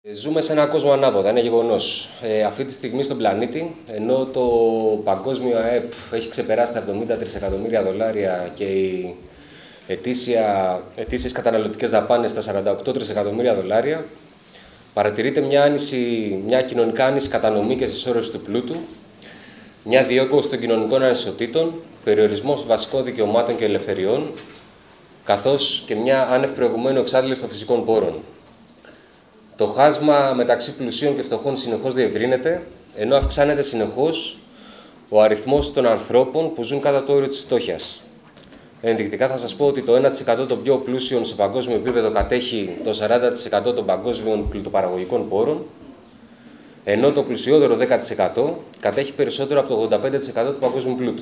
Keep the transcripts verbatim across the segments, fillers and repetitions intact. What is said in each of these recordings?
Ζούμε σε έναν κόσμο ανάποδα, είναι γεγονός. Ε, αυτή τη στιγμή στον πλανήτη, ενώ το παγκόσμιο ΑΕΠ έχει ξεπεράσει τα εβδομήντα τρισεκατομμύρια δολάρια και οι ετήσια, ετήσιες καταναλωτικές δαπάνες στα σαράντα οκτώ τρισεκατομμύρια δολάρια, παρατηρείται μια, άνηση, μια κοινωνικά άνηση κατανομή και συσσόρευση του πλούτου, μια διόγκωση των κοινωνικών ανισοτήτων, περιορισμός βασικών δικαιωμάτων και ελευθεριών, καθώς και μια άνευ προηγουμένου εξάντληση των φυσικών πόρων. Το χάσμα μεταξύ πλουσίων και φτωχών συνεχώς διευρύνεται, ενώ αυξάνεται συνεχώς ο αριθμός των ανθρώπων που ζουν κάτω από το όριο της φτώχειας. Ενδεικτικά θα σας πω ότι το ένα τοις εκατό των πιο πλούσιων σε παγκόσμιο επίπεδο κατέχει το σαράντα τοις εκατό των παγκόσμιων πλουτοπαραγωγικών πόρων, ενώ το πλουσιότερο δέκα τοις εκατό κατέχει περισσότερο από το ογδόντα πέντε τοις εκατό του παγκόσμιου πλούτου.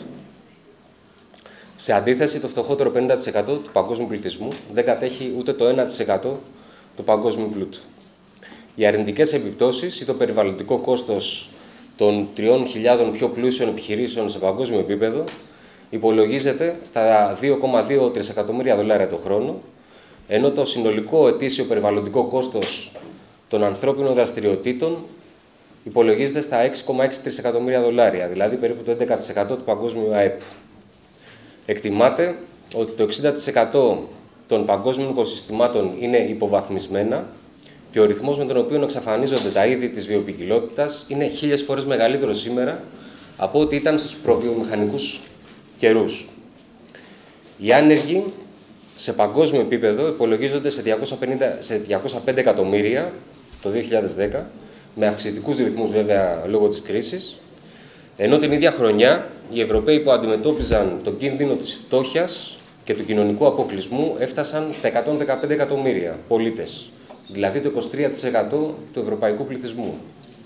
Σε αντίθεση, το φτωχότερο πενήντα τοις εκατό του παγκόσμιου πληθυσμού δεν κατέχει ούτε το ένα τοις εκατό του παγκόσμιου πλούτου. Οι αρνητικές επιπτώσεις ή το περιβαλλοντικό κόστος των τριών χιλιάδων πιο πλούσιων επιχειρήσεων σε παγκόσμιο επίπεδο υπολογίζεται στα δύο κόμμα δύο τρισεκατομμύρια δολάρια το χρόνο, ενώ το συνολικό ετήσιο περιβαλλοντικό κόστος των ανθρώπινων δραστηριοτήτων υπολογίζεται στα έξι κόμμα έξι τρισεκατομμύρια δολάρια, δηλαδή περίπου το έντεκα τοις εκατό του παγκόσμιου ΑΕΠ. Εκτιμάται ότι το εξήντα τοις εκατό των παγκόσμιων οικοσυστημάτων είναι υποβαθμισμένα και ο ρυθμός με τον οποίο εξαφανίζονται τα είδη της βιοποικιλότητας είναι χίλιες φορές μεγαλύτερο σήμερα από ό,τι ήταν στους προβιομηχανικούς καιρούς. Οι άνεργοι σε παγκόσμιο επίπεδο υπολογίζονται σε διακόσια πενήντα, σε διακόσια πέντε εκατομμύρια το δύο χιλιάδες δέκα, με αυξητικούς ρυθμούς βέβαια λόγω της κρίσης, ενώ την ίδια χρονιά οι Ευρωπαίοι που αντιμετώπιζαν τον κίνδυνο της φτώχειας και του κοινωνικού αποκλεισμού έφτασαν τα εκατόν δεκαπέντε εκατομμύρια πολίτες, δηλαδή το είκοσι τρία τοις εκατό του ευρωπαϊκού πληθυσμού.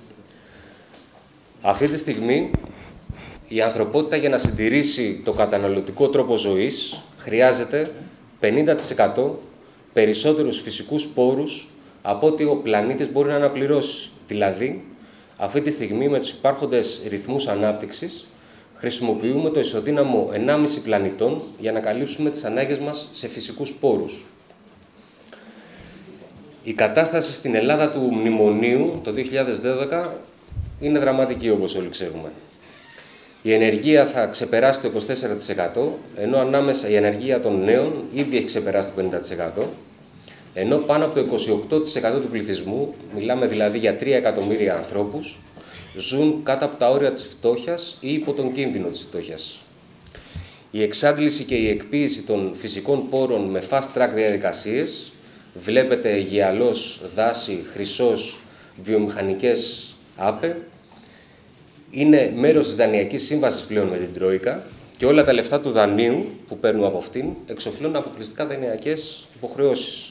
Αυτή τη στιγμή η ανθρωπότητα για να συντηρήσει το καταναλωτικό τρόπο ζωής χρειάζεται πενήντα τοις εκατό περισσότερους φυσικούς πόρους από ό,τι ο πλανήτης μπορεί να αναπληρώσει. Δηλαδή, αυτή τη στιγμή με τους υπάρχοντες ρυθμούς ανάπτυξης χρησιμοποιούμε το ισοδύναμο ενάμιση πλανητών για να καλύψουμε τις ανάγκες μας σε φυσικούς πόρους. Η κατάσταση στην Ελλάδα του μνημονίου το δύο χιλιάδες δώδεκα είναι δραματική, όπως όλοι ξέρουμε. Η ενεργεία θα ξεπεράσει το είκοσι τέσσερα τοις εκατό, ενώ ανάμεσα η ενεργεία των νέων ήδη έχει ξεπεράσει το πενήντα τοις εκατό, ενώ πάνω από το είκοσι οκτώ τοις εκατό του πληθυσμού, μιλάμε δηλαδή για τρία εκατομμύρια ανθρώπους, ζουν κάτω από τα όρια της φτώχειας ή υπό τον κίνδυνο της φτώχειας. Η εξάντληση και η εκποίηση των φυσικών πόρων με fast-track διαδικασίες, βλέπετε γυαλός, δάση, χρυσός, βιομηχανικές άπε, είναι μέρος της δανειακής σύμβασης πλέον με την Τρόικα και όλα τα λεφτά του δανείου που παίρνουμε από αυτήν εξοφλούν αποκλειστικά δανειακές υποχρεώσεις.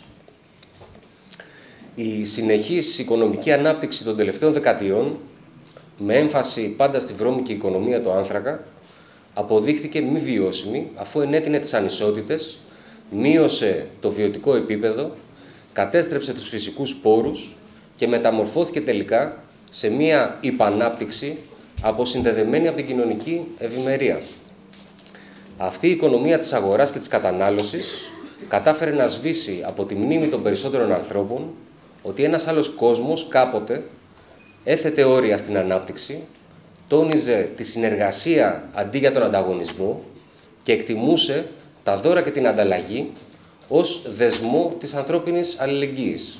Η συνεχής οικονομική ανάπτυξη των τελευταίων δεκαετιών, με έμφαση πάντα στη βρώμικη οικονομία του άνθρακα, αποδείχθηκε μη βιώσιμη αφού ενέτεινε τις ανισότητες, μείωσε το βιωτικό επίπεδο, κατέστρεψε τους φυσικούς πόρους και μεταμορφώθηκε τελικά σε μία υπανάπτυξη αποσυνδεδεμένη από την κοινωνική ευημερία. Αυτή η οικονομία της αγοράς και της κατανάλωσης κατάφερε να σβήσει από τη μνήμη των περισσότερων ανθρώπων ότι ένας άλλος κόσμος κάποτε έθετε όρια στην ανάπτυξη, τόνιζε τη συνεργασία αντί για τον ανταγωνισμό και εκτιμούσε τα δώρα και την ανταλλαγή ως δεσμό της ανθρώπινης αλληλεγγύης.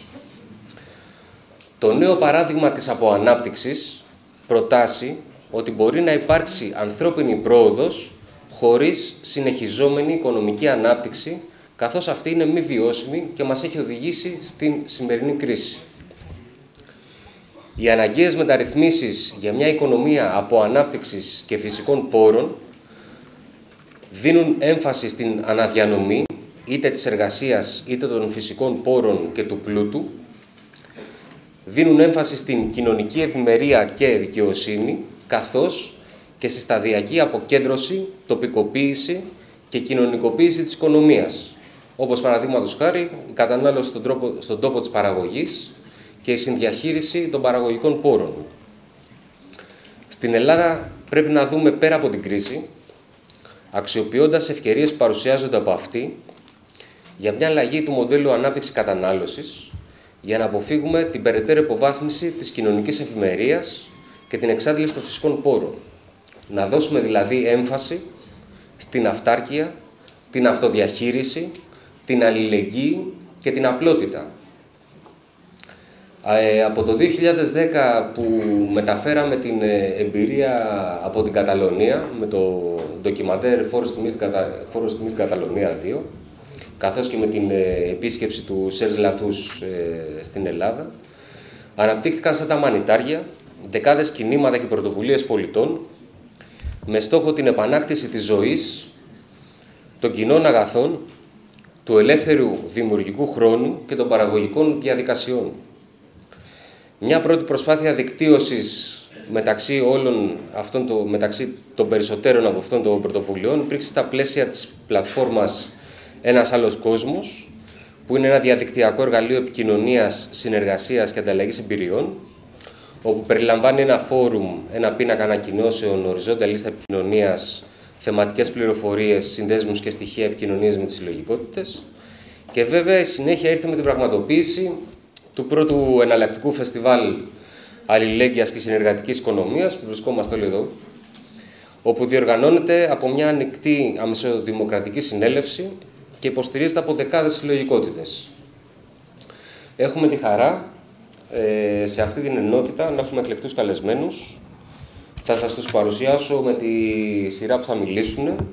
Το νέο παράδειγμα της αποανάπτυξης προτάσει ότι μπορεί να υπάρξει ανθρώπινη πρόοδος χωρίς συνεχιζόμενη οικονομική ανάπτυξη, καθώς αυτή είναι μη βιώσιμη και μας έχει οδηγήσει στην σημερινή κρίση. Οι αναγκαίες μεταρρυθμίσεις για μια οικονομία αποανάπτυξης και φυσικών πόρων δίνουν έμφαση στην αναδιανομή είτε της εργασίας είτε των φυσικών πόρων και του πλούτου, δίνουν έμφαση στην κοινωνική ευημερία και δικαιοσύνη, καθώς και στη σταδιακή αποκέντρωση, τοπικοποίηση και κοινωνικοποίηση της οικονομίας, όπως παραδείγματος χάρη η κατανάλωση στον, τρόπο, στον τόπο της παραγωγής και η συνδιαχείριση των παραγωγικών πόρων. Στην Ελλάδα πρέπει να δούμε πέρα από την κρίση, αξιοποιώντας ευκαιρίες που παρουσιάζονται από αυτή, για μια αλλαγή του μοντέλου ανάπτυξης κατανάλωσης για να αποφύγουμε την περαιτέρω υποβάθμιση της κοινωνικής ευημερίας και την εξάντληση των φυσικών πόρων. Να δώσουμε δηλαδή έμφαση στην αυτάρκεια, την αυτοδιαχείριση, την αλληλεγγύη και την απλότητα. Ε, από το δύο χιλιάδες δέκα που μεταφέραμε την εμπειρία από την Καταλωνία με το ντοκιμαντέρ «Φόρος τιμής στην Καταλωνία δύο», καθώς και με την επίσκεψη του Σερζ Λατούς ε, στην Ελλάδα, αναπτύχθηκαν σαν τα μανιτάρια δεκάδες κινήματα και πρωτοβουλίες πολιτών με στόχο την επανάκτηση της ζωής, των κοινών αγαθών, του ελεύθερου δημιουργικού χρόνου και των παραγωγικών διαδικασιών. Μια πρώτη προσπάθεια δικτύωσης μεταξύ, όλων αυτών το, μεταξύ των περισσότερων από αυτών των πρωτοβουλειών υπήρξε στα πλαίσια της πλατφόρμας «Ένας άλλος κόσμος», που είναι ένα διαδικτυακό εργαλείο επικοινωνίας, συνεργασίας και ανταλλαγής εμπειριών, όπου περιλαμβάνει ένα φόρουμ, ένα πίνακα ανακοινώσεων, οριζόντια λίστα επικοινωνίας, θεματικές πληροφορίες, συνδέσμους και στοιχεία επικοινωνίας με τις συλλογικότητες. Και βέβαια η συνέχεια ήρθε με την πραγματοποίηση του πρώτου εναλλακτικού φεστιβάλ αλληλέγγυας και συνεργατικής οικονομίας, που βρισκόμαστε όλοι εδώ, όπου διοργανώνεται από μια ανοιχτή αμεσοδημοκρατική συνέλευση και υποστηρίζεται από δεκάδες συλλογικότητες. Έχουμε τη χαρά ε, σε αυτή την ενότητα να έχουμε εκλεκτούς καλεσμένους. Θα σας τους παρουσιάσω με τη σειρά που θα μιλήσουν.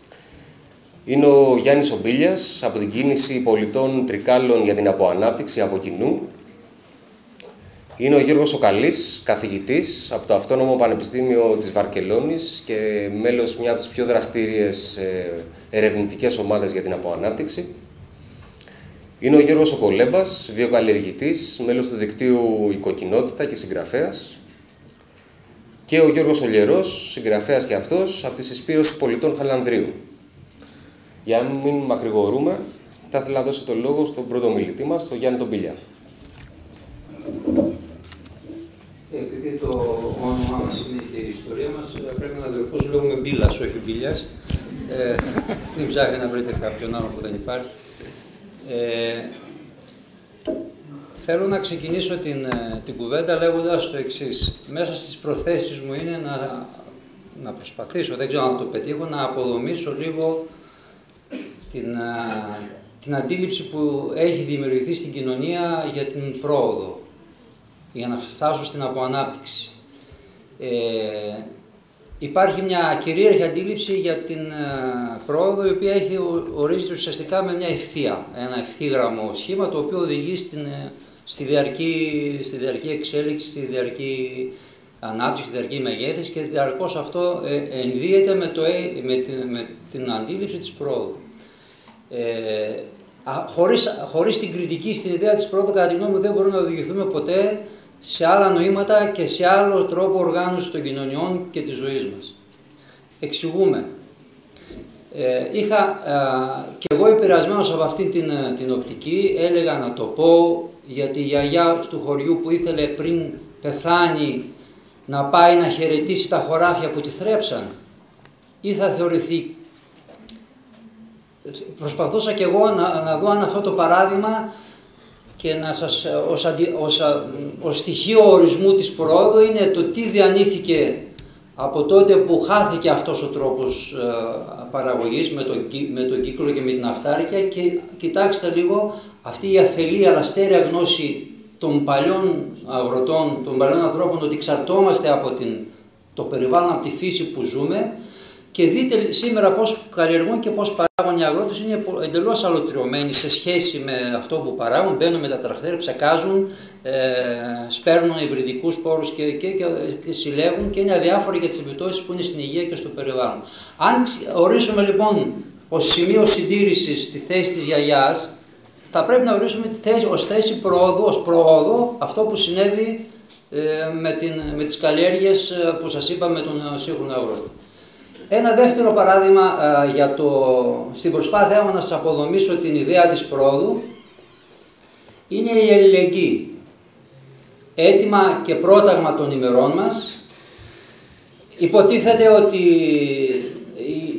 Είναι ο Γιάννης Ομπίλιας από την Κίνηση Πολιτών Τρικάλων για την Αποανάπτυξη από κοινού. Είναι ο Γιώργος Σοκαλής, καθηγητής από το Αυτόνομο Πανεπιστήμιο της Βαρκελόνης και μέλος μια από τις πιο δραστήριες ερευνητικές ομάδες για την αποανάπτυξη. Είναι ο Γιώργος Σοκολέμπας, βιοκαλλιεργητής, μέλος του δικτύου Οικοκοινότητα και συγγραφέας. Και ο Γιώργος Ολιερός, συγγραφέας και αυτός, από τη Συσπήρωση Πολιτών Χαλανδρίου. Για να μην μακρηγορούμε, θα ήθελα να δώσω το λόγο στον πρώτο μιλητή μας, τον Γιάννη Ομπίλια. Επειδή το όνομά μας είναι και η ιστορία μας, πρέπει να διορθώσω, λέγουμε Μπίλας, όχι Μπίλιας. Ε, μην ψάχνετε να βρείτε κάποιον άλλο που δεν υπάρχει. Ε, θέλω να ξεκινήσω την, την κουβέντα λέγοντας το εξής. Μέσα στις προθέσεις μου είναι να, να προσπαθήσω, δεν ξέρω αν το πετύχω, να αποδομήσω λίγο την, την αντίληψη που έχει δημιουργηθεί στην κοινωνία για την πρόοδο, για να φτάσω στην αποανάπτυξη. Ε, υπάρχει μια κυρίαρχη αντίληψη για την uh, πρόοδο, η οποία έχει ορίζεται ουσιαστικά με μια ευθεία, ένα ευθύγραμμο σχήμα, το οποίο οδηγεί στην, uh, στη, διαρκή, στη διαρκή εξέλιξη, στη διαρκή ανάπτυξη, στη διαρκή μεγέθυνση, και διαρκώς αυτό ε, ενδύεται με, το, με, την, με την αντίληψη της πρόοδου. Ε, χωρίς, χωρίς την κριτική στην ιδέα της πρόοδου, κατά τη γνώμη μου, δεν μπορούμε να οδηγηθούμε ποτέ σε άλλα νοήματα και σε άλλο τρόπο οργάνωσης των κοινωνιών και της ζωής μας. Εξηγούμε. Ε, είχα ε, και εγώ επηρεασμένος από αυτή την, την οπτική, έλεγα να το πω, για τη γιαγιά του χωριού που ήθελε πριν πεθάνει να πάει να χαιρετήσει τα χωράφια που τη θρέψαν, ή θα θεωρηθεί. Προσπαθούσα και εγώ να, να δω αν αυτό το παράδειγμα και να σας, ως, αντι, ως, ως στοιχείο ορισμού της προόδου είναι το τι διανύθηκε από τότε που χάθηκε αυτός ο τρόπος ε, παραγωγής με τον, με τον κύκλο και με την αυτάρκεια, και κοιτάξτε λίγο αυτή η αφελή αλλά στέρεα γνώση των παλιών αγροτών, των παλιών ανθρώπων, ότι εξαρτώμαστε από την, το περιβάλλον, από τη φύση που ζούμε, και δείτε σήμερα πώς καλλιεργούν και πώς παράγουν οι αγρότες. Είναι εντελώς αλωτριωμένοι σε σχέση με αυτό που παράγουν. Μπαίνουν με τα τραχτέρ, ψεκάζουν, ε, σπέρνουν υβριδικούς σπόρους και, και, και, και συλλέγουν, και είναι αδιάφοροι για τις επιπτώσεις που είναι στην υγεία και στο περιβάλλον. Αν ορίσουμε λοιπόν ως σημείο συντήρησης τη θέση της γιαγιάς, θα πρέπει να ορίσουμε τη θέση, ως θέση προόδου, ως προόδο, αυτό που συνέβη ε, με, την, με τις καλλιέργειες που σας είπα με τον σύγχρονο αγρότη. Ένα δεύτερο παράδειγμα α, για το, στην προσπάθειά μου να σας αποδομήσω την ιδέα της πρόοδου είναι η αλληλεγγύη. Αίτημα και πρόταγμα των ημερών μας. Υποτίθεται ότι η, η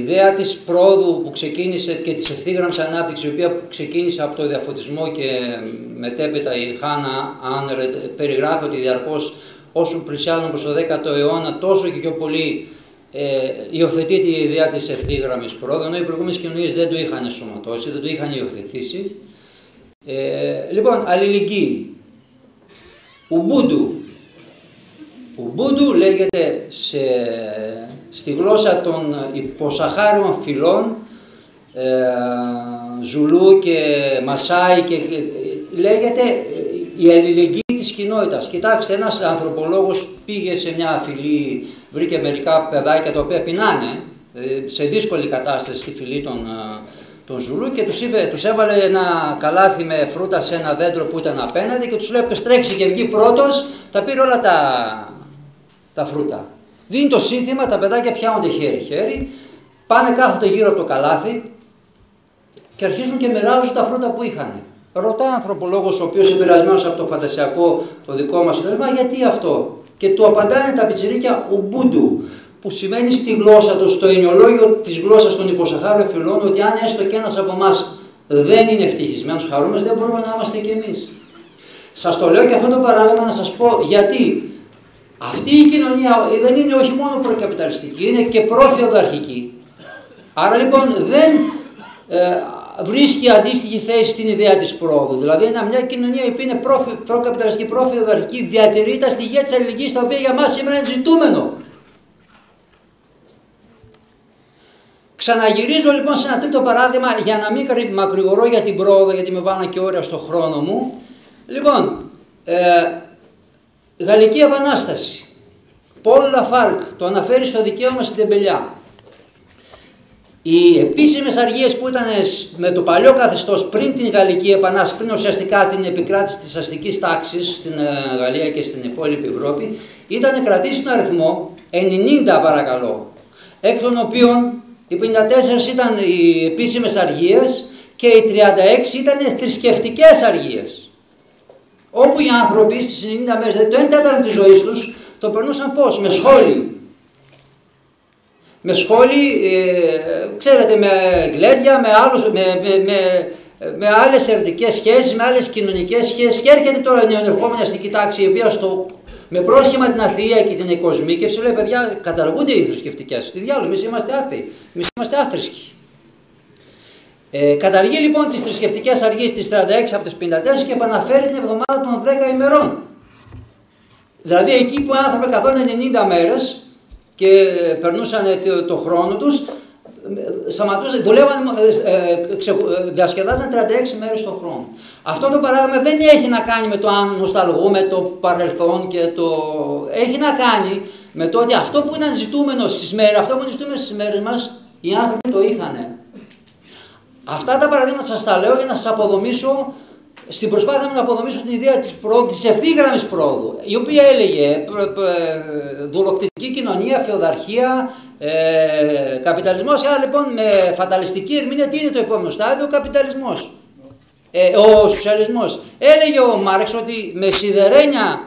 ιδέα της πρόοδου που ξεκίνησε και της ευθύγραμμης ανάπτυξης, η οποία ξεκίνησε από το διαφωτισμό και μετέπειτα η Χάνα Άνερ περιγράφει ότι διαρκώς όσο πλησιάζουμε προς το δέκατο αιώνα, τόσο και πιο πολύ ε, υιοθετείται η ιδέα της ευθύγραμμης πρόοδου, ενώ οι προηγούμενες κοινωνίες δεν το είχαν σωματώσει, δεν το είχαν υιοθετήσει. Ε, λοιπόν, αλληλεγγύη. Ουμπούντου. Ουμπούντου λέγεται σε, στη γλώσσα των υποσαχάριων φυλών, ε, Ζουλού και Μασάι, και, και λέγεται η αλληλεγγύη της κοινότητας. Κοιτάξτε, ένας ανθρωπολόγος πήγε σε μια φυλή, βρήκε μερικά παιδάκια τα οποία πεινάνε, σε δύσκολη κατάσταση στη φυλή των, των Ζουλού, και τους, είπε, τους έβαλε ένα καλάθι με φρούτα σε ένα δέντρο που ήταν απέναντι και τους λέει: ποιος τρέξει και βγει πρώτος θα πήρε όλα τα, τα φρούτα. Δίνει το σύνθημα, τα παιδάκια πιάνονται χέρι-χέρι, πάνε κάθονται γύρω από το καλάθι και αρχίζουν και μοιράζουν τα φρούτα που είχαν. Ρωτάει ο ανθρωπολόγος, ο οποίος επηρεασμένος από το φαντασιακό το δικό μας, λέει: γιατί αυτό? Και του απαντάνε τα πιτσιρίκια Ουμπούντου, που σημαίνει στη γλώσσα του, στο ενοιολόγιο της γλώσσας των υποσαχάριων φυλών, ότι αν έστω και ένας από εμάς δεν είναι ευτυχισμένος, χαρούμενος, δεν μπορούμε να είμαστε κι εμείς. Σας το λέω και αυτό το παράδειγμα να σας πω γιατί αυτή η κοινωνία δεν είναι όχι μόνο προκαπιταλιστική, είναι και προφεουδαρχική. Άρα λοιπόν δεν ε, βρίσκει αντίστοιχη θέση στην ιδέα της πρόοδου. Δηλαδή είναι μια κοινωνία που είναι προκαπιταλιστική, προφεουδαρχική, διατηρεί τα στοιχεία της αλληλεγγύης, τα οποία για μας σήμερα είναι ζητούμενο. Ξαναγυρίζω λοιπόν σε ένα τρίτο παράδειγμα για να μην μακρηγορώ για την πρόοδο, γιατί με βάλανε και όρια στο χρόνο μου. Λοιπόν, ε, Γαλλική Επανάσταση. Πολ Λαφάρκ το αναφέρει στο δικαίωμα στην τεμπελιά. Οι επίσημες αργίες που ήταν με το παλιό καθεστώς πριν την Γαλλική Επανάσταση, πριν ουσιαστικά την επικράτηση της αστικής τάξης στην Γαλλία και στην υπόλοιπη Ευρώπη, ήταν κρατήσει τον αριθμό ενενήντα παρακαλώ, εκ των οποίων οι πενήντα τέσσερις ήταν οι επίσημες αργίες και οι τριάντα έξι ήταν θρησκευτικές αργίες. Όπου οι άνθρωποι στις ενενήντα μέρες, το ένα τέταρτο της ζωής τους, το περνούσαν πώς? Με σχόλοι. Με σχόλοι, ε, ξέρετε, με γλέντια, με, άλλους, με, με, με, με άλλες ερωτικές σχέσεις, με άλλες κοινωνικές σχέσεις. Και έρχεται τώρα η νεοερχόμενη αστική τάξη, η οποία στο, με πρόσχημα την αθλία και την εκοσμίκευση λέει: παιδιά, καταργούνται οι θρησκευτικές. Τι διάλογο, εμείς είμαστε άθεοι, εμείς είμαστε άθρησκοι. Ε, καταργεί λοιπόν τις θρησκευτικές αργίες της τριάντα έξι από τις πενήντα τέσσερα και επαναφέρει την εβδομάδα των δέκα ημερών. Δηλαδή εκεί που οι άνθρωποι καθόταν ενενήντα μέρες και περνούσαν το, το χρόνο τους, σταματούσαν, δουλεύαν, ε, ξε, διασκεδάζαν τριάντα έξι μέρες το χρόνο. Αυτό το παράδειγμα δεν έχει να κάνει με το αν νοσταλγούμε το παρελθόν και το... Έχει να κάνει με το ότι αυτό που ήταν ζητούμενο στις μέρες, αυτό που είναι ζητούμενο στις μέρες μας, οι άνθρωποι το είχαν. Αυτά τα παραδείγματα σας τα λέω για να σας αποδομήσω, στην προσπάθεια μου να αποδομήσω την ιδέα της, πρόοδου, της ευθύγραμμης πρόοδου, η οποία έλεγε δουλοκτητική κοινωνία, φεουδαρχία, ε, καπιταλισμός. Άρα λοιπόν με φαταλιστική ερμηνεία τι είναι το επόμενο στάδιο? Ο καπιταλισμός, ε, ο σοσιαλισμός. Έλεγε ο Μάρξ ότι με σιδερένια,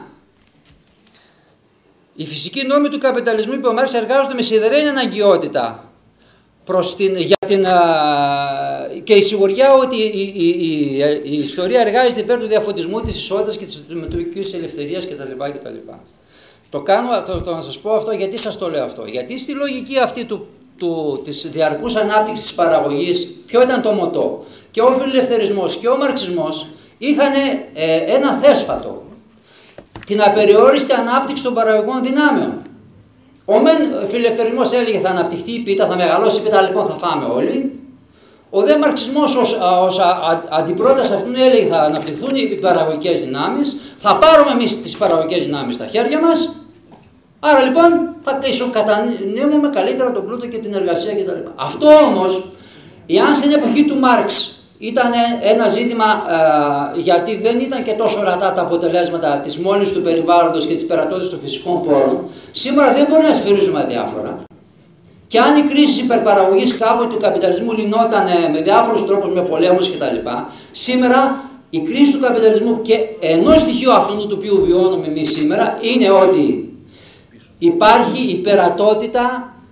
οι φυσικοί νόμοι του καπιταλισμού, είπε ο Μάρξ, εργάζονται με σιδερένια αναγκαιότητα προς την, για την, α, και η σιγουριά ότι η, η, η, η ιστορία εργάζεται υπέρ του διαφωτισμού, της ισότητας και της μετοχικής ελευθερίας κτλ. κτλ. Το κάνω, το, το να σας πω αυτό, γιατί σας το λέω αυτό? Γιατί στη λογική αυτή του, του, της διαρκούς ανάπτυξης της παραγωγής, ποιο ήταν το μοτό? Και ο φιλελευθερισμός και ο μαρξισμός είχαν ε, ένα θέσφατο, την απεριόριστη ανάπτυξη των παραγωγικών δυνάμεων. Ο μεν φιλελευθερισμός έλεγε θα αναπτυχθεί η πίτα, θα μεγαλώσει η πίτα, λοιπόν θα φάμε όλοι. Ο δε μαρξισμός ως, ως αντιπρόταση αυτού έλεγε θα αναπτυχθούν οι παραγωγικές δυνάμεις, θα πάρουμε εμείς τις παραγωγικές δυνάμεις στα χέρια μας, άρα λοιπόν θα ισοκατανείμουμε καλύτερα τον πλούτο και την εργασία κτλ. Αυτό όμως, εάν στην εποχή του Μάρξ ήταν ένα ζήτημα, ε, γιατί δεν ήταν και τόσο ορατά τα αποτελέσματα της μόλυνσης του περιβάλλοντος και της περατότητας των φυσικών πόρων, σήμερα δεν μπορεί να σφυρίζουμε αδιάφορα. Και αν η κρίση υπερπαραγωγής κάποτε του καπιταλισμού λυνόταν με διάφορους τρόπους, με πολέμους κτλ., σήμερα η κρίση του καπιταλισμού και ενός στοιχείου αυτού του οποίου βιώνουμε εμείς σήμερα είναι ότι υπάρχει υπερατότητα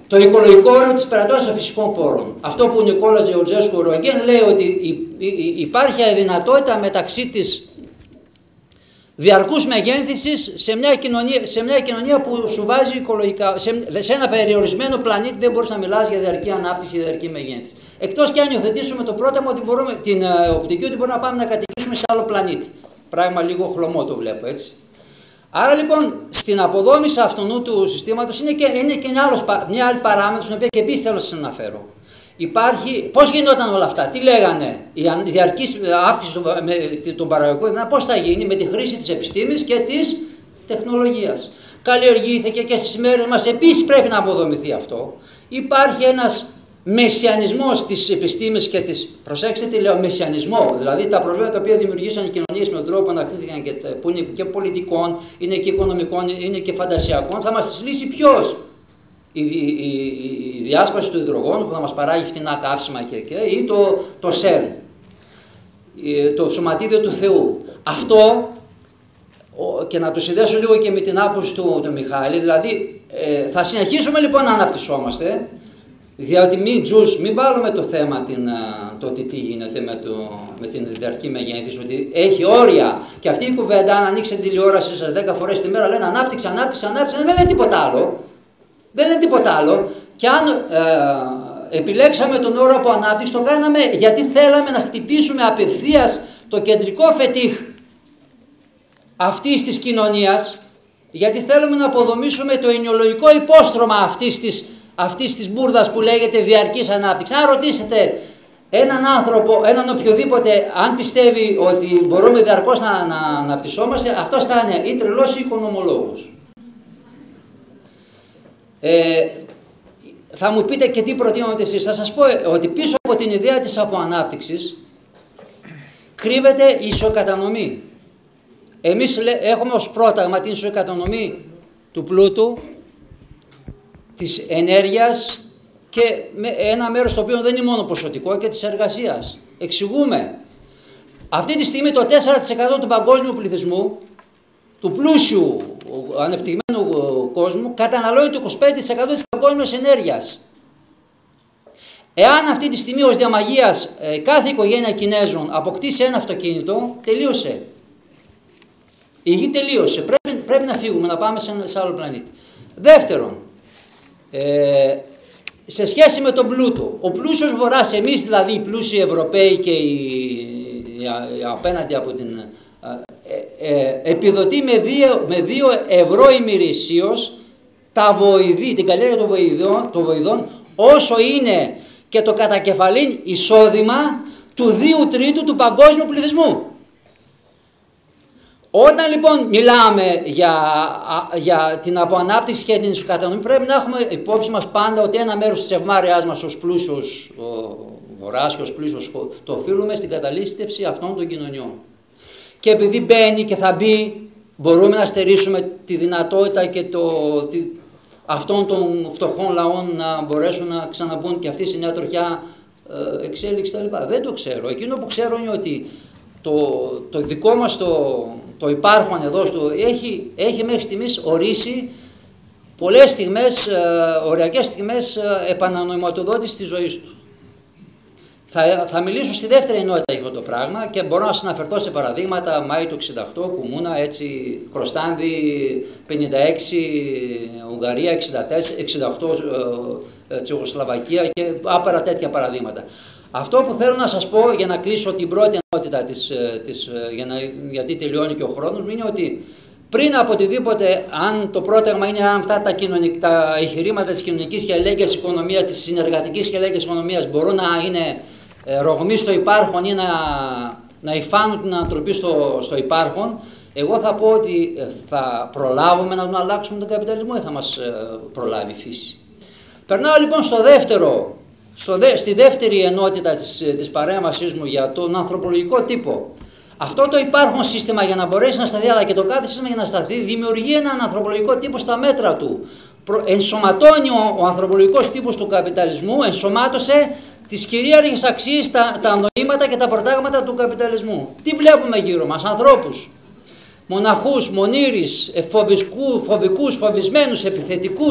το οικολογικό όριο της περατώσης των φυσικών πόρων. Αυτό που ο Νικόλας Γεωργέσκου Ρογγέν λέει ότι υπάρχει αδυνατότητα μεταξύ της διαρκούς μεγένθησης σε μια κοινωνία, σε μια κοινωνία που σου βάζει οικολογικά, σε, σε ένα περιορισμένο πλανήτη δεν μπορείς να μιλάς για διαρκή ανάπτυξη, διαρκή μεγένθηση. Εκτός και αν υιοθετήσουμε το πρότυπο ότι μπορούμε, την uh, οπτική ότι μπορούμε να πάμε να κατοικήσουμε σε άλλο πλανήτη. Πράγμα λίγο χλωμό το βλέπω, έτσι. Άρα λοιπόν στην αποδόμηση αυτού του συστήματος είναι και, είναι και μια, άλλος, μια άλλη παράμετρος, την οποία και επίσης θέλω να σας αναφέρω. Υπάρχει, πώς γινόταν όλα αυτά, τι λέγανε, η διαρκής αύξηση των παραγωγικών δυνάμεων, πώς θα γίνει με τη χρήση της επιστήμης και της τεχνολογίας. Καλλιεργήθηκε και στις ημέρες μας επίσης πρέπει να αποδομηθεί αυτό. Υπάρχει ένας μεσιανισμός της επιστήμης και της, προσέξτε τι λέω, μεσιανισμό, δηλαδή τα προβλήματα τα οποία δημιουργήσαν οι κοινωνίες με τον τρόπο που ανακτήθηκαν και, που είναι και πολιτικών, είναι και οικονομικών, είναι και φαντασιακών, θα μας τις λύσει ποιος? Η, η, η, η διάσπαση του υδρογόνου που θα μας παράγει φτηνά καύσιμα και, και ή το, το ΣΕΡΝ, το σωματίδιο του Θεού. Αυτό, και να το συνδέσω λίγο και με την άποψη του, του Μιχάλη, δηλαδή ε, θα συνεχίσουμε λοιπόν να αναπτυσσόμαστε, διότι μην, τζους, μην βάλουμε το θέμα την, το ότι τι γίνεται με, το, με την διαρκή μεγέθυνση, ότι έχει όρια. Και αυτή η κουβέντα, αν ανοίξετε τηλεόραση σας δέκα φορές τη μέρα, λένε ανάπτυξη, ανάπτυξη, ανάπτυξη, δεν είναι τίποτα άλλο. Δεν είναι τίποτα άλλο. Και αν ε, επιλέξαμε τον όρο από ανάπτυξη, το κάναμε γιατί θέλαμε να χτυπήσουμε απευθείας το κεντρικό φετίχ αυτής της κοινωνίας, γιατί θέλουμε να αποδομήσουμε το ενοιολογικό υπόστρωμα αυτής της, αυτής της μπουρδας που λέγεται διαρκής ανάπτυξη. Αν ρωτήσετε έναν άνθρωπο, έναν οποιοδήποτε, αν πιστεύει ότι μπορούμε διαρκώς να, να αναπτυσσόμαστε, αυτός θα είναι ή τρελός ή οικονομολόγος. Ε, θα μου πείτε και τι προτείνετε εσείς. Θα σας πω ότι πίσω από την ιδέα της αποανάπτυξης κρύβεται η ισοκατανομή. Εμείς έχουμε ως πρόταγμα την ισοκατανομή του πλούτου, της ενέργειας και ένα μέρος το οποίο δεν είναι μόνο ποσοτικό και της εργασίας. Εξηγούμε. Αυτή τη στιγμή το τέσσερα τοις εκατό του παγκόσμιου πληθυσμού, του πλούσιου ανεπτυγμένου κόσμου, καταναλώνει το είκοσι πέντε τοις εκατό της παγκόσμιας ενέργειας. Εάν αυτή τη στιγμή ως διαμαγείας κάθε οικογένεια Κινέζων αποκτήσει ένα αυτοκίνητο, τελείωσε. Η γη τελείωσε. Πρέπει, πρέπει να φύγουμε, να πάμε σε, σε άλλο πλανήτη. Δεύτερον, ε, σε σχέση με τον πλούτο, ο πλούσιος βορράς, εμείς δηλαδή οι πλούσιοι Ευρωπαίοι και οι, οι, οι απέναντι από την... Ε, ε, επιδοτεί με δύο, με δύο ευρώ ημερησίως τα βοηδή, την καλλιέργεια των βοηδών, των βοηδών, όσο είναι και το κατακεφαλήν εισόδημα του δύο τρίτου του παγκόσμιου πληθυσμού. Όταν λοιπόν μιλάμε για, για την αποανάπτυξη και την ισοκατανομή, πρέπει να έχουμε υπόψη μας πάντα ότι ένα μέρος της ευμάρειάς μας ως πλούσιος βορράς και ως πλούσιος το οφείλουμε στην καταλήστευση αυτών των κοινωνιών. Και επειδή μπαίνει και θα μπει, μπορούμε να στερήσουμε τη δυνατότητα και το, τη, αυτών των φτωχών λαών να μπορέσουν να ξαναμπούν και αυτοί σε μια τροχιά ε, εξέλιξη κτλ. Δεν το ξέρω. Εκείνο που ξέρω είναι ότι το, το δικό μας το, το υπάρχον εδώ στο, έχει, έχει μέχρι στιγμής ορίσει πολλές στιγμές, ε, οριακές στιγμές ε, επανανοηματοδότησης της ζωής του. Θα, θα μιλήσω στη δεύτερη ενότητα για αυτό το πράγμα και μπορώ να σας αναφερθώ σε παραδείγματα. Μάη του εξήντα οκτώ, Κουμούνα, έτσι, Κροστάνδη πενήντα έξι, Ουγγαρία εξήντα οκτώ, ε, Τσεχοσλοβακία και άπερα τέτοια παραδείγματα. Αυτό που θέλω να σας πω για να κλείσω την πρώτη ενότητα της, της, για να, γιατί τελειώνει και ο χρόνος μου, είναι ότι πριν από οτιδήποτε, αν το πρόταγμα είναι αν αυτά τα, κοινωνικ, τα εγχειρήματα της κοινωνικής και αλληλέγγυας οικονομίας, της συνεργατικής και αλληλέγγυας οικονομίας μπορούν να είναι ε, ρογμοί στο υπάρχον ή να, να υφάνουν την ανατροπή στο, στο υπάρχον, εγώ θα πω ότι θα προλάβουμε να τον αλλάξουμε τον καπιταλισμό ή θα μας ε, προλάβει η φύση. Περνάω λοιπόν στο δεύτερο, στο δε, στη δεύτερη ενότητα της, της παρέμβασής μου για τον ανθρωπολογικό τύπο. Αυτό το υπάρχον σύστημα για να μπορέσει να σταθεί, αλλά και το κάθε σύστημα για να σταθεί, δημιουργεί έναν ανθρωπολογικό τύπο στα μέτρα του. Ενσωματώνει ο, ο ανθρωπολογικός τύπος του καπιταλισμού, ενσωμάτωσε τις κυρίαρχες αξίες, τα, τα νοήματα και τα προτάγματα του καπιταλισμού. Τι βλέπουμε γύρω μας, ανθρώπους, μοναχούς, μονήρεις, φοβικούς, φοβισμένους, επιθετικούς,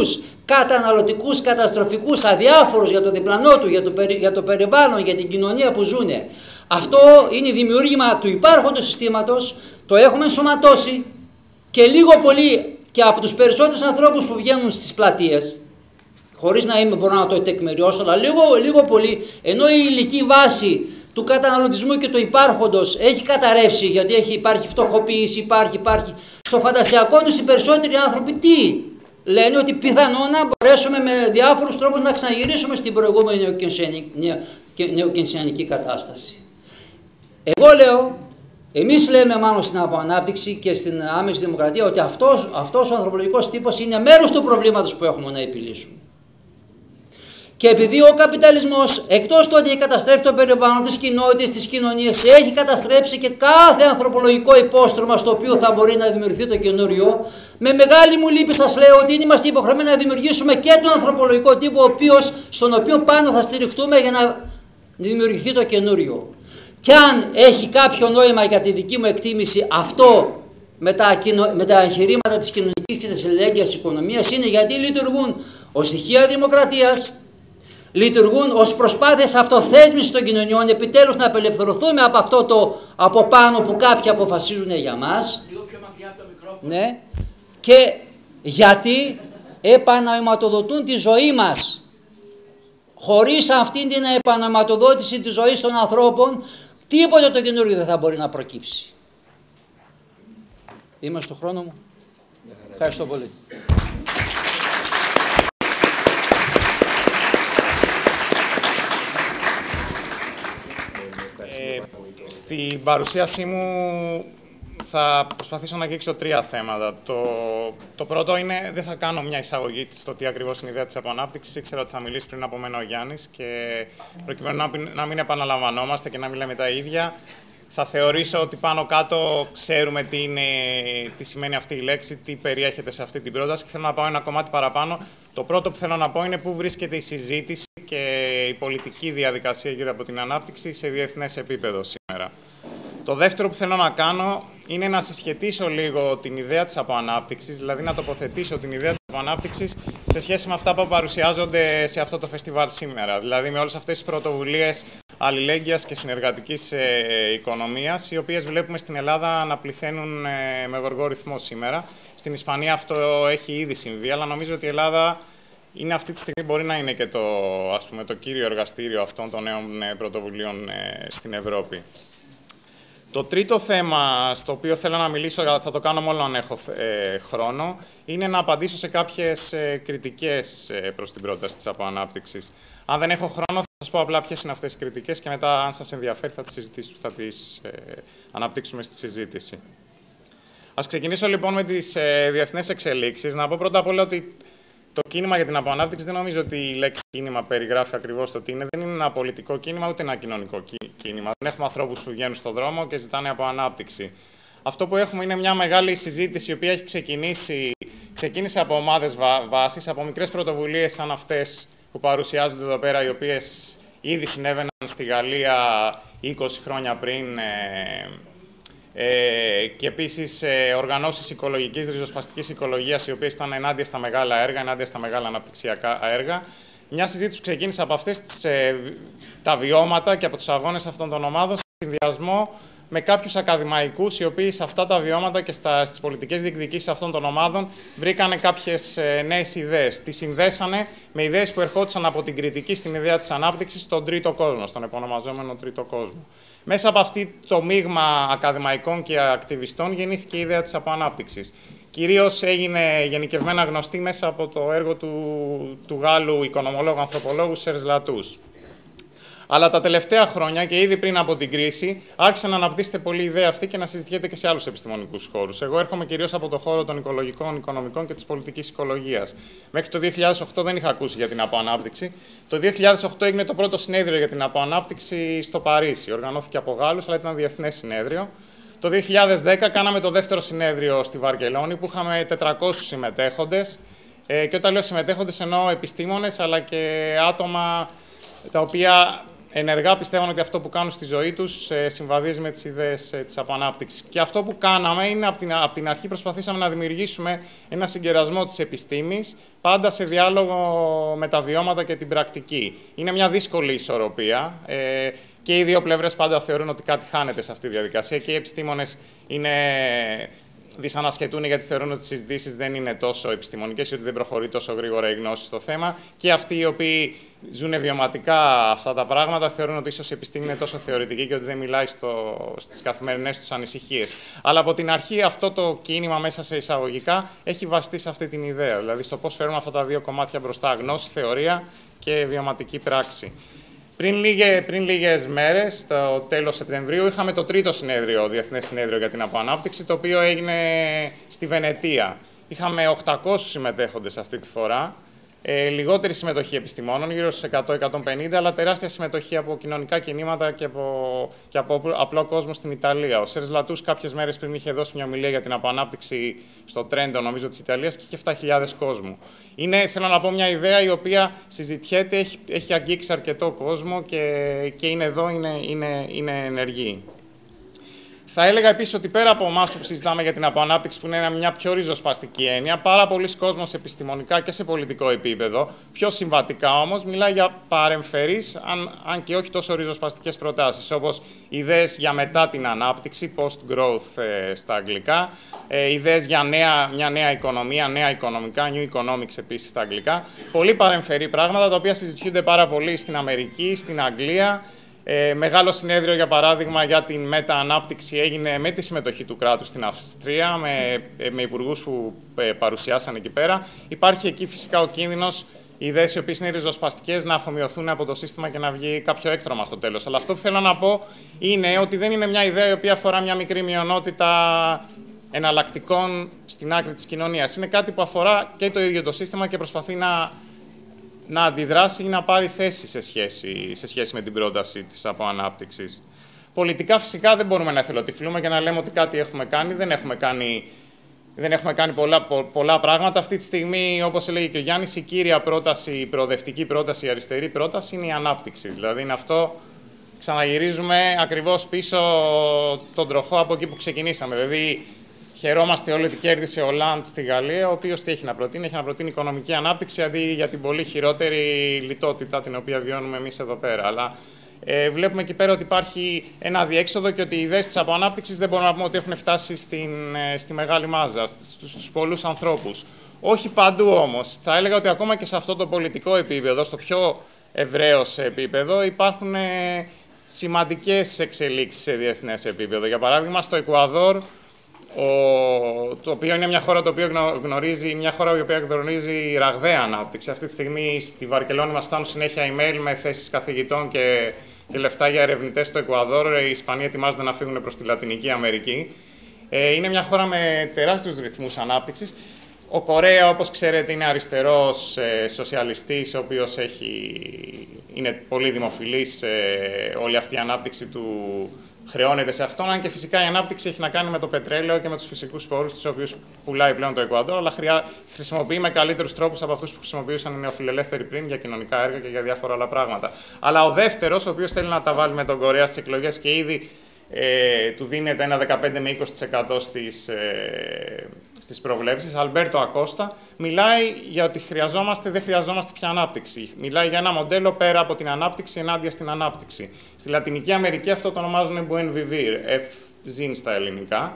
καταναλωτικούς, καταστροφικούς, αδιάφορους για το διπλανό του, για το, περι, για το περιβάλλον, για την κοινωνία που ζουν. Αυτό είναι δημιούργημα του υπάρχοντος συστήματος, το έχουμε ενσωματώσει και λίγο πολύ και από τους περισσότερους ανθρώπους που βγαίνουν στις πλατείες, χωρίς να είμαι, μπορώ να το τεκμηριώσω, αλλά λίγο, λίγο πολύ, ενώ η υλική βάση του καταναλωτισμού και του υπάρχοντος έχει καταρρεύσει, γιατί έχει, υπάρχει φτωχοποίηση, υπάρχει, υπάρχει. Στο φαντασιακό τους οι περισσότεροι άνθρωποι τι λένε, ότι πιθανόν να μπορέσουμε με διάφορους τρόπους να ξαναγυρίσουμε στην προηγούμενη νεοκενσιανική κατάσταση. Εγώ λέω, εμείς λέμε μάλλον στην αποανάπτυξη και στην άμεση δημοκρατία ότι αυτός, αυτός ο ανθρωπολογικός τύπος είναι μέρος του προβλήματος που έχουμε να επιλύσουμε. Και επειδή ο καπιταλισμός, εκτός του ότι έχει καταστρέψει το περιβάλλον, τις κοινότητες, τις κοινωνίες, έχει καταστρέψει και κάθε ανθρωπολογικό υπόστρωμα στο οποίο θα μπορεί να δημιουργηθεί το καινούριο, με μεγάλη μου λύπη σας λέω ότι είμαστε υποχρεωμένοι να δημιουργήσουμε και τον ανθρωπολογικό τύπο, ο οποίος, στον οποίο πάνω θα στηριχτούμε για να δημιουργηθεί το καινούριο. Και αν έχει κάποιο νόημα για τη δική μου εκτίμηση αυτό με τα, με τα εγχειρήματα της κοινωνικής και της αλληλέγγυας οικονομίας, είναι γιατί λειτουργούν ως στοιχεία δημοκρατίας, λειτουργούν ως προσπάθειες αυτοθέσμησης των κοινωνιών, επιτέλους να απελευθερωθούμε από αυτό το από πάνω που κάποιοι αποφασίζουν για μας. Λίγο πιο μακριά από το μικρόφωνο. Ναι. Και γιατί επαναηματοδοτούν τη ζωή μας. Χωρίς αυτήν την επαναηματοδότηση της ζωής των ανθρώπων, τίποτε το καινούργιο δεν θα μπορεί να προκύψει. Είμαι στο χρόνο μου. Ευχαριστώ πολύ. Ε, στην παρουσίασή μου θα προσπαθήσω να αγγίξω τρία θέματα. Το, το πρώτο είναι, δεν θα κάνω μια εισαγωγή στο τι ακριβώς είναι η ιδέα της αποανάπτυξης. Ήξερα ότι θα μιλήσει πριν από μένα ο Γιάννης και προκειμένου να, να μην επαναλαμβανόμαστε και να μην λέμε τα ίδια, θα θεωρήσω ότι πάνω κάτω ξέρουμε τι, είναι, τι σημαίνει αυτή η λέξη, τι περιέχεται σε αυτή την πρόταση και θέλω να πάω ένα κομμάτι παραπάνω. Το πρώτο που θέλω να πω είναι πού βρίσκεται η συζήτηση και η πολιτική διαδικασία γύρω από την ανάπτυξη σε διεθνές επίπεδο σήμερα. Το δεύτερο που θέλω να κάνω είναι να συσχετίσω λίγο την ιδέα της αποανάπτυξης, δηλαδή να τοποθετήσω την ιδέα της αποανάπτυξης σε σχέση με αυτά που παρουσιάζονται σε αυτό το φεστιβάλ σήμερα. Δηλαδή με όλες αυτές τις πρωτοβουλίες αλληλέγγυας και συνεργατικής ε, οικονομίας, οι οποίες βλέπουμε στην Ελλάδα να πληθαίνουν ε, με γοργό ρυθμό σήμερα. Στην Ισπανία αυτό έχει ήδη συμβεί, αλλά νομίζω ότι η Ελλάδα είναι αυτή τη στιγμή, μπορεί να είναι και το, ας πούμε, το κύριο εργαστήριο αυτών των νέων ε, πρωτοβουλίων ε, στην Ευρώπη. Το τρίτο θέμα στο οποίο θέλω να μιλήσω, θα το κάνω μόνο αν έχω ε, χρόνο, είναι να απαντήσω σε κάποιες ε, κριτικές ε, προς την πρόταση της αποανάπτυξης. Αν δεν έχω χρόνο, θα σας πω απλά ποιες είναι αυτές οι κριτικές και μετά, αν σας ενδιαφέρει, θα τις, θα τις ε, αναπτύξουμε στη συζήτηση. Ας ξεκινήσω λοιπόν με τις ε, διεθνές εξελίξεις. Να πω πρώτα απ' όλα ότι το κίνημα για την αποανάπτυξη δεν νομίζω ότι η λέξη κίνημα περιγράφει ακριβώς το τι είναι. Δεν είναι ένα πολιτικό κίνημα ούτε ένα κοινωνικό κίνημα. Δεν έχουμε ανθρώπους που βγαίνουν στον δρόμο και ζητάνε αποανάπτυξη. Αυτό που έχουμε είναι μια μεγάλη συζήτηση η οποία έχει ξεκινήσει, ξεκίνησε από ομάδες βάσης, από μικρές πρωτοβουλίες σαν αυτές που παρουσιάζονται εδώ πέρα, οι οποίες ήδη συνέβαιναν στη Γαλλία είκοσι χρόνια πριν. Ε, Ε, και επίσης ε, οργανώσεις οικολογικής, ριζοσπαστικής οικολογίας, οι οποίες ήταν ενάντια στα μεγάλα έργα, ενάντια στα μεγάλα αναπτυξιακά έργα. Μια συζήτηση που ξεκίνησε από αυτές τις, ε, τα βιώματα και από τους αγώνες αυτών των ομάδων, σε συνδυασμό με κάποιους ακαδημαϊκούς, οι οποίοι σε αυτά τα βιώματα και στα, στις πολιτικές διεκδικήσεις αυτών των ομάδων βρήκανε κάποιες ε, νέες ιδέες. Τις συνδέσανε με ιδέες που ερχόντουσαν από την κριτική στην ιδέα της ανάπτυξης στον τρίτο κόσμο, στον επωνομαζόμενο τρίτο κόσμο. Μέσα από αυτή το μείγμα ακαδημαϊκών και ακτιβιστών γεννήθηκε η ιδέα της αποανάπτυξης. Κυρίως έγινε γενικευμένα γνωστή μέσα από το έργο του, του Γάλλου οικονομολόγου ανθρωπολόγου Σερζ Λατούς. Αλλά τα τελευταία χρόνια και ήδη πριν από την κρίση άρχισε να αναπτύσσεται πολύ η ιδέα αυτή και να συζητιέται και σε άλλους επιστημονικούς χώρους. Εγώ έρχομαι κυρίως από το χώρο των οικολογικών, οικονομικών και της πολιτικής οικολογίας. Μέχρι το δύο χιλιάδες οκτώ δεν είχα ακούσει για την αποανάπτυξη. Το δύο χιλιάδες οκτώ έγινε το πρώτο συνέδριο για την αποανάπτυξη στο Παρίσι. Οργανώθηκε από Γάλλους, αλλά ήταν διεθνές συνέδριο. Το δύο χιλιάδες δέκα κάναμε το δεύτερο συνέδριο στη Βαρκελόνη, που είχαμε τετρακόσιους συμμετέχοντες. Ε, και όταν λέω συμμετέχοντες εννοώ επιστήμονες, αλλά και άτομα τα οποία ενεργά πιστεύουν ότι αυτό που κάνουν στη ζωή τους ε, συμβαδίζει με τις ιδέες ε, της αποανάπτυξης. Και αυτό που κάναμε είναι, από την, από την αρχή προσπαθήσαμε να δημιουργήσουμε ένα συγκερασμό της επιστήμης, πάντα σε διάλογο με τα βιώματα και την πρακτική. Είναι μια δύσκολη ισορροπία. Ε, και οι δύο πλευρές πάντα θεωρούν ότι κάτι χάνεται σε αυτή τη διαδικασία και οι επιστήμονες είναι... δυσανασχετούν γιατί θεωρούν ότι οι συζητήσεις δεν είναι τόσο επιστημονικές ή ότι δεν προχωρεί τόσο γρήγορα η γνώση στο θέμα. Και αυτοί οι οποίοι ζουν βιωματικά αυτά τα πράγματα θεωρούν ότι ίσως η επιστήμη είναι τόσο θεωρητική και ότι δεν μιλάει στο, στις καθημερινές τους ανησυχίες. Αλλά από την αρχή αυτό το κίνημα μέσα σε εισαγωγικά έχει βαστεί σε αυτή την ιδέα. Δηλαδή στο πώς φέρουμε αυτά τα δύο κομμάτια μπροστά, γνώση, θεωρία και βιωματική πράξη. Πριν, λίγε, πριν λίγες μέρες, το τέλος Σεπτεμβρίου, είχαμε το τρίτο συνέδριο, Διεθνές Συνέδριο για την Αποανάπτυξη, το οποίο έγινε στη Βενετία. Είχαμε οκτακόσιους συμμετέχοντες αυτή τη φορά, ε, λιγότερη συμμετοχή επιστημόνων, γύρω στους εκατό με εκατόν πενήντα, αλλά τεράστια συμμετοχή από κοινωνικά κινήματα και από, και από απλό κόσμο στην Ιταλία. Ο Σερς Λατούς κάποιες μέρες πριν είχε δώσει μια ομιλία για την αποανάπτυξη στο Τρέντο, νομίζω, της Ιταλίας και είχε επτά χιλιάδες κόσμου. Είναι, θέλω να πω, μια ιδέα η οποία συζητιέται, έχει, έχει αγγίξει αρκετό κόσμο και, και είναι εδώ, είναι, είναι, είναι ενεργή. Θα έλεγα επίσης ότι πέρα από εμάς που συζητάμε για την αποανάπτυξη, που είναι μια πιο ριζοσπαστική έννοια, πάρα πολλοί κόσμος επιστημονικά και σε πολιτικό επίπεδο, πιο συμβατικά όμως, μιλάει για παρεμφερείς, αν, αν και όχι τόσο ριζοσπαστικές προτάσεις, όπως ιδέες για μετά την ανάπτυξη, post-growth ε, στα αγγλικά, ε, ιδέες για νέα, μια νέα οικονομία, νέα οικονομικά, new economics επίσης στα αγγλικά. Πολύ παρεμφερή πράγματα, τα οποία συζητιούνται πάρα πολύ στην Αμερική, στην Αγγλία. Ε, μεγάλο συνέδριο, για παράδειγμα, για την μετα-ανάπτυξη έγινε με τη συμμετοχή του κράτους στην Αυστρία, με, με υπουργούς που ε, παρουσιάσαν εκεί πέρα. Υπάρχει εκεί φυσικά ο κίνδυνος οι ιδέες οι οποίες είναι ριζοσπαστικές να αφομοιωθούν από το σύστημα και να βγει κάποιο έκτρωμα στο τέλος. Αλλά αυτό που θέλω να πω είναι ότι δεν είναι μια ιδέα η οποία αφορά μια μικρή μειονότητα εναλλακτικών στην άκρη της κοινωνίας. Είναι κάτι που αφορά και το ίδιο το σύστημα και προσπαθεί να. να αντιδράσει ή να πάρει θέση σε σχέση, σε σχέση με την πρόταση της αποανάπτυξης. Πολιτικά φυσικά δεν μπορούμε να εθελοτυφλούμε και να λέμε ότι κάτι έχουμε κάνει. Δεν έχουμε κάνει, δεν έχουμε κάνει πολλά, πο, πολλά πράγματα. Αυτή τη στιγμή, όπως έλεγε και ο Γιάννης, η κύρια πρόταση, η προοδευτική πρόταση, η αριστερή πρόταση είναι η ανάπτυξη. Δηλαδή είναι αυτό, ξαναγυρίζουμε ακριβώς πίσω τον τροχό από εκεί που ξεκινήσαμε. Δηλαδή, χαιρόμαστε όλοι ότι κέρδισε ο Λαντ στη Γαλλία, ο οποίος τι έχει να προτείνει, έχει να προτείνει οικονομική ανάπτυξη αντί για την πολύ χειρότερη λιτότητα την οποία βιώνουμε εμείς εδώ πέρα. Αλλά ε, βλέπουμε εκεί πέρα ότι υπάρχει ένα αδιέξοδο και ότι οι ιδέες της αποανάπτυξης δεν μπορούμε να πούμε ότι έχουν φτάσει στην, ε, στη μεγάλη μάζα, στους, στους πολλούς ανθρώπους. Όχι παντού όμως. Θα έλεγα ότι ακόμα και σε αυτό το πολιτικό επίπεδο, στο πιο ευρέως επίπεδο, υπάρχουν ε, σημαντικές εξελίξεις σε διεθνές επίπεδο. Για παράδειγμα, στο Εκουαδόρ, Ο, το οποίο είναι μια χώρα, το οποίο γνωρίζει, μια χώρα η οποία γνωρίζει ραγδαία ανάπτυξη. Αυτή τη στιγμή στη Βαρκελόνη μας φτάνουν συνέχεια email με θέσεις καθηγητών και, και λεφτά για ερευνητές στο Εκουαδόρ. Οι Ισπανοί ετοιμάζονται να φύγουν προς τη Λατινική Αμερική. Ε, είναι μια χώρα με τεράστιους ρυθμούς ανάπτυξης. Ο Κορέα, όπως ξέρετε, είναι αριστερός ε, σοσιαλιστής, ο οποίος έχει, είναι πολύ δημοφιλής. Ε, όλη αυτή η ανάπτυξη του χρεώνεται σε αυτόν, αν και φυσικά η ανάπτυξη έχει να κάνει με το πετρέλαιο και με τους φυσικούς πόρους, τους οποίους πουλάει πλέον το Εκουαδόρ, αλλά χρειά, χρησιμοποιεί με καλύτερους τρόπους από αυτούς που χρησιμοποιούσαν οι νεοφιλελεύθεροι πριν για κοινωνικά έργα και για διάφορα άλλα πράγματα. Αλλά ο δεύτερος, ο οποίος θέλει να τα βάλει με τον Κορέα στις εκλογές και ήδη ε, του δίνεται ένα δεκαπέντε με είκοσι τοις εκατό στις, ε, στις προβλέψεις, Αλμπέρτο Ακώστα, μιλάει για ότι χρειαζόμαστε, δεν χρειαζόμαστε πια ανάπτυξη. Μιλάει για ένα μοντέλο πέρα από την ανάπτυξη ενάντια στην ανάπτυξη. Στη Λατινική Αμερική αυτό το ονομάζουν Buen Vivir, F-Zin στα ελληνικά.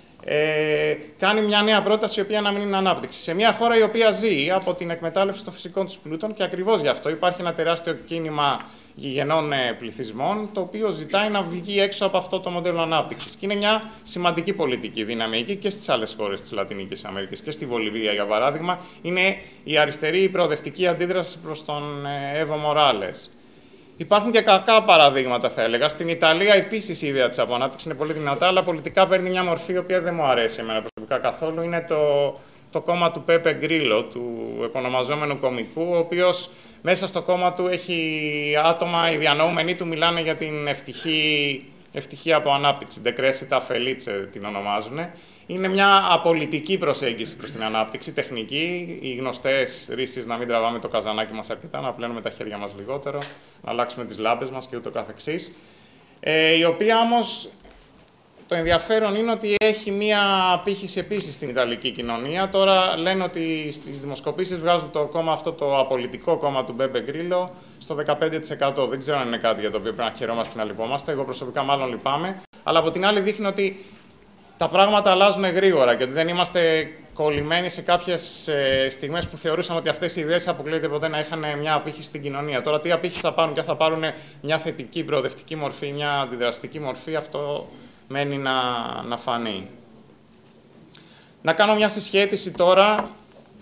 Ε, κάνει μια νέα πρόταση η οποία να μην είναι ανάπτυξη. Σε μια χώρα η οποία ζει από την εκμετάλλευση των φυσικών της πλούτων και ακριβώς γι' αυτό υπάρχει ένα τεράστιο κίνημα γηγενών πληθυσμών, το οποίο ζητάει να βγει έξω από αυτό το μοντέλο ανάπτυξης. Και είναι μια σημαντική πολιτική δυναμική και στις άλλες χώρες της Λατινικής Αμερικής. Και στη Βολιβία, για παράδειγμα, είναι η αριστερή η προοδευτική αντίδραση προς τον Εύω Μοράλες. Υπάρχουν και κακά παραδείγματα, θα έλεγα. Στην Ιταλία, επίσης, η ιδέα της αποανάπτυξης είναι πολύ δυνατά, αλλά πολιτικά παίρνει μια μορφή η οποία δεν μου αρέσει εμένα προσωπικά καθόλου. Είναι το, το κόμμα του Πέπε Γκρίλο, του επωνομαζόμενου κομικού, ο οποίος μέσα στο κόμμα του έχει άτομα, οι διανοούμενοι του μιλάνε για την ευτυχή ευτυχία από ανάπτυξη, decrescita felice την ονομάζουν. Είναι μια απολυτική προσέγγιση προς την ανάπτυξη, τεχνική, οι γνωστές ρίσεις να μην τραβάμε το καζανάκι μας αρκετά, να πλένουμε τα χέρια μας λιγότερο, να αλλάξουμε τις λάμπες μας και ούτω καθεξής. Ε, η οποία όμως, το ενδιαφέρον είναι ότι έχει μία απήχηση επίσης στην Ιταλική κοινωνία. Τώρα λένε ότι στις δημοσκοπήσεις βγάζουν το κόμμα αυτό, το απολυτικό κόμμα του Μπέμπε Γκρίλο, στο δεκαπέντε τοις εκατό. Δεν ξέρω αν είναι κάτι για το οποίο πρέπει να χαιρόμαστε να λυπόμαστε. Εγώ προσωπικά μάλλον λυπάμαι. Αλλά από την άλλη δείχνει ότι τα πράγματα αλλάζουν γρήγορα και ότι δεν είμαστε κολλημένοι σε κάποιες ε, στιγμές που θεωρούσαμε ότι αυτές οι ιδέες αποκλείεται ποτέ να είχαν μια απήχηση στην κοινωνία. Τώρα, τι απήχηση θα πάρουν και αν θα πάρουν μια θετική, προοδευτική μορφή, μια αντιδραστική μορφή, αυτό μένει να, να φανεί. Να κάνω μια συσχέτιση τώρα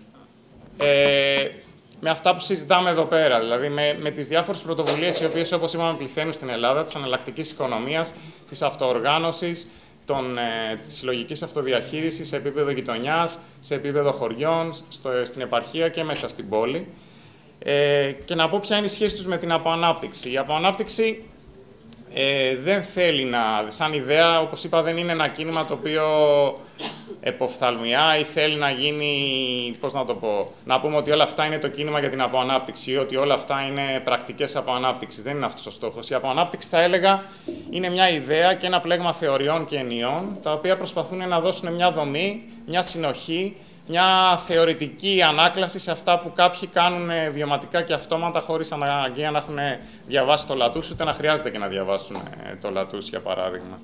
ε, με αυτά που συζητάμε εδώ πέρα, δηλαδή με, με τις διάφορες πρωτοβουλίες οι οποίες, όπως είπαμε, πληθαίνουν στην Ελλάδα, της εναλλακτικής οικονομίας, της αυτοοργάνωσης, Των, ε, της συλλογικής αυτοδιαχείρισης σε επίπεδο γειτονιάς, σε επίπεδο χωριών, στο, στην επαρχία και μέσα στην πόλη. Ε, και να πω ποια είναι η σχέση τους με την αποανάπτυξη. Η αποανάπτυξη ε, δεν θέλει να, σαν ιδέα, όπως είπα, δεν είναι ένα κίνημα το οποίο εποφθαλμιά ή θέλει να γίνει, πώς να το πω, να πούμε ότι όλα αυτά είναι το κίνημα για την αποανάπτυξη ή ότι όλα αυτά είναι πρακτικές αποανάπτυξης. Δεν είναι αυτός ο στόχος. Η αποανάπτυξη, θα έλεγα, είναι μια ιδέα και ένα πλέγμα θεωριών και ενιών, τα οποία προσπαθούν να δώσουν μια δομή, μια συνοχή, μια θεωρητική ανάκλαση σε αυτά που κάποιοι κάνουν βιωματικά και αυτόματα, χωρίς αναγκαία να έχουν διαβάσει το Λατούς, ούτε να χρειάζεται και να διαβάσουν το Λατούς, για παράδειγμα.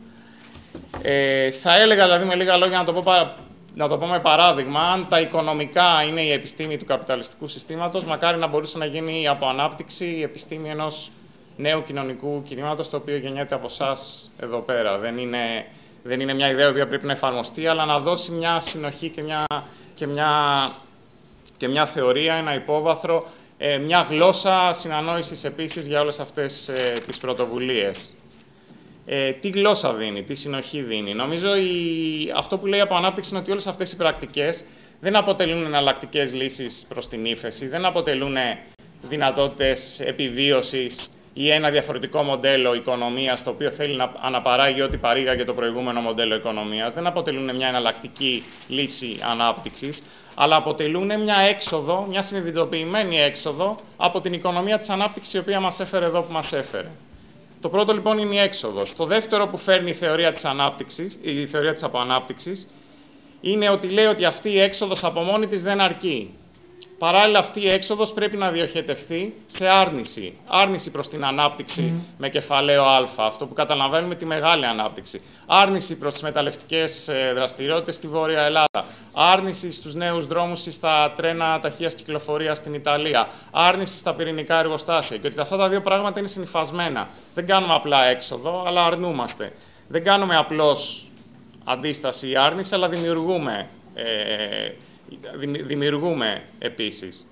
Ε, θα έλεγα, δηλαδή, με λίγα λόγια, να το, πω, να το πω με παράδειγμα, αν τα οικονομικά είναι η επιστήμη του καπιταλιστικού συστήματος, μακάρι να μπορούσε να γίνει η αποανάπτυξη η επιστήμη ενός νέου κοινωνικού κινήματος, το οποίο γεννιέται από εσάς εδώ πέρα. Δεν είναι, δεν είναι μια ιδέα που πρέπει να εφαρμοστεί, αλλά να δώσει μια συνοχή και μια, και μια, και μια θεωρία, ένα υπόβαθρο, ε, μια γλώσσα συνανόησης επίσης για όλες αυτές ε, τις πρωτοβουλίες. Ε, τι γλώσσα δίνει, τι συνοχή δίνει. Νομίζω η... αυτό που λέει από ανάπτυξη είναι ότι όλες αυτές οι πρακτικές δεν αποτελούν εναλλακτικές λύσεις προς την ύφεση, δεν αποτελούν δυνατότητες επιβίωσης ή ένα διαφορετικό μοντέλο οικονομίας το οποίο θέλει να αναπαράγει ό,τι παρήγαγε το προηγούμενο μοντέλο οικονομίας. Δεν αποτελούν μια εναλλακτική λύση ανάπτυξης, αλλά αποτελούν μια έξοδο, μια συνειδητοποιημένη έξοδο από την οικονομία της ανάπτυξης η οποία μας έφερε εδώ που μας έφερε. Το πρώτο λοιπόν είναι η έξοδος. Το δεύτερο που φέρνει η θεωρία της ανάπτυξης, η θεωρία της αποανάπτυξης, είναι ότι λέει ότι αυτή η έξοδος από μόνη της δεν αρκεί. Παράλληλα, αυτή η έξοδος πρέπει να διοχετευθεί σε άρνηση. Άρνηση προς την ανάπτυξη mm. με κεφαλαίο Α, αυτό που καταλαβαίνουμε τη μεγάλη ανάπτυξη. Άρνηση προς τις μεταλλευτικές δραστηριότητες στη Βόρεια Ελλάδα. Άρνηση στους νέους δρόμους ή στα τρένα ταχείας κυκλοφορίας στην Ιταλία. Άρνηση στα πυρηνικά εργοστάσια. Και ότι αυτά τα δύο πράγματα είναι συνυφασμένα. Δεν κάνουμε απλά έξοδο, αλλά αρνούμαστε. Δεν κάνουμε απλώς αντίσταση ή άρνηση, αλλά δημιουργούμε. Ε, δημιουργούμε επίσης.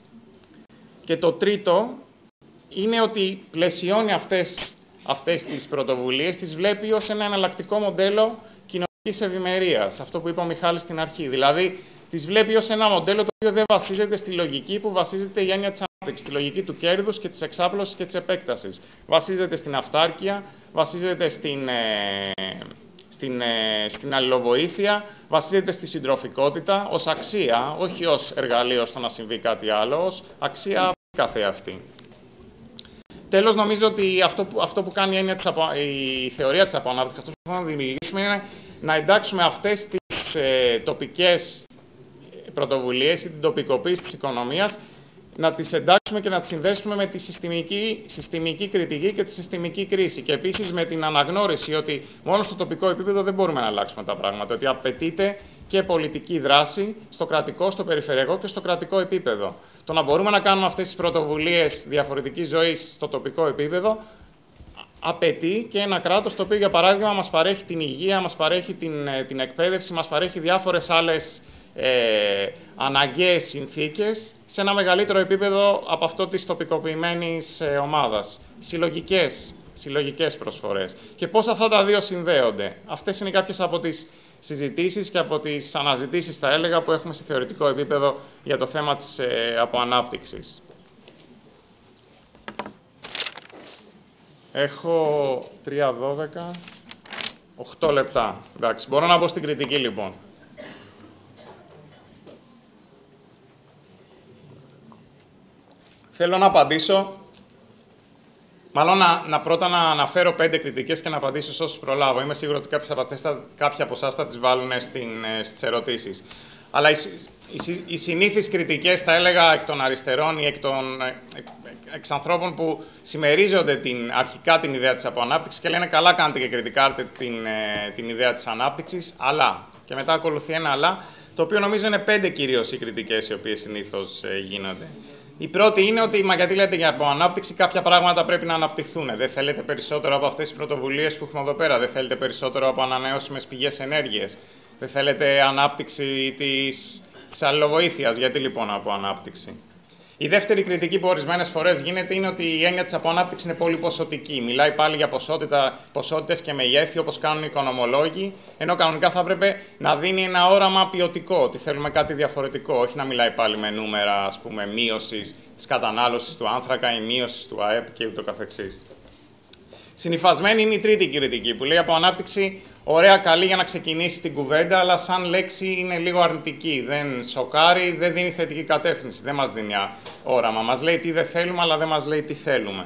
Και το τρίτο είναι ότι πλαισιώνει αυτές, αυτές τις πρωτοβουλίες, τις βλέπει ως ένα εναλλακτικό μοντέλο κοινωνικής ευημερίας, αυτό που είπε ο Μιχάλης στην αρχή. Δηλαδή, τις βλέπει ως ένα μοντέλο το οποίο δεν βασίζεται στη λογική που βασίζεται η έννοια της ανάπτυξης, στη λογική του κέρδους και της εξάπλωσης και της επέκτασης. Βασίζεται στην αυτάρκεια, βασίζεται στην... Ε, Στην, ε, στην αλληλοβοήθεια, βασίζεται στη συντροφικότητα ως αξία, όχι ως εργαλείο στο να συμβεί κάτι άλλο, ως αξία καθεαυτή. Τέλος, νομίζω ότι αυτό που, αυτό που κάνει η, έννοια της απο, η θεωρία της αποανάπτυξης, αυτό που θέλουμε να δημιουργήσουμε, είναι να εντάξουμε αυτές τις ε, τοπικές πρωτοβουλίες ή την τοπικοποίηση της οικονομίας, να τις εντάξουμε και να τις συνδέσουμε με τη συστημική, συστημική κριτική και τη συστημική κρίση. Και επίσης με την αναγνώριση ότι μόνο στο τοπικό επίπεδο δεν μπορούμε να αλλάξουμε τα πράγματα. Ότι απαιτείται και πολιτική δράση στο κρατικό, στο περιφερειακό και στο κρατικό επίπεδο. Το να μπορούμε να κάνουμε αυτές τις πρωτοβουλίες διαφορετικής ζωής στο τοπικό επίπεδο απαιτεί και ένα κράτος το οποίο, για παράδειγμα, μας παρέχει την υγεία, μας παρέχει την, την εκπαίδευση, μας παρέχει διάφορες άλλες Ε, αναγκαίες συνθήκες σε ένα μεγαλύτερο επίπεδο από αυτό της τοπικοποιημένης ε, ομάδας. Συλλογικές, συλλογικές προσφορές. Και πώς αυτά τα δύο συνδέονται. Αυτές είναι κάποιες από τις συζητήσεις και από τις αναζητήσεις, θα έλεγα, που έχουμε σε θεωρητικό επίπεδο για το θέμα της ε, αποανάπτυξης. Έχω τρία δώδεκα, οκτώ λεπτά. Εντάξει, μπορώ να μπω στην κριτική, λοιπόν. Θέλω να απαντήσω, μάλλον να, να πρώτα να αναφέρω πέντε κριτικές και να απαντήσω σε όσους προλάβω. Είμαι σίγουρο ότι κάποιες από αυτές, κάποια από εσάς θα τις βάλουν στην, στις ερωτήσεις. Αλλά οι, οι, οι συνήθεις κριτικές, θα έλεγα, εκ των αριστερών ή εκ των εξ ανθρώπων που συμμερίζονται την, αρχικά την ιδέα της αποανάπτυξης και λένε καλά κάνετε και κριτικάρετε την, την ιδέα της ανάπτυξης, αλλά, και μετά ακολουθεί ένα αλλά, το οποίο νομίζω είναι πέντε κυρίως οι κριτικές οι οποίες συνήθως ε, γίνονται. Η πρώτη είναι ότι, μα γιατί λέτε για αποανάπτυξη, κάποια πράγματα πρέπει να αναπτυχθούν. Δεν θέλετε περισσότερο από αυτές τις πρωτοβουλίες που έχουμε εδώ πέρα. Δεν θέλετε περισσότερο από ανανεώσιμες πηγές ενέργειας. Δεν θέλετε ανάπτυξη της, της αλληλοβοήθειας. Γιατί λοιπόν από ανάπτυξη. Η δεύτερη κριτική που ορισμένες φορές γίνεται είναι ότι η έννοια της αποανάπτυξης είναι πολύ ποσοτική. Μιλάει πάλι για ποσότητα, ποσότητες και μεγέθη όπως κάνουν οι οικονομολόγοι, ενώ κανονικά θα έπρεπε να δίνει ένα όραμα ποιοτικό, ότι θέλουμε κάτι διαφορετικό, όχι να μιλάει πάλι με νούμερα, ας πούμε, μείωσης της κατανάλωσης του άνθρακα ή μείωσης του ΑΕΠ και ούτω καθεξής. Συνυφασμένη είναι η τρίτη κριτική που λέει από ανάπτυξη ωραία, καλή για να ξεκινήσει την κουβέντα, αλλά σαν λέξη είναι λίγο αρνητική. Δεν σοκάρει, δεν δίνει θετική κατεύθυνση, δεν μας δίνει όραμα. Μας λέει τι δεν θέλουμε, αλλά δεν μας λέει τι θέλουμε.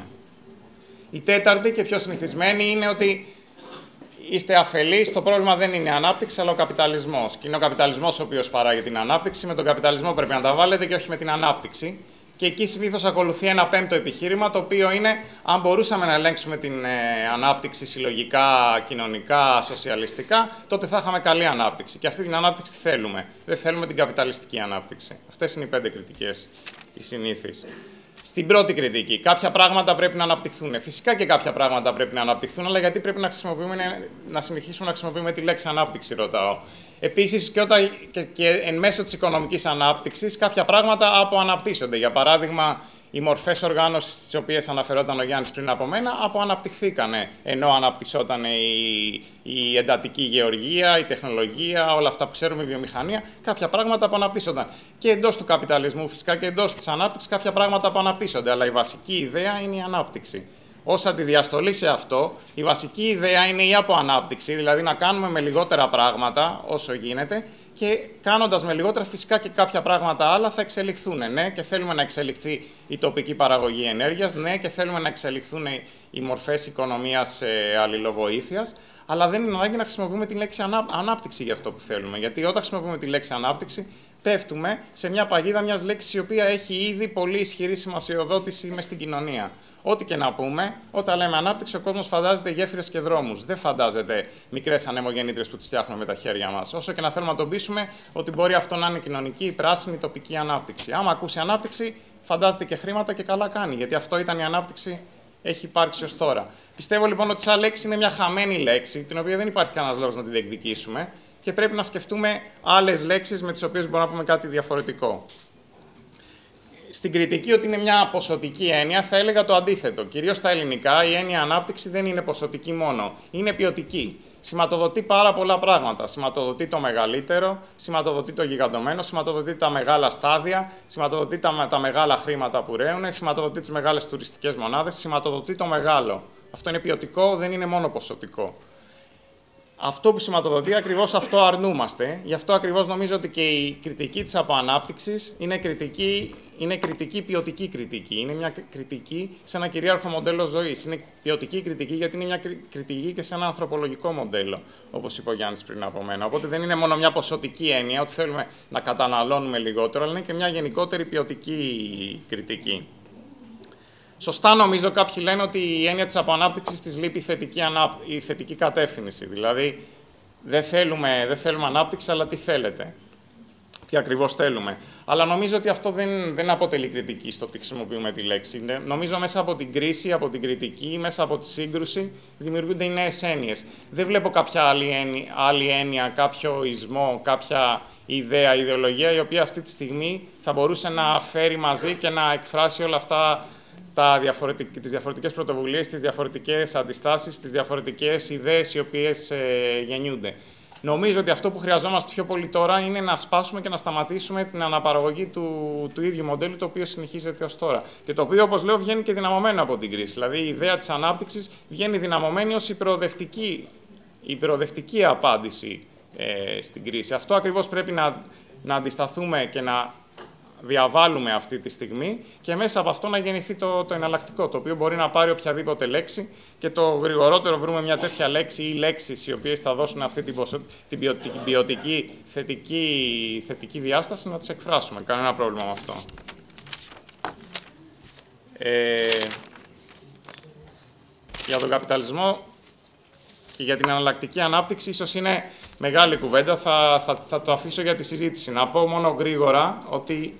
Η τέταρτη και πιο συνηθισμένη είναι ότι είστε αφελείς, το πρόβλημα δεν είναι η ανάπτυξη, αλλά ο καπιταλισμός. Και είναι ο καπιταλισμός ο οποίος παράγει την ανάπτυξη, με τον καπιταλισμό πρέπει να τα βάλετε και όχι με την ανάπτυξη. Και εκεί συνήθως ακολουθεί ένα πέμπτο επιχείρημα, το οποίο είναι αν μπορούσαμε να ελέγξουμε την ε, ανάπτυξη συλλογικά, κοινωνικά, σοσιαλιστικά, τότε θα είχαμε καλή ανάπτυξη. Και αυτή την ανάπτυξη θέλουμε. Δεν θέλουμε την καπιταλιστική ανάπτυξη. Αυτές είναι οι πέντε κριτικές, οι συνήθεις. Στην πρώτη κριτική, κάποια πράγματα πρέπει να αναπτυχθούν. Φυσικά και κάποια πράγματα πρέπει να αναπτυχθούν, αλλά γιατί πρέπει να, να συνεχίσουμε να χρησιμοποιούμε τη λέξη ανάπτυξη, ρωτάω. Επίσης, και, όταν, και, και εν μέσω της οικονομικής ανάπτυξης, κάποια πράγματα αποαναπτύσσονται. Για παράδειγμα, οι μορφές οργάνωσης στις οποίες αναφερόταν ο Γιάννης πριν από μένα, αποαναπτυχθήκανε, ενώ αναπτυσσόταν η, η εντατική γεωργία, η τεχνολογία, όλα αυτά που ξέρουμε, η βιομηχανία, κάποια πράγματα αποαναπτύσσονταν. Και εντός του καπιταλισμού, φυσικά και εντός της ανάπτυξης, κάποια πράγματα αποαναπτύσσονται. Αλλά η βασική ιδέα είναι η ανάπτυξη. Ως αντιδιαστολή σε αυτό, η βασική ιδέα είναι η αποανάπτυξη, δηλαδή να κάνουμε με λιγότερα πράγματα όσο γίνεται και κάνοντας με λιγότερα φυσικά και κάποια πράγματα άλλα θα εξελιχθούν. Ναι, και θέλουμε να εξελιχθεί η τοπική παραγωγή ενέργειας, ναι, και θέλουμε να εξελιχθούν οι μορφές οικονομίας ε, αλληλοβοήθειας, αλλά δεν είναι ανάγκη να χρησιμοποιούμε τη λέξη ανά, ανάπτυξη για αυτό που θέλουμε. Γιατί όταν χρησιμοποιούμε τη λέξη ανάπτυξη, πέφτουμε σε μια παγίδα μιας λέξης η οποία έχει ήδη πολύ ισχυρή σημασιοδότηση μες στην κοινωνία. Ό,τι και να πούμε, όταν λέμε ανάπτυξη, ο κόσμος φαντάζεται γέφυρες και δρόμους. Δεν φαντάζεται μικρές ανεμογεννήτριες που τις φτιάχνουμε με τα χέρια μας. Όσο και να θέλουμε να τον πείσουμε ότι μπορεί αυτό να είναι κοινωνική, πράσινη, τοπική ανάπτυξη. Άμα ακούσει ανάπτυξη, φαντάζεται και χρήματα και καλά κάνει. Γιατί αυτό ήταν η ανάπτυξη, έχει υπάρξει ως τώρα. Πιστεύω λοιπόν ότι σαν λέξη είναι μια χαμένη λέξη, την οποία δεν υπάρχει κανένας λόγος να την διεκδικήσουμε και πρέπει να σκεφτούμε άλλες λέξεις με τις οποίες μπορούμε να πούμε κάτι διαφορετικό. Στην κριτική ότι είναι μια ποσοτική έννοια, θα έλεγα το αντίθετο. Κυρίως στα ελληνικά, η έννοια ανάπτυξη δεν είναι ποσοτική μόνο, είναι ποιοτική. Σηματοδοτεί πάρα πολλά πράγματα. Σηματοδοτεί το μεγαλύτερο, σηματοδοτεί το γιγαντωμένο, σηματοδοτεί τα μεγάλα στάδια, σηματοδοτεί τα, τα μεγάλα χρήματα που ρέουν, σηματοδοτεί τις μεγάλες τουριστικές μονάδες, σηματοδοτεί το μεγάλο. Αυτό είναι ποιοτικό, δεν είναι μόνο ποσοτικό. Αυτό που σηματοδοτεί, ακριβώς αυτό αρνούμαστε. Γι' αυτό ακριβώς νομίζω ότι και η κριτική της αποανάπτυξης είναι κριτική, είναι κριτική ποιοτική κριτική. Είναι μια κριτική σε ένα κυρίαρχο μοντέλο ζωής. Είναι ποιοτική κριτική γιατί είναι μια κριτική και σε ένα ανθρωπολογικό μοντέλο, όπως είπε ο Γιάννης πριν από μένα. Οπότε δεν είναι μόνο μια ποσοτική έννοια, ότι θέλουμε να καταναλώνουμε λιγότερο, αλλά είναι και μια γενικότερη ποιοτική κριτική. Σωστά νομίζω κάποιοι λένε ότι η έννοια της αποανάπτυξης της λείπει η θετική, ανάπ... η θετική κατεύθυνση. Δηλαδή, δεν θέλουμε, δεν θέλουμε ανάπτυξη, αλλά τι θέλετε. Τι ακριβώς θέλουμε. Αλλά νομίζω ότι αυτό δεν, δεν αποτελεί κριτική στο ότι χρησιμοποιούμε τη λέξη. Νομίζω μέσα από την κρίση, από την κριτική, μέσα από τη σύγκρουση, δημιουργούνται οι νέες έννοιες. Δεν βλέπω κάποια άλλη έννοια, άλλη έννοια, κάποιο ισμό, κάποια ιδέα, ιδεολογία, η οποία αυτή τη στιγμή θα μπορούσε να φέρει μαζί και να εκφράσει όλα αυτά τα διαφορετικ... τις διαφορετικές πρωτοβουλίες, τις διαφορετικές αντιστάσεις, τις διαφορετικές ιδέες οι οποίες ε, γεννιούνται. Νομίζω ότι αυτό που χρειαζόμαστε πιο πολύ τώρα είναι να σπάσουμε και να σταματήσουμε την αναπαραγωγή του, του ίδιου μοντέλου, το οποίο συνεχίζεται ως τώρα. Και το οποίο, όπως λέω, βγαίνει και δυναμωμένο από την κρίση. Δηλαδή, η ιδέα της ανάπτυξης βγαίνει δυναμωμένη ως η προοδευτική, η προοδευτική απάντηση ε, στην κρίση. Αυτό ακριβώς πρέπει να, να αντισταθούμε και να διαβάλουμε αυτή τη στιγμή και μέσα από αυτό να γεννηθεί το, το εναλλακτικό, το οποίο μπορεί να πάρει οποιαδήποτε λέξη και το γρηγορότερο βρούμε μια τέτοια λέξη ή λέξεις οι οποίες θα δώσουν αυτή την, ποσο, την ποιοτική, ποιοτική θετική, θετική διάσταση να τις εκφράσουμε. Κανένα πρόβλημα με αυτό. Ε, για τον καπιταλισμό και για την εναλλακτική ανάπτυξη ίσως είναι μεγάλη κουβέντα, θα, θα, θα το αφήσω για τη συζήτηση. Να πω μόνο γρήγορα ότι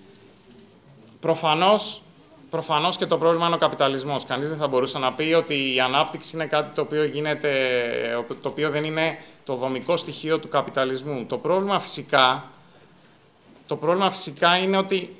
Προφανώς, προφανώς και το πρόβλημα είναι ο καπιταλισμός. Κανείς δεν θα μπορούσε να πει ότι η ανάπτυξη είναι κάτι το οποίο, γίνεται, το οποίο δεν είναι το δομικό στοιχείο του καπιταλισμού. Το πρόβλημα φυσικά, το πρόβλημα φυσικά είναι ότι,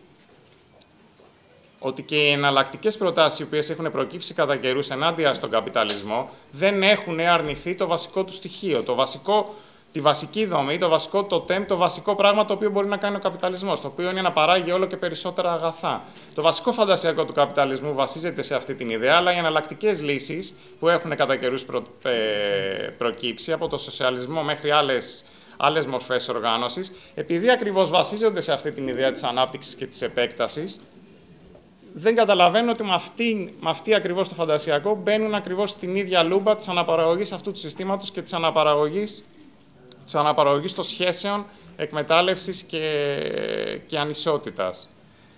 ότι και οι εναλλακτικές προτάσεις οι οποίες έχουν προκύψει κατά καιρούς ενάντια στον καπιταλισμό δεν έχουν αρνηθεί το βασικό του στοιχείο, το βασικό, τη βασική δομή, το βασικό τοτέμ, το βασικό πράγμα το οποίο μπορεί να κάνει ο καπιταλισμός, το οποίο είναι να παράγει όλο και περισσότερα αγαθά. Το βασικό φαντασιακό του καπιταλισμού βασίζεται σε αυτή την ιδέα, αλλά οι εναλλακτικές λύσεις που έχουν κατά καιρούς προ, ε, προκύψει από το σοσιαλισμό μέχρι άλλες, άλλες μορφές οργάνωσης, επειδή ακριβώς βασίζονται σε αυτή την ιδέα της ανάπτυξης και της επέκτασης, δεν καταλαβαίνω ότι με αυτή, με αυτή ακριβώς το φαντασιακό μπαίνουν ακριβώς στην ίδια λούμπα της αναπαραγωγής αυτού του συστήματος και της αναπαραγωγής της αναπαραγωγής των σχέσεων εκμετάλλευσης και, και ανισότητας.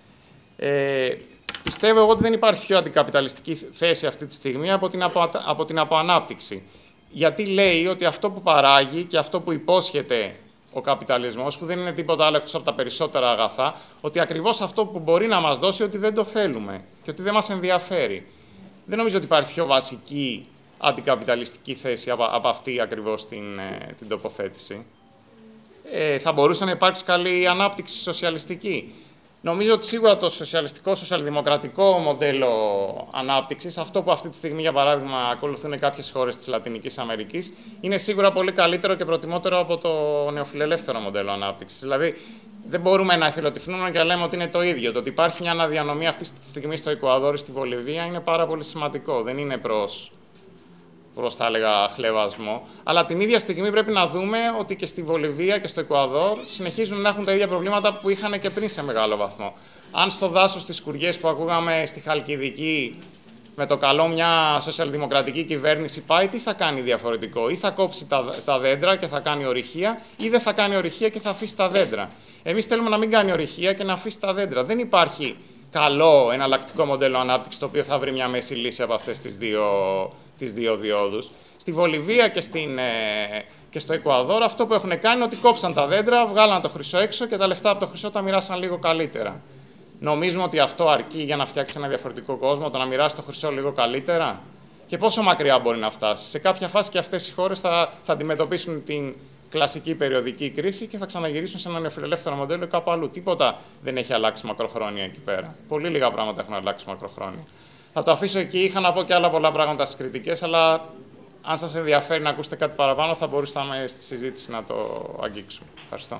Ε, πιστεύω εγώ ότι δεν υπάρχει πιο αντικαπιταλιστική θέση αυτή τη στιγμή από την, απο, από την αποανάπτυξη. Γιατί λέει ότι αυτό που παράγει και αυτό που υπόσχεται ο καπιταλισμός, που δεν είναι τίποτα άλλο εκτός από τα περισσότερα αγαθά, ότι ακριβώς αυτό που μπορεί να μας δώσει ότι δεν το θέλουμε και ότι δεν μας ενδιαφέρει. Δεν νομίζω ότι υπάρχει πιο βασική αντικαπιταλιστική θέση από, από αυτή ακριβώς την, ε, την τοποθέτηση. Ε, θα μπορούσε να υπάρξει καλή ανάπτυξη σοσιαλιστική. Νομίζω ότι σίγουρα το σοσιαλιστικό, σοσιαλδημοκρατικό μοντέλο ανάπτυξης, αυτό που αυτή τη στιγμή, για παράδειγμα, ακολουθούν κάποιες χώρες της Λατινικής Αμερικής, είναι σίγουρα πολύ καλύτερο και προτιμότερο από το νεοφιλελεύθερο μοντέλο ανάπτυξης. Δηλαδή, δεν μπορούμε να εθελοτυφλούμε και να λέμε ότι είναι το ίδιο. Το ότι υπάρχει μια αναδιανομή αυτή τη στιγμή στο Εκουαδόρ, στη Βολιβία, είναι πάρα πολύ σημαντικό. Δεν είναι προς. προς θα έλεγα χλευασμό, αλλά την ίδια στιγμή πρέπει να δούμε ότι και στη Βολιβία και στο Εκουαδόρ συνεχίζουν να έχουν τα ίδια προβλήματα που είχαν και πριν σε μεγάλο βαθμό. Αν στο δάσος τις σκουριές που ακούγαμε στη Χαλκιδική με το καλό μια σοσιαλδημοκρατική κυβέρνηση πάει, τι θα κάνει διαφορετικό? Ή θα κόψει τα, τα δέντρα και θα κάνει ορυχεία, ή δεν θα κάνει ορυχεία και θα αφήσει τα δέντρα. Εμείς θέλουμε να μην κάνει ορυχεία και να αφήσει τα δέντρα. Δεν υπάρχει καλό εναλλακτικό μοντέλο ανάπτυξης το οποίο θα βρει μια μέση λύση από αυτές τις δύο, τις δύο διόδους. Στη Βολιβία και, στην, ε, και στο Εκουαδόρ αυτό που έχουν κάνει είναι ότι κόψαν τα δέντρα, βγάλαν το χρυσό έξω και τα λεφτά από το χρυσό τα μοιράσαν λίγο καλύτερα. Νομίζουμε ότι αυτό αρκεί για να φτιάξει ένα διαφορετικό κόσμο, το να μοιράσει το χρυσό λίγο καλύτερα? Και πόσο μακριά μπορεί να φτάσει? Σε κάποια φάση και αυτές οι χώρες θα, θα αντιμετωπίσουν την κλασική περιοδική κρίση και θα ξαναγυρίσουν σε ένα νεοφιλελεύθερο μοντέλο κάπου αλλού. Τίποτα δεν έχει αλλάξει μακροχρόνια εκεί πέρα. Πολύ λίγα πράγματα έχουν αλλάξει μακροχρόνια. Θα το αφήσω εκεί. Είχα να πω και άλλα πολλά πράγματα στις κριτικές, αλλά αν σας ενδιαφέρει να ακούσετε κάτι παραπάνω, θα μπορούσαμε στη συζήτηση να το αγγίξουμε. Ευχαριστώ.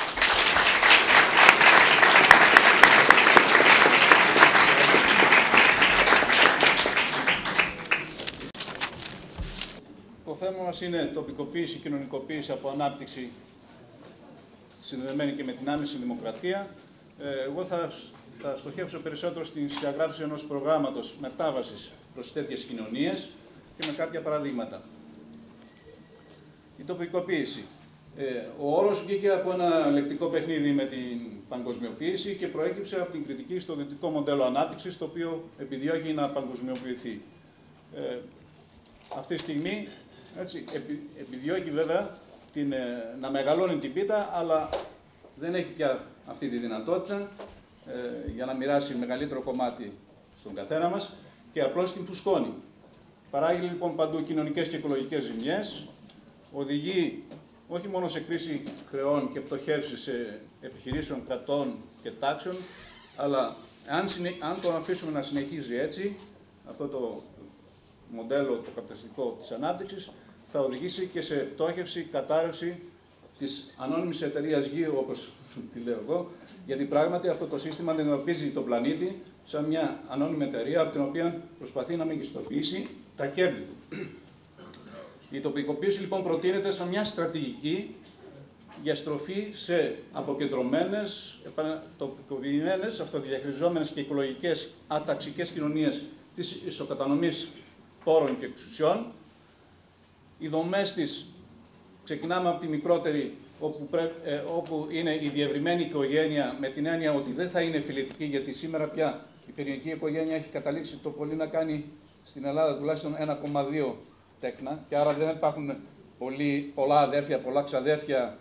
Το θέμα μας είναι τοπικοποίηση, κοινωνικοποίηση από ανάπτυξη συνδεδεμένη και με την άμεση δημοκρατία. Εγώ θα, θα στοχεύσω περισσότερο στην διαγράψη ενός προγράμματος μετάβασης προς τέτοιες κοινωνίες και με κάποια παραδείγματα. Η τοπικοποίηση. Ο όρος βγήκε από ένα λεκτικό παιχνίδι με την παγκοσμιοποίηση και προέκυψε από την κριτική στο δυτικό μοντέλο ανάπτυξης, το οποίο επιδιώκει να παγκοσμιοποιηθεί. Ε, αυτή τη στιγμή έτσι, επι, επιδιώκει βέβαια την, ε, να μεγαλώνει την πίτα, αλλά δεν έχει πια αυτή τη δυνατότητα ε, για να μοιράσει μεγαλύτερο κομμάτι στον καθένα μας και απλώς την φουσκώνει. Παράγει λοιπόν παντού κοινωνικές και οικολογικές ζημιές, οδηγεί όχι μόνο σε κρίση χρεών και πτωχεύσεις επιχειρήσεων, κρατών και τάξεων, αλλά αν, συνε... αν το αφήσουμε να συνεχίζει έτσι, αυτό το μοντέλο το καπιταλιστικό της ανάπτυξης, θα οδηγήσει και σε πτώχευση, κατάρρευση της ανώνυμης εταιρείας Γη, όπως τη λέω εγώ, γιατί πράγματι αυτό το σύστημα αντιμετωπίζει τον πλανήτη σαν μια ανώνυμη εταιρεία από την οποία προσπαθεί να μεγιστοποιήσει τα κέρδη του. Η τοπικοποίηση λοιπόν προτείνεται σαν μια στρατηγική για στροφή σε αποκεντρωμένες, τοπικοποιημένες, αυτοδιαχειριζόμενες και οικολογικές αταξικές κοινωνίες της ισοκατανομής πόρων και εξουσιών. Οι δομές της, ξεκινάμε από τη μικρότερη, όπου, πρέ, ε, όπου είναι η διευρυμένη οικογένεια, με την έννοια ότι δεν θα είναι φιλετική, γιατί σήμερα πια η πυρηνική οικογένεια έχει καταλήξει το πολύ να κάνει στην Ελλάδα τουλάχιστον ένα κόμμα δύο τέκνα, και άρα δεν υπάρχουν πολύ, πολλά αδέρφια, πολλά ξαδέρφια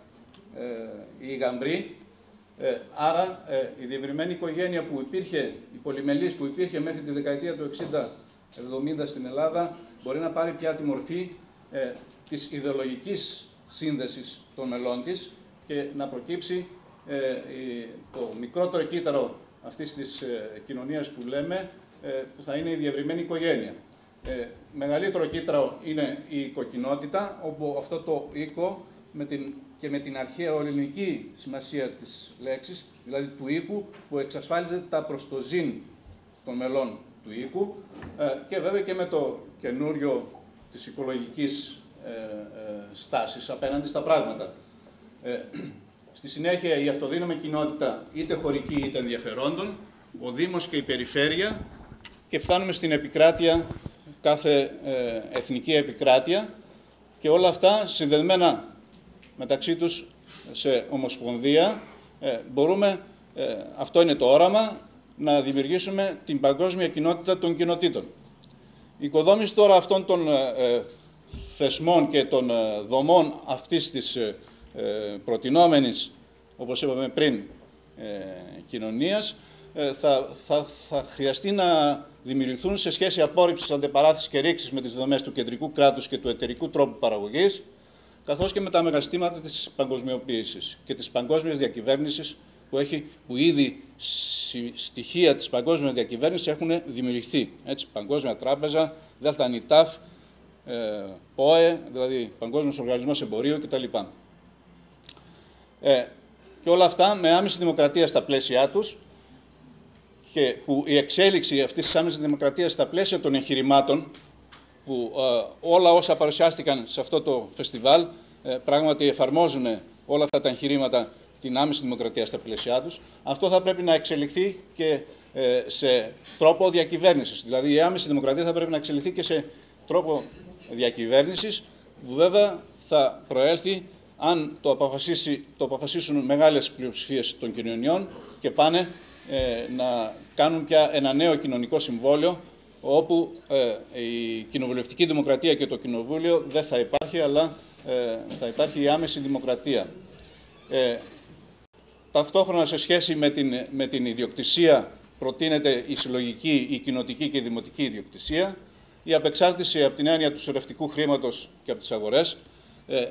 ε, ή γαμπροί. Ε, άρα ε, η διευρυμένη οικογένεια που υπήρχε, η πολυμελής που υπήρχε μέχρι τη δεκαετία του εξήντα εβδομήντα στην Ελλάδα, μπορεί να πάρει πια τη μορφή ε, της ιδεολογικής σύνδεσης των μελών της και να προκύψει ε, η, το μικρότερο κύτταρο αυτής της ε, κοινωνίας που λέμε, ε, που θα είναι η διευρυμένη οικογένεια. Ε, μεγαλύτερο κύτταρο είναι η οικοκοινότητα, όπου αυτό το οίκο με την, και με την αρχαία ελληνική σημασία της λέξης, δηλαδή του οίκου, που εξασφάλιζε τα προστοζήν των μελών του οίκου, ε, και βέβαια και με το καινούριο της οικολογικής ε, ε, στάσης απέναντι στα πράγματα. Ε, στη συνέχεια η αυτοδύναμη κοινότητα, είτε χωρική είτε ενδιαφερόντων, ο Δήμος και η Περιφέρεια, και φτάνουμε στην επικράτεια, κάθε ε, εθνική επικράτεια, και όλα αυτά συνδεδεμένα μεταξύ τους σε ομοσπονδία, ε, μπορούμε, ε, αυτό είναι το όραμα, να δημιουργήσουμε την παγκόσμια κοινότητα των κοινοτήτων. Η οικοδόμηση τώρα αυτών των ε, θεσμών και των ε, δομών αυτής της ε, προτινόμενης, όπως είπαμε πριν, ε, κοινωνίας, ε, θα, θα, θα χρειαστεί να δημιουργηθούν σε σχέση απόρριψης, αντεπαράθεσης και ρήξης με τις δομές του κεντρικού κράτους και του εταιρικού τρόπου παραγωγής, καθώς και με τα μεγαστήματα της παγκοσμιοποίησης και της παγκόσμιας διακυβέρνησης, που, έχει, που ήδη στοιχεία της παγκόσμιας διακυβέρνησης έχουν δημιουργηθεί. Έτσι, Παγκόσμια Τράπεζα, ΔΝΤ, ε, ΠΟΕ, δηλαδή Παγκόσμιος Οργανισμός Εμπορίου κτλ. Ε, και όλα αυτά με άμεση δημοκρατία στα πλαίσια τους, και που η εξέλιξη αυτής της άμεσης δημοκρατίας στα πλαίσια των εγχειρημάτων, που ε, όλα όσα παρουσιάστηκαν σε αυτό το φεστιβάλ ε, πράγματι εφαρμόζουν όλα αυτά τα εγχειρήματα την άμεση δημοκρατία στα πλαίσια τους, αυτό θα πρέπει να εξελιχθεί και ε, σε τρόπο διακυβέρνησης. Δηλαδή η άμεση δημοκρατία θα πρέπει να εξελιχθεί και σε τρόπο διακυβέρνησης, που βέβαια θα προέλθει αν το, αποφασίσει, το αποφασίσουν μεγάλες πλειοψηφίες των κοινωνιών και πάνε ε, να κάνουν πια ένα νέο κοινωνικό συμβόλαιο, όπου ε, η κοινοβουλευτική δημοκρατία και το κοινοβούλιο δεν θα υπάρχει, αλλά ε, θα υπάρχει η άμεση δημοκρατία. Ε, ταυτόχρονα, σε σχέση με την, με την ιδιοκτησία, προτείνεται η συλλογική, η κοινοτική και η δημοτική ιδιοκτησία, η απεξάρτηση από την έννοια του σωρευτικού χρήματος και από τις αγορές. Ε,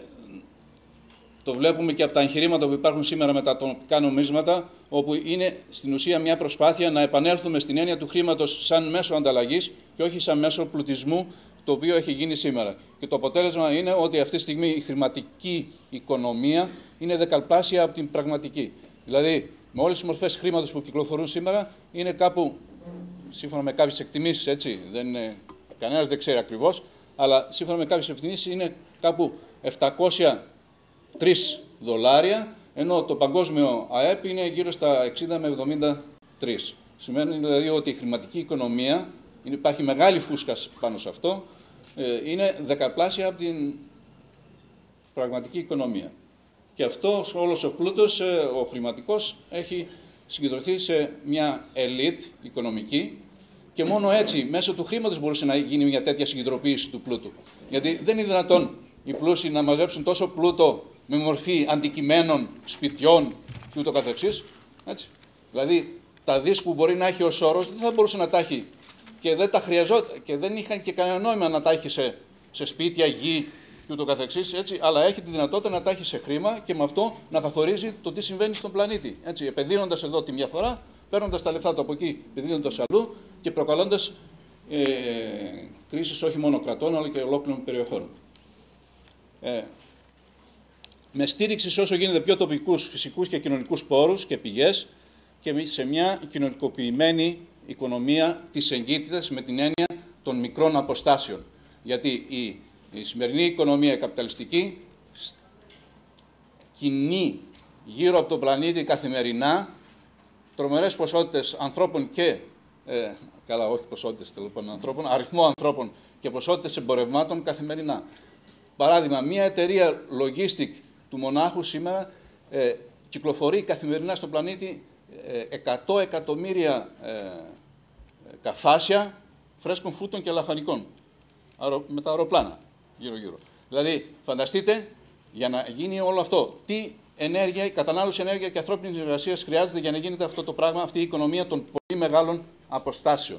Το βλέπουμε και από τα εγχειρήματα που υπάρχουν σήμερα με τα τοπικά νομίσματα, όπου είναι στην ουσία μια προσπάθεια να επανέλθουμε στην έννοια του χρήματος σαν μέσο ανταλλαγής και όχι σαν μέσο πλουτισμού, το οποίο έχει γίνει σήμερα. Και το αποτέλεσμα είναι ότι αυτή τη στιγμή η χρηματική οικονομία είναι δεκαπλάσια από την πραγματική. Δηλαδή, με όλες τις μορφές χρήματος που κυκλοφορούν σήμερα, είναι κάπου, σύμφωνα με κάποιες εκτιμήσεις, έτσι, δεν είναι, κανένας δεν ξέρει ακριβώς, αλλά σύμφωνα με κάποιες εκτιμήσεις είναι κάπου επτακόσια τρία δολάρια, ενώ το παγκόσμιο ΑΕΠ είναι γύρω στα εξήντα με εβδομήντα τρία. Σημαίνει δηλαδή ότι η χρηματική οικονομία, υπάρχει μεγάλη φούσκα πάνω σε αυτό, είναι δεκαπλάσια από την πραγματική οικονομία. Και αυτό όλος ο πλούτος, ο χρηματικός, έχει συγκεντρωθεί σε μια ελίτ οικονομική, και μόνο έτσι, μέσω του χρήματος, μπορούσε να γίνει μια τέτοια συγκεντρωποίηση του πλούτου. Γιατί δεν είναι δυνατόν οι πλούσιοι να μαζέψουν τόσο πλούτο με μορφή αντικειμένων, σπιτιών και ούτω καθεξής. Έτσι. Δηλαδή, τα δις που μπορεί να έχει ο Σόρος δεν θα μπορούσε να τα έχει και δεν τα χρειαζόταν και δεν είχαν και κανένα νόημα να τα έχει σε, σε σπίτια, γη και ούτω καθεξής, έτσι, αλλά έχει τη δυνατότητα να τα έχει σε χρήμα και με αυτό να καθορίζει το τι συμβαίνει στον πλανήτη. Έτσι, επενδύοντας εδώ τη μια φορά, παίρνοντας τα λεφτά του από εκεί, επενδύοντας αλλού και προκαλώντας ε, κρίσεις όχι μόνο κρατών αλλά και ολόκληρων περιοχών. Ε, με στήριξη σε όσο γίνεται πιο τοπικούς φυσικούς και κοινωνικούς πόρους και πηγές και σε μια κοινωνικοποιημένη οικονομία της εγκύτητας με την έννοια των μικρών αποστάσεων. Γιατί η, η σημερινή οικονομία καπιταλιστική κινεί γύρω από τον πλανήτη καθημερινά τρομερές ποσότητες ανθρώπων και, ε, καλά όχι ποσότητες τέλος πάντων ανθρώπων, αριθμό ανθρώπων και ποσότητες εμπορευμάτων καθημερινά. Παράδειγμα, μια εταιρεία logistic του Μονάχου σήμερα ε, κυκλοφορεί καθημερινά στον πλανήτη ε, εκατό εκατομμύρια ε, καφάσια φρέσκων φρούτων και λαχανικών με τα αεροπλάνα γύρω-γύρω. Δηλαδή, φανταστείτε, για να γίνει όλο αυτό, τι ενέργεια, κατανάλωση ενέργεια και ανθρώπινη εργασία χρειάζεται για να γίνεται αυτό το πράγμα, αυτή η οικονομία των πολύ μεγάλων αποστάσεων.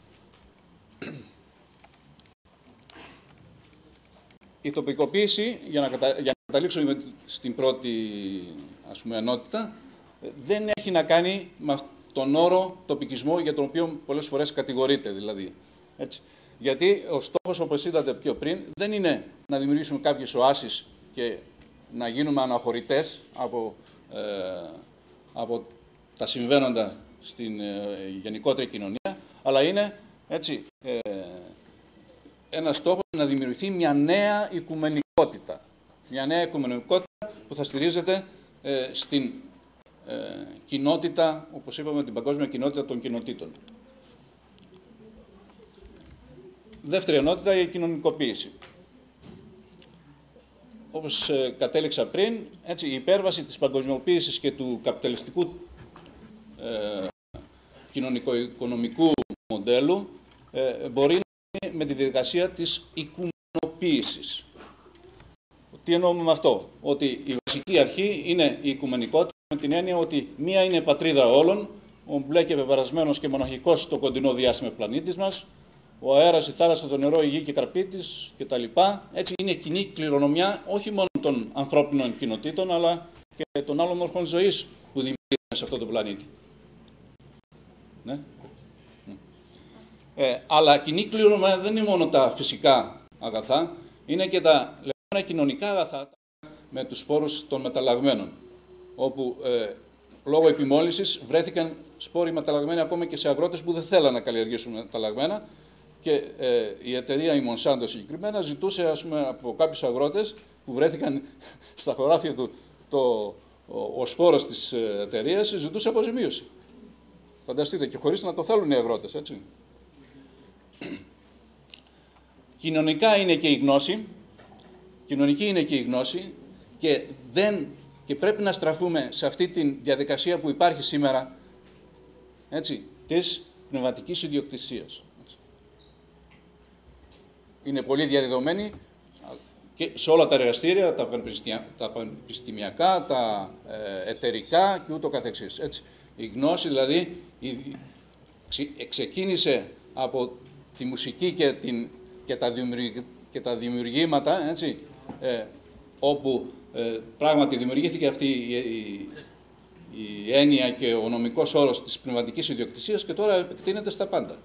Η τοπικοποίηση, για να, κατα... για να καταλήξω στην πρώτη ας πούμε, ενότητα, δεν έχει να κάνει με τον όρο τοπικισμό για τον οποίο πολλές φορές κατηγορείται. Δηλαδή. Έτσι. Γιατί ο στόχος, όπως είδατε πιο πριν, δεν είναι να δημιουργήσουμε κάποιες οάσεις και να γίνουμε αναχωρητές από, ε, από τα συμβαίνοντα στην ε, γενικότερη κοινωνία, αλλά είναι έτσι, ε, ένα στόχο να δημιουργηθεί μια νέα οικουμενικότητα. Μια νέα οικουμενικότητα που θα στηρίζεται ε, στην ε, κοινότητα, όπως είπαμε, την παγκόσμια κοινότητα των κοινοτήτων. Δεύτερη ενότητα, η κοινωνικοποίηση. Όπως ε, κατέληξα πριν, έτσι, η υπέρβαση της παγκοσμιοποίησης και του καπιταλιστικού ε, κοινωνικο-οικονομικού μοντέλου ε, μπορεί να γίνει με τη διαδικασία της οικουμενοποίησης. Τι εννοούμε με αυτό? Ότι η βασική αρχή είναι η οικουμενικότητα, με την έννοια ότι μία είναι η πατρίδα όλων, ο μπλε και πεπερασμένος και μοναχικός στο κοντινό διάστημα πλανήτης μας, ο αέρας, η θάλασσα, το νερό, η γη και η καρπή της κτλ. Έτσι είναι κοινή κληρονομιά όχι μόνο των ανθρώπινων κοινοτήτων, αλλά και των άλλων μορφών ζωής που δημιουργείται σε αυτό το πλανήτη. Ναι. Ε, αλλά κοινή κληρονομιά δεν είναι μόνο τα φυσικά αγαθά, είναι και τα λεγόμενα κοινωνικά αγαθά με τους σπόρους των μεταλλαγμένων, όπου ε, λόγω επιμόλυνσης βρέθηκαν σπόροι μεταλλαγμένοι ακόμα και σε αγρότες που δεν θέλαν να καλλιεργήσουν μεταλλαγμένα. Και ε, η εταιρεία, η Monsanto συγκεκριμένα, ζητούσε ας πούμε, από κάποιους αγρότες που βρέθηκαν στα χωράφια του το, ο, ο σπόρος της εταιρείας, ζητούσε αποζημίωση. Φανταστείτε, και χωρίς να το θέλουν οι αγρότες, έτσι. Κοινωνικά είναι και η γνώση, κοινωνική είναι και η γνώση και, δεν, και πρέπει να στραφούμε σε αυτή τη διαδικασία που υπάρχει σήμερα, έτσι, της πνευματικής ιδιοκτησίας. Είναι πολύ διαδεδομένη και σε όλα τα εργαστήρια, τα, τα πανεπιστημιακά, τα ε, εταιρικά και ούτω καθεξής. Έτσι. Η γνώση δηλαδή η, ξε, ξεκίνησε από τη μουσική και, την, και, τα, δημιουργη, και τα δημιουργήματα, έτσι, ε, όπου ε, πράγματι δημιουργήθηκε αυτή η, η, η έννοια και ο νομικός όρος της πνευματικής ιδιοκτησίας και τώρα επεκτείνεται στα πάντα.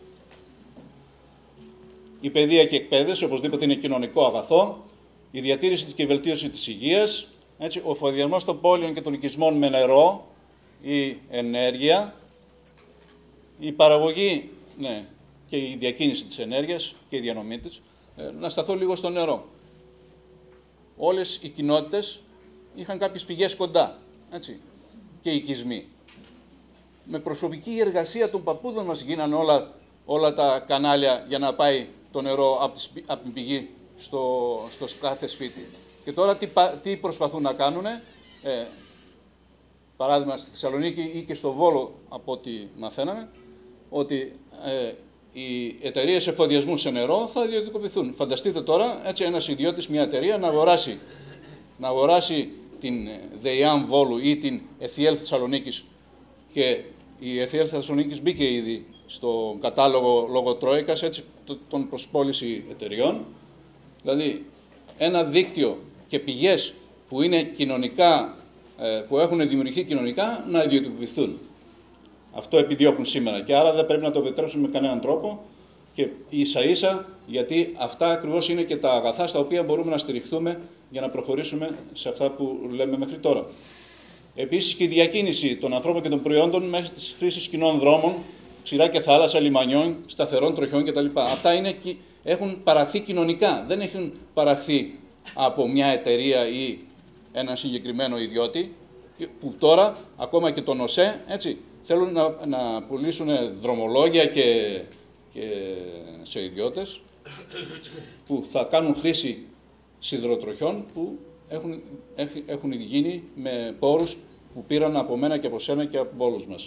Η παιδεία και η εκπαίδευση, οπωσδήποτε, είναι κοινωνικό αγαθό. Η διατήρηση και η βελτίωση της υγείας, έτσι, ο εφοδιασμός των πόλεων και των οικισμών με νερό, η ενέργεια, η παραγωγή ναι, και η διακίνηση της ενέργειας και η διανομή της. Ε, να σταθώ λίγο στο νερό. Όλες οι κοινότητες είχαν κάποιες πηγές κοντά, έτσι, και οι οικισμοί. Με προσωπική εργασία των παππούδων μας γίνανε όλα, όλα τα κανάλια για να πάει το νερό από, τη, από την πηγή στο, στο κάθε σπίτι. Και τώρα τι, τι προσπαθούν να κάνουν, ε, παράδειγμα στη Θεσσαλονίκη ή και στο Βόλο από ό,τι μαθαίναμε, ότι ε, οι εταιρείες εφοδιασμού σε νερό θα ιδιωτικοποιηθούν. Φανταστείτε τώρα έτσι ένας ιδιώτης, μια εταιρεία να αγοράσει, να αγοράσει την ΔΕΙΑΜ Βόλου ή την ΕΘΙΕΛ Θεσσαλονίκης, και η ΕΘΙΕΛ Θεσσαλονίκης μπήκε ήδη στο κατάλογο λόγω Τρόικας, έτσι, των προσπόληση εταιριών. Δηλαδή, ένα δίκτυο και πηγές που είναι κοινωνικά, που έχουν δημιουργηθεί κοινωνικά, να ιδιωτικοποιηθούν. Αυτό επιδιώκουν σήμερα και άρα δεν πρέπει να το επιτρέψουμε με κανέναν τρόπο. Και ίσα ίσα, γιατί αυτά ακριβώς είναι και τα αγαθά στα οποία μπορούμε να στηριχθούμε για να προχωρήσουμε σε αυτά που λέμε μέχρι τώρα. Επίσης και η διακίνηση των ανθρώπων και των προϊόντων μέσω της χρήσης κοινών δρόμων, ξηρά και θάλασσα, λιμανιών, σταθερών τροχιών κτλ. Αυτά είναι, έχουν παραχθεί κοινωνικά, δεν έχουν παραχθεί από μια εταιρεία ή έναν συγκεκριμένο ιδιώτη, που τώρα ακόμα και τον ΟΣΕ έτσι, θέλουν να, να πουλήσουν δρομολόγια και, και σε ιδιώτες που θα κάνουν χρήση σιδηροτροχιών που έχουν, έχουν γίνει με πόρους που πήραν από μένα και από σένα και από όλους μας.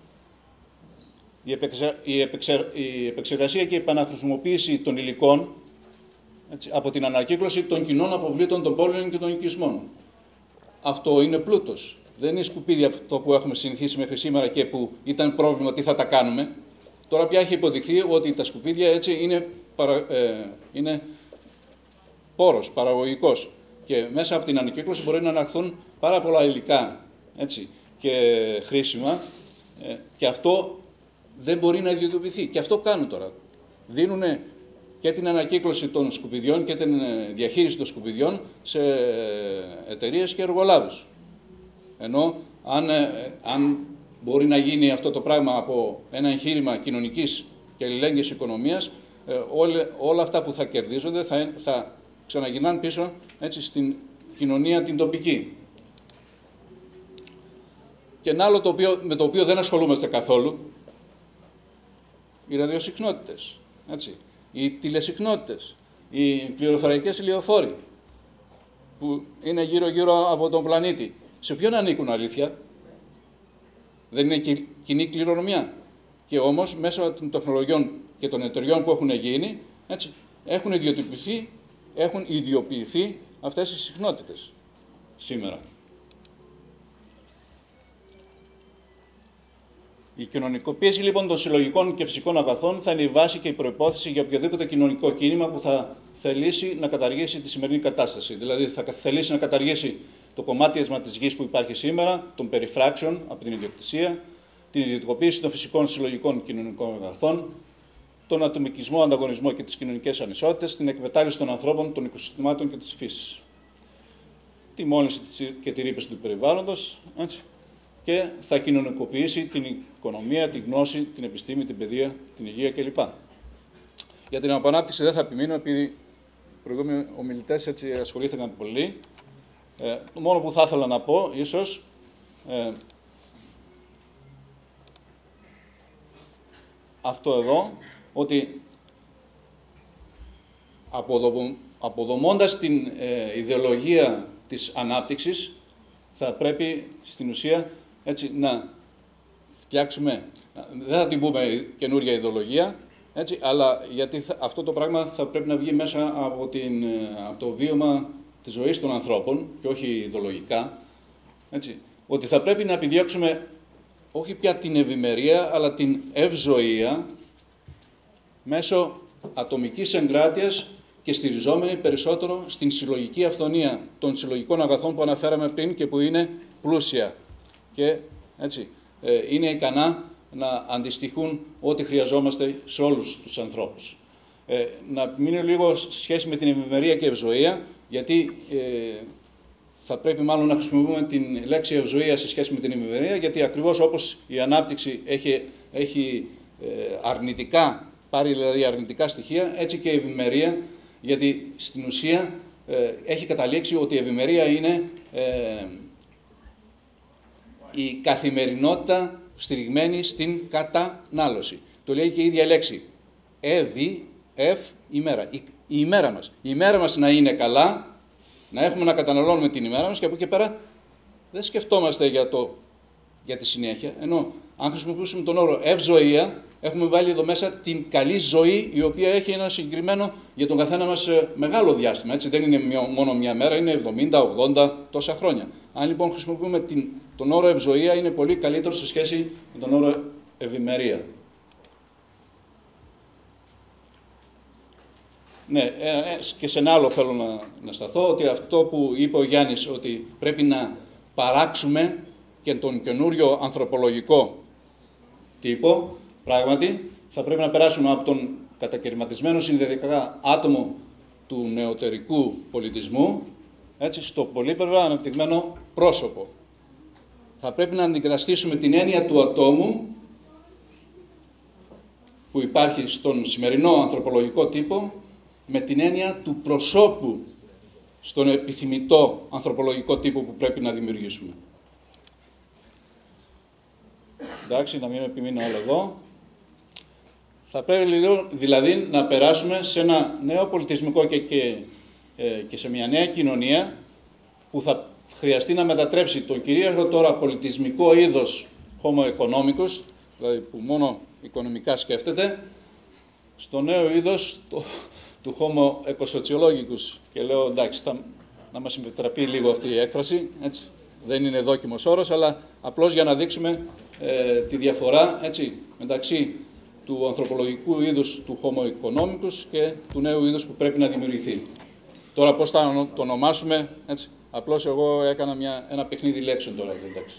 Η, επεξε, η, επεξε, η επεξεργασία και η επαναχρησιμοποίηση των υλικών έτσι, από την ανακύκλωση των κοινών αποβλήτων των πόλεων και των οικισμών. Αυτό είναι πλούτος. Δεν είναι σκουπίδια αυτό που έχουμε συνηθίσει μέχρι σήμερα και που ήταν πρόβλημα τι θα τα κάνουμε. Τώρα πια έχει υποδειχθεί ότι τα σκουπίδια έτσι είναι, παρα, ε, είναι πόρος, παραγωγικός. Και μέσα από την ανακύκλωση μπορεί να αναχθούν πάρα πολλά υλικά έτσι, και χρήσιμα. Ε, και αυτό δεν μπορεί να ιδιωτικοποιηθεί. Και αυτό κάνουν τώρα. Δίνουν και την ανακύκλωση των σκουπιδιών και την διαχείριση των σκουπιδιών σε εταιρείες και εργολάβους. Ενώ αν, αν μπορεί να γίνει αυτό το πράγμα από ένα εγχείρημα κοινωνικής και αλληλέγγυης οικονομίας, όλα, όλα αυτά που θα κερδίζονται θα, θα ξαναγυρνάνε πίσω έτσι, στην κοινωνία την τοπική. Και ένα άλλο το οποίο, με το οποίο δεν ασχολούμαστε καθόλου, οι ραδιοσυχνότητες, έτσι, οι τηλεσυχνότητες, οι πληροφοριακές ηλιοφόροι που είναι γύρω-γύρω από τον πλανήτη. Σε ποιον ανήκουν αλήθεια? Δεν είναι κοινή κληρονομιά? Και όμως μέσω των τεχνολογιών και των εταιριών που έχουν γίνει, έτσι, έχουν ιδιωτικοποιηθεί, έχουν ιδιοποιηθεί αυτές οι συχνότητες σήμερα. Η κοινωνικοποίηση λοιπόν των συλλογικών και φυσικών αγαθών θα είναι η βάση και η προϋπόθεση για οποιοδήποτε κοινωνικό κίνημα που θα θελήσει να καταργήσει τη σημερινή κατάσταση. Δηλαδή θα θελήσει να καταργήσει το κομμάτιασμα της γης που υπάρχει σήμερα, των περιφράξεων από την ιδιοκτησία, την ιδιωτικοποίηση των φυσικών συλλογικών κοινωνικών αγαθών, τον ατομικισμό, ανταγωνισμό και τις κοινωνικές ανισότητες, την εκμετάλλευση των ανθρώπων, των οικοσυστημάτων και της φύσης, τη μόλυνση και τη ρήπανση του περιβάλλοντος, έτσι, και θα κοινωνικοποιήσει την οικονομία, την γνώση, την επιστήμη, την παιδεία, την υγεία κλπ. Για την απανάπτυξη δεν θα επιμείνω, επειδή οι προηγούμενοι ομιλητές έτσι ασχολήθηκαν πολύ. Ε, το μόνο που θα ήθελα να πω, ίσως, ε, αυτό εδώ, ότι αποδομώντας την ε, ιδεολογία της ανάπτυξης, θα πρέπει στην ουσία έτσι, να φτιάξουμε, δεν θα την πούμε καινούργια ιδεολογία, έτσι, αλλά γιατί θα, αυτό το πράγμα θα πρέπει να βγει μέσα από, την, από το βίωμα της ζωής των ανθρώπων και όχι ιδεολογικά, έτσι, ότι θα πρέπει να επιδιώξουμε όχι πια την ευημερία, αλλά την ευζοία μέσω ατομικής εγκράτειας και στηριζόμενη περισσότερο στην συλλογική αυθονία των συλλογικών αγαθών που αναφέραμε πριν και που είναι πλούσια και έτσι, ε, είναι ικανά να αντιστοιχούν ό,τι χρειαζόμαστε σε όλους τους ανθρώπους. Ε, να μείνω λίγο σε σχέση με την ευημερία και ευζοία, γιατί ε, θα πρέπει μάλλον να χρησιμοποιούμε την λέξη ευζοία σε σχέση με την ευημερία, γιατί ακριβώς όπως η ανάπτυξη έχει, έχει ε, αρνητικά, πάρει δηλαδή αρνητικά στοιχεία, έτσι και η ευημερία, γιατί στην ουσία ε, έχει καταλήξει ότι η ευημερία είναι ε, η καθημερινότητα στηριγμένη στην κατανάλωση. Το λέει και η ίδια λέξη. Ευη, ευ, ημέρα. Η, η ημέρα μας. Η ημέρα μας να είναι καλά, να έχουμε να καταναλώνουμε την ημέρα μας και από εκεί πέρα δεν σκεφτόμαστε για, το, για τη συνέχεια. Ενώ αν χρησιμοποιήσουμε τον όρο ευζοία, έχουμε βάλει εδώ μέσα την καλή ζωή, η οποία έχει ένα συγκεκριμένο για τον καθένα μας μεγάλο διάστημα. Έτσι, δεν είναι μόνο μια μέρα, είναι εβδομήντα, ογδόντα, τόσα χρόνια. Αν λοιπόν χρησιμοποιούμε την, τον όρο ευζοία, είναι πολύ καλύτερο σε σχέση με τον όρο ευημερία. Ναι, ε, και σε ένα άλλο θέλω να, να σταθώ, ότι αυτό που είπε ο Γιάννης, ότι πρέπει να παράξουμε και τον καινούριο ανθρωπολογικό τύπο, πράγματι, θα πρέπει να περάσουμε από τον κατακαιρματισμένο συνδεδικά άτομο του νεωτερικού πολιτισμού, έτσι, στο πολύπλευρα αναπτυγμένο πρόσωπο. Θα πρέπει να αντικαταστήσουμε την έννοια του ατόμου που υπάρχει στον σημερινό ανθρωπολογικό τύπο με την έννοια του προσώπου στον επιθυμητό ανθρωπολογικό τύπο που πρέπει να δημιουργήσουμε. Εντάξει, να μην επιμείνω όλο εδώ. Θα πρέπει δηλαδή να περάσουμε σε ένα νέο πολιτισμικό και, και, και σε μια νέα κοινωνία που θα χρειαστεί να μετατρέψει τον κυρίαρχο τώρα πολιτισμικό είδος Homo economicus, δηλαδή που μόνο οικονομικά σκέφτεται, στο νέο είδος το, του Homo ecosociologicus. Και λέω, εντάξει, θα, να μας επιτραπεί λίγο αυτή η έκφραση, έτσι, δεν είναι δόκιμος όρος, αλλά απλώς για να δείξουμε ε, τη διαφορά, έτσι, μεταξύ του ανθρωπολογικού είδους του Homo economicus και του νέου είδους που πρέπει να δημιουργηθεί. Τώρα πώς θα το ονομάσουμε, έτσι, απλώς εγώ έκανα μια, ένα παιχνίδι λέξεων τώρα, εντάξει.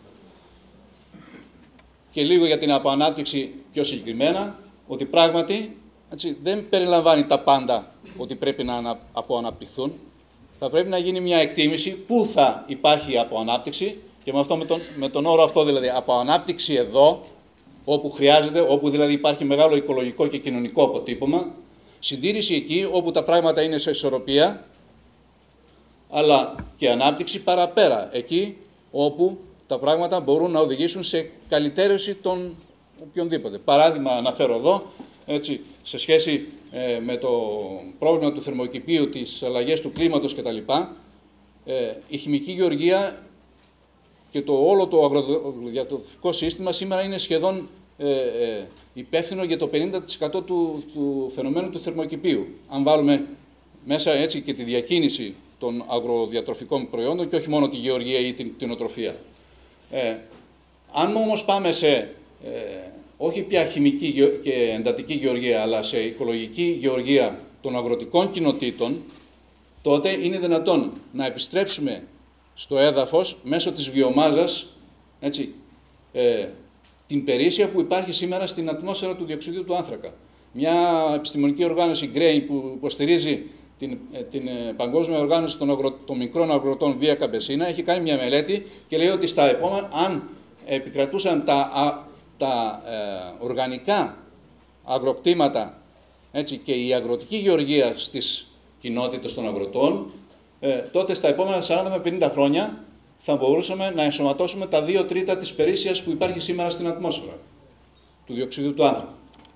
Και λίγο για την αποανάπτυξη πιο συγκεκριμένα, ότι πράγματι, έτσι, δεν περιλαμβάνει τα πάντα ότι πρέπει να αποαναπτυχθούν. Θα πρέπει να γίνει μια εκτίμηση πού θα υπάρχει αποανάπτυξη και με, αυτό, με, τον, με τον όρο αυτό δηλαδή αποανάπτυξη εδώ, όπου χρειάζεται, όπου δηλαδή υπάρχει μεγάλο οικολογικό και κοινωνικό αποτύπωμα, συντήρηση εκεί όπου τα πράγματα είναι σε ισορροπία, αλλά και ανάπτυξη παραπέρα, εκεί όπου τα πράγματα μπορούν να οδηγήσουν σε καλυτέρωση των οποιονδήποτε. Παράδειγμα αναφέρω εδώ, έτσι, σε σχέση ε, με το πρόβλημα του θερμοκηπίου, τις αλλαγές του κλίματος κτλ. Ε, η χημική γεωργία και το όλο το αγροδιατροφικό σύστημα σήμερα είναι σχεδόν ε, ε, υπεύθυνο για το πενήντα τοις εκατό του, του φαινομένου του θερμοκηπίου. Αν βάλουμε μέσα έτσι και τη διακίνηση των αγροδιατροφικών προϊόντων και όχι μόνο τη γεωργία ή την κτηνοτροφία. Ε, αν όμως πάμε σε ε, όχι πια χημική και εντατική γεωργία, αλλά σε οικολογική γεωργία των αγροτικών κοινοτήτων, τότε είναι δυνατόν να επιστρέψουμε στο έδαφος μέσω της βιομάζας, έτσι, ε, την περίσσια που υπάρχει σήμερα στην ατμόσφαιρα του διοξειδίου του άνθρακα. Μια επιστημονική οργάνωση, Grain, που υποστηρίζει την, την Παγκόσμια Οργάνωση των, αγρο, των Μικρών Αγροτών Via Campesina, έχει κάνει μια μελέτη και λέει ότι στα επόμενα, αν επικρατούσαν τα, α, τα ε, οργανικά αγροκτήματα, έτσι, και η αγροτική γεωργία στις κοινότητες των αγροτών, ε, τότε στα επόμενα σαράντα με πενήντα χρόνια θα μπορούσαμε να ενσωματώσουμε τα δύο τρίτα της περίσσιας που υπάρχει σήμερα στην ατμόσφαιρα του διοξειδίου του άνθρακα.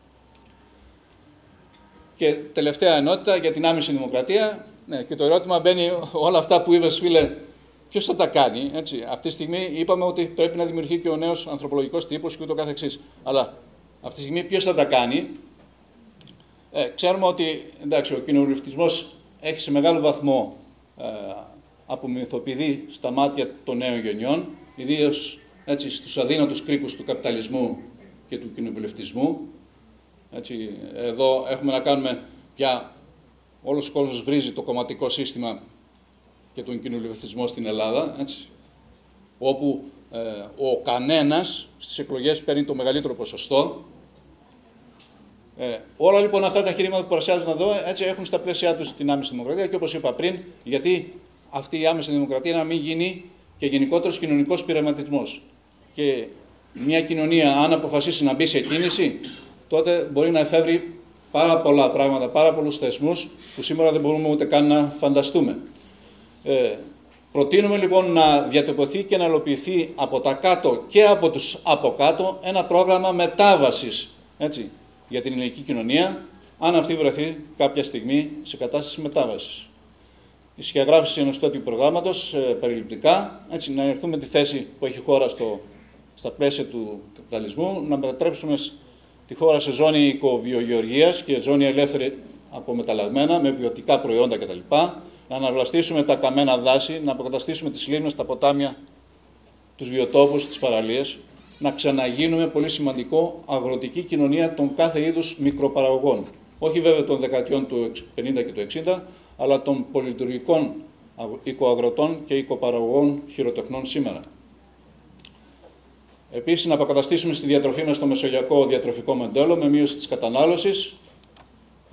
Και τελευταία ενότητα για την άμεση δημοκρατία. Ναι, και το ερώτημα μπαίνει, όλα αυτά που είπες, φίλε, ποιος θα τα κάνει, έτσι. Αυτή τη στιγμή είπαμε ότι πρέπει να δημιουργηθεί και ο νέος ανθρωπολογικός τύπος και ούτω καθεξής. Αλλά αυτή τη στιγμή ποιος θα τα κάνει? Ε, ξέρουμε ότι, εντάξει, ο κοινοβουλευτισμός έχει σε μεγάλο βαθμό ε, απομυθοποιηθεί στα μάτια των νέων γενιών, ιδίως έτσι, στους αδύνατους κρίκους του καπιταλισμού και του κοινοβουλευτισμού. Έτσι, εδώ έχουμε να κάνουμε πια, όλος ο κόσμος βρίζει το κομματικό σύστημα και τον κοινοβουλευτισμό στην Ελλάδα, έτσι, όπου ε, ο κανένας στις εκλογές παίρνει το μεγαλύτερο ποσοστό. Ε, όλα λοιπόν αυτά τα εγχειρήματα που παρουσιάζουν εδώ, έτσι, έχουν στα πλαίσια τους την άμεση δημοκρατία και όπως είπα πριν, γιατί αυτή η άμεση δημοκρατία να μην γίνει και γενικότερος κοινωνικός πειραματισμός. Και μια κοινωνία, αν αποφασίσει να μπει σε κίνηση, τότε μπορεί να εφεύρει πάρα πολλά πράγματα, πάρα πολλούς θεσμούς που σήμερα δεν μπορούμε ούτε καν να φανταστούμε. Ε, προτείνουμε λοιπόν να διατυπωθεί και να υλοποιηθεί από τα κάτω και από τους από κάτω ένα πρόγραμμα μετάβασης, έτσι, για την ελληνική κοινωνία, αν αυτή βρεθεί κάποια στιγμή σε κατάσταση μετάβασης. Η σχεδιαγράφηση ενός τέτοιου προγράμματος ε, περιληπτικά, έτσι, να έρθουμε τη θέση που έχει η χώρα στο, στα πλαίσια του καπιταλισμού, να μετατρέψουμε τη χώρα σε ζώνη οικοβιογεωργίας και ζώνη ελεύθερη από μεταλλαγμένα, με ποιοτικά προϊόντα κτλ. Να αναβλαστήσουμε τα καμένα δάση, να αποκαταστήσουμε τις λίμνες, τα ποτάμια, τους βιοτόπους, τις παραλίες, να ξαναγίνουμε, πολύ σημαντικό, αγροτική κοινωνία των κάθε είδους μικροπαραγωγών. Όχι βέβαια των δεκαετιών του πενήντα και του εξήντα, αλλά των πολυλειτουργικών οικοαγροτών και οικοπαραγωγών χειροτεχνών σήμερα. Επίσης, να αποκαταστήσουμε στη διατροφή μας το μεσογειακό διατροφικό μοντέλο με μείωση της κατανάλωσης,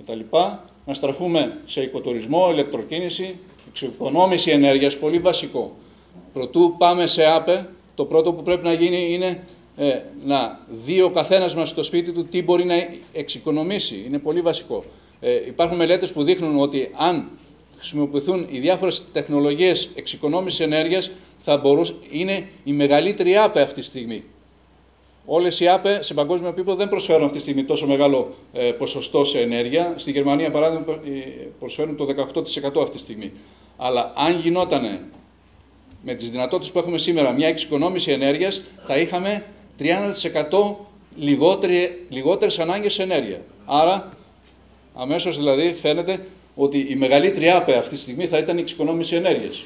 κτλ. Να στραφούμε σε οικοτουρισμό, ηλεκτροκίνηση, εξοικονόμηση ενέργειας, πολύ βασικό. Προτού πάμε σε ΑΠΕ, το πρώτο που πρέπει να γίνει είναι ε, να δει ο καθένας μας στο σπίτι του τι μπορεί να εξοικονομήσει. Είναι πολύ βασικό. Ε, υπάρχουν μελέτες που δείχνουν ότι αν χρησιμοποιηθούν οι διάφορες τεχνολογίες εξοικονόμησης ενέργειας, θα μπορούσε, είναι η μεγαλύτερη ΑΠΕ αυτή τη στιγμή. Όλες οι ΑΠΕ σε παγκόσμιο επίπεδο δεν προσφέρουν αυτή τη στιγμή τόσο μεγάλο ε, ποσοστό σε ενέργεια. Στη Γερμανία, παράδειγμα, προσφέρουν το δεκαοκτώ τοις εκατό αυτή τη στιγμή. Αλλά αν γινόταν με τις δυνατότητες που έχουμε σήμερα μια εξοικονόμηση ενέργειας, θα είχαμε τριάντα τοις εκατό λιγότερη, λιγότερες ανάγκες σε ενέργεια. Άρα, αμέσως δηλαδή φαίνεται ότι η μεγαλύτερη ΑΠΕ αυτή τη στιγμή θα ήταν η εξοικονόμηση ενέργειας.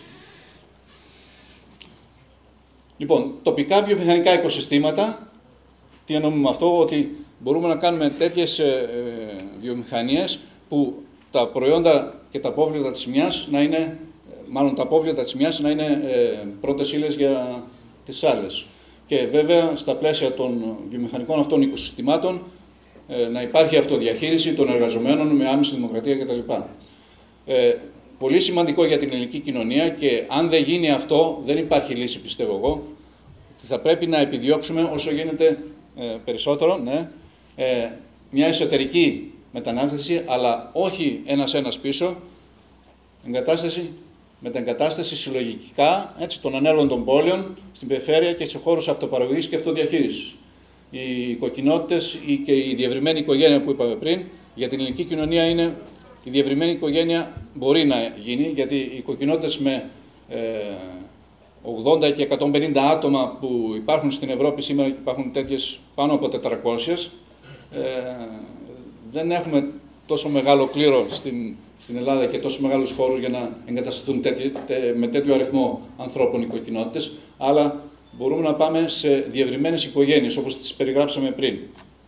Λοιπόν, τοπικά βιομηχανικά οικοσυστήματα, τι εννοούμε με αυτό, ότι μπορούμε να κάνουμε τέτοιες ε, ε, βιομηχανίες που τα προϊόντα και τα απόβλητα της μιας να είναι, μάλλον τα απόβλητα της μιας να είναι ε, πρώτες ύλες για τις άλλες. Και βέβαια στα πλαίσια των βιομηχανικών αυτών οικοσυστημάτων ε, να υπάρχει αυτοδιαχείριση των εργαζομένων με άμεση δημοκρατία κτλ. Ε, πολύ σημαντικό για την ελληνική κοινωνία και αν δεν γίνει αυτό, δεν υπάρχει λύση, πιστεύω εγώ, ότι θα πρέπει να επιδιώξουμε όσο γίνεται ε, περισσότερο ναι, ε, μια εσωτερική μετανάστευση, αλλά όχι ένας-ένας πίσω, εγκατάσταση, μεταγκατάσταση συλλογικά έτσι, των ανέργων των πόλεων στην περιφέρεια και σε χώρους αυτοπαραγωγής και αυτοδιαχείρισης. Οι οικοκοινότητες και η διευρυμένη οικογένεια που είπαμε πριν, για την ελληνική κοινωνία είναι η διευρυμένη οικογένεια μπορεί να γίνει, γιατί οι οικοκοινότητες με ε, ογδόντα και εκατόν πενήντα άτομα που υπάρχουν στην Ευρώπη σήμερα και υπάρχουν τέτοιες πάνω από τετρακόσιες, ε, δεν έχουμε τόσο μεγάλο κλήρο στην, στην Ελλάδα και τόσο μεγάλους χώρους για να εγκατασταθούν τέτοι, τέ, με τέτοιο αριθμό ανθρώπων οικοκοινότητες, αλλά μπορούμε να πάμε σε διευρυμένες οικογένειες όπως τις περιγράψαμε πριν.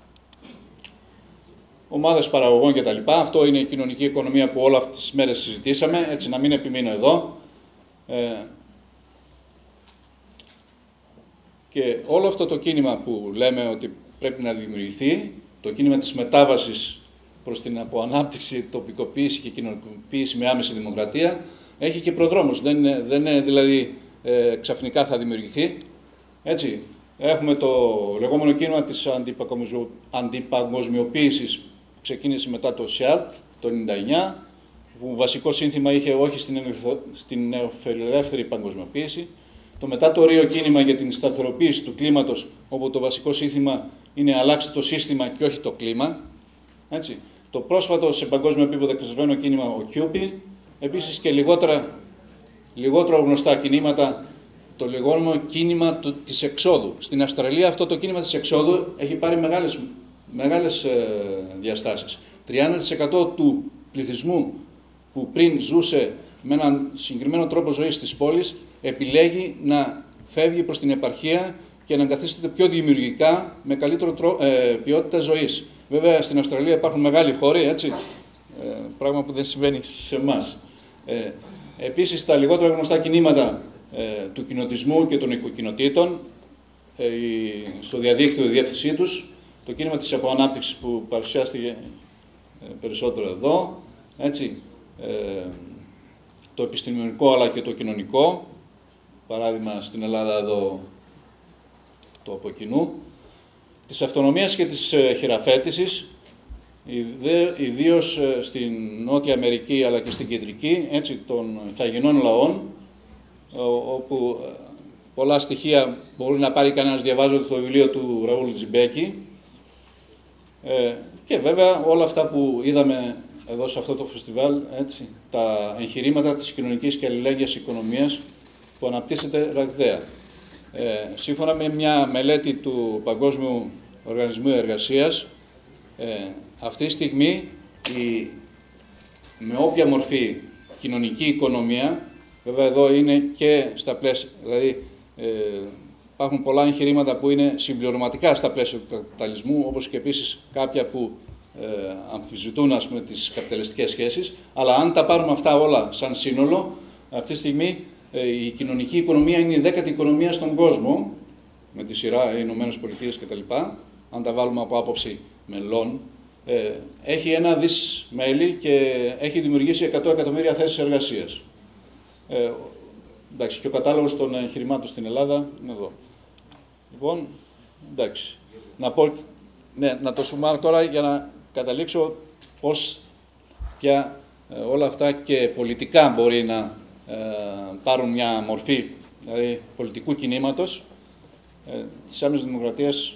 Ομάδες παραγωγών κτλ. Αυτό είναι η κοινωνική οικονομία που όλα αυτές τις μέρες συζητήσαμε, έτσι να μην επιμείνω εδώ. Ε, και όλο αυτό το κίνημα που λέμε ότι πρέπει να δημιουργηθεί, το κίνημα της μετάβασης προς την αποανάπτυξη, τοπικοποίηση και κοινωνικοποίηση με άμεση δημοκρατία, έχει και προδρόμους. Δεν είναι, δεν είναι δηλαδή ε, ξαφνικά θα δημιουργηθεί. Έτσι, έχουμε το λεγόμενο κίνημα της αντιπαγκοσμιοποίησης, ξεκίνησε μετά το ΣΕΑΡΤ το χίλια εννιακόσια ενενήντα εννιά, που βασικό σύνθημα είχε όχι στην νεοφιλελεύθερη παγκοσμιοποίηση. Το μετά το Ρίο κίνημα για την σταθεροποίηση του κλίματος, όπου το βασικό σύνθημα είναι αλλάξει το σύστημα και όχι το κλίμα. Έτσι. Το πρόσφατο σε παγκόσμιο επίπεδο εκπαιδευμένο κίνημα ο Κιούπι, επίσης και λιγότερα, λιγότερο γνωστά κινήματα, το λεγόμενο κίνημα της εξόδου. Στην Αυστραλία αυτό το κίνημα της εξόδου έχει πάρει μεγάλες, μεγάλες ε, διαστάσεις. τριάντα τοις εκατό του πληθυσμού που πριν ζούσε με έναν συγκεκριμένο τρόπο ζωής στις πόλεις επιλέγει να φεύγει προς την επαρχία και να εγκαθίσταται πιο δημιουργικά με καλύτερο τρο, ε, ποιότητα ζωής. Βέβαια στην Αυστραλία υπάρχουν μεγάλοι χώροι, έτσι, ε, πράγμα που δεν συμβαίνει σε εμάς. Ε, επίσης τα λιγότερα γνωστά κινήματα ε, του κοινοτισμού και των οικοκοινοτήτων, ε, στο διαδίκτυο η διεύθυνσή τους, το κίνημα της αποανάπτυξης που παρουσιάστηκε ε, περισσότερο εδώ, έτσι, ε, το επιστημονικό αλλά και το κοινωνικό, παράδειγμα στην Ελλάδα εδώ το από κοινού, της αυτονομίας και της ε, χειραφέτησης, ιδίως ε, στην Νότια Αμερική αλλά και στην Κεντρική, έτσι, των ηθαγενών λαών, όπου ε, πολλά στοιχεία μπορεί να πάρει κανένας διαβάζοντας το βιβλίο του Ραούλ Τζιμπέκη, ε, και βέβαια όλα αυτά που είδαμε εδώ σε αυτό το φεστιβάλ, έτσι, τα εγχειρήματα της κοινωνικής και αλληλέγγυας οικονομίας που αναπτύσσεται ραγδαία. Ε, σύμφωνα με μια μελέτη του Παγκόσμιου Οργανισμού Εργασίας, ε, αυτή τη στιγμή η, με όποια μορφή κοινωνική οικονομία, βέβαια εδώ είναι και στα πλαίσια, δηλαδή ε, υπάρχουν πολλά εγχειρήματα που είναι συμπληρωματικά στα πλαίσια του καπιταλισμού, όπως και επίσης κάποια που ε, αμφισβητούν, ας πούμε, τις καπιταλιστικές σχέσεις, αλλά αν τα πάρουμε αυτά όλα σαν σύνολο, αυτή τη στιγμή ε, η κοινωνική οικονομία είναι η δέκατη οικονομία στον κόσμο, με τη σειρά οι Ηνωμένες Πολιτείες κτλ. Αν τα βάλουμε από άποψη μελών, Ε, έχει ένα δις μέλη και έχει δημιουργήσει εκατό εκατομμύρια θέσεις εργασίας. Ε, εντάξει, και ο κατάλογος των εγχειρημάτων στην Ελλάδα είναι εδώ. Λοιπόν, εντάξει. Να, πω, ναι, να το σумάρω τώρα για να καταλήξω πώς πια ε, όλα αυτά και πολιτικά μπορεί να ε, πάρουν μια μορφή, δηλαδή πολιτικού κινήματος ε, της Άμεσης Δημοκρατίας,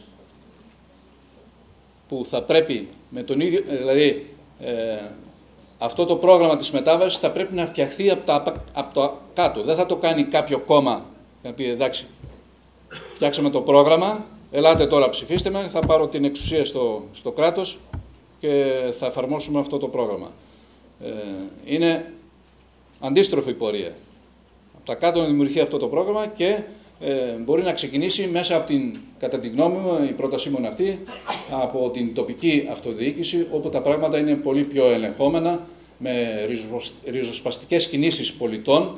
που θα πρέπει με τον ίδιο, δηλαδή ε, αυτό το πρόγραμμα της μετάβασης θα πρέπει να φτιαχθεί από, τα, από το κάτω. Δεν θα το κάνει κάποιο κόμμα να πει εντάξει, φτιάξαμε το πρόγραμμα, ελάτε τώρα ψηφίστε με, θα πάρω την εξουσία στο, στο κράτος και θα εφαρμόσουμε αυτό το πρόγραμμα. Ε, είναι αντίστροφη η πορεία. Από τα κάτω να δημιουργηθεί αυτό το πρόγραμμα και ε, μπορεί να ξεκινήσει μέσα από την, κατά τη γνώμη μου, η πρότασή μου είναι αυτή, από την τοπική αυτοδιοίκηση, όπου τα πράγματα είναι πολύ πιο ελεγχόμενα, με ριζοσπαστικές κινήσεις πολιτών,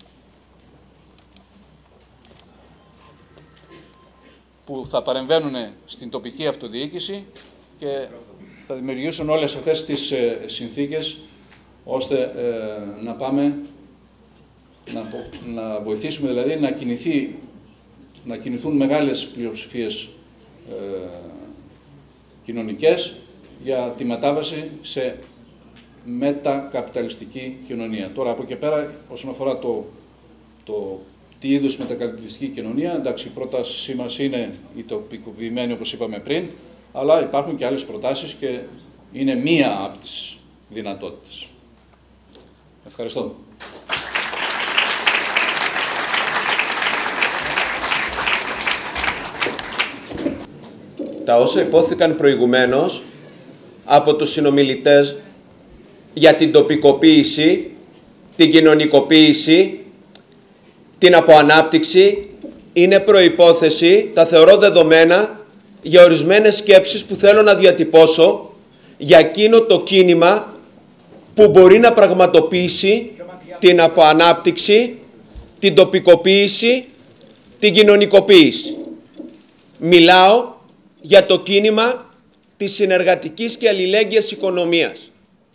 που θα παρεμβαίνουν στην τοπική αυτοδιοίκηση και θα δημιουργήσουν όλες αυτές τις ε, συνθήκες ώστε ε, να πάμε, να, να βοηθήσουμε δηλαδή να, κινηθεί, να κινηθούν μεγάλες πλειοψηφίες ε, κοινωνικές για τη μετάβαση σε μετακαπιταλιστική κοινωνία. Τώρα από εκεί πέρα, όσον αφορά το, το τι είδους μετακαπιταλιστική κοινωνία, εντάξει, η πρότασή μας είναι η τοπικοποιημένη, όπως είπαμε πριν, αλλά υπάρχουν και άλλες προτάσεις και είναι μία από τις δυνατότητες. Ευχαριστώ. Τα όσα υπόθηκαν προηγουμένως από τους συνομιλητές για την τοπικοποίηση, την κοινωνικοποίηση, την αποανάπτυξη, είναι προϋπόθεση, τα θεωρώ δεδομένα, για ορισμένες σκέψεις που θέλω να διατυπώσω για εκείνο το κίνημα που μπορεί να πραγματοποιήσει την αποανάπτυξη, την τοπικοποίηση, την κοινωνικοποίηση. Μιλάω για το κίνημα της συνεργατικής και αλληλέγγυας οικονομίας.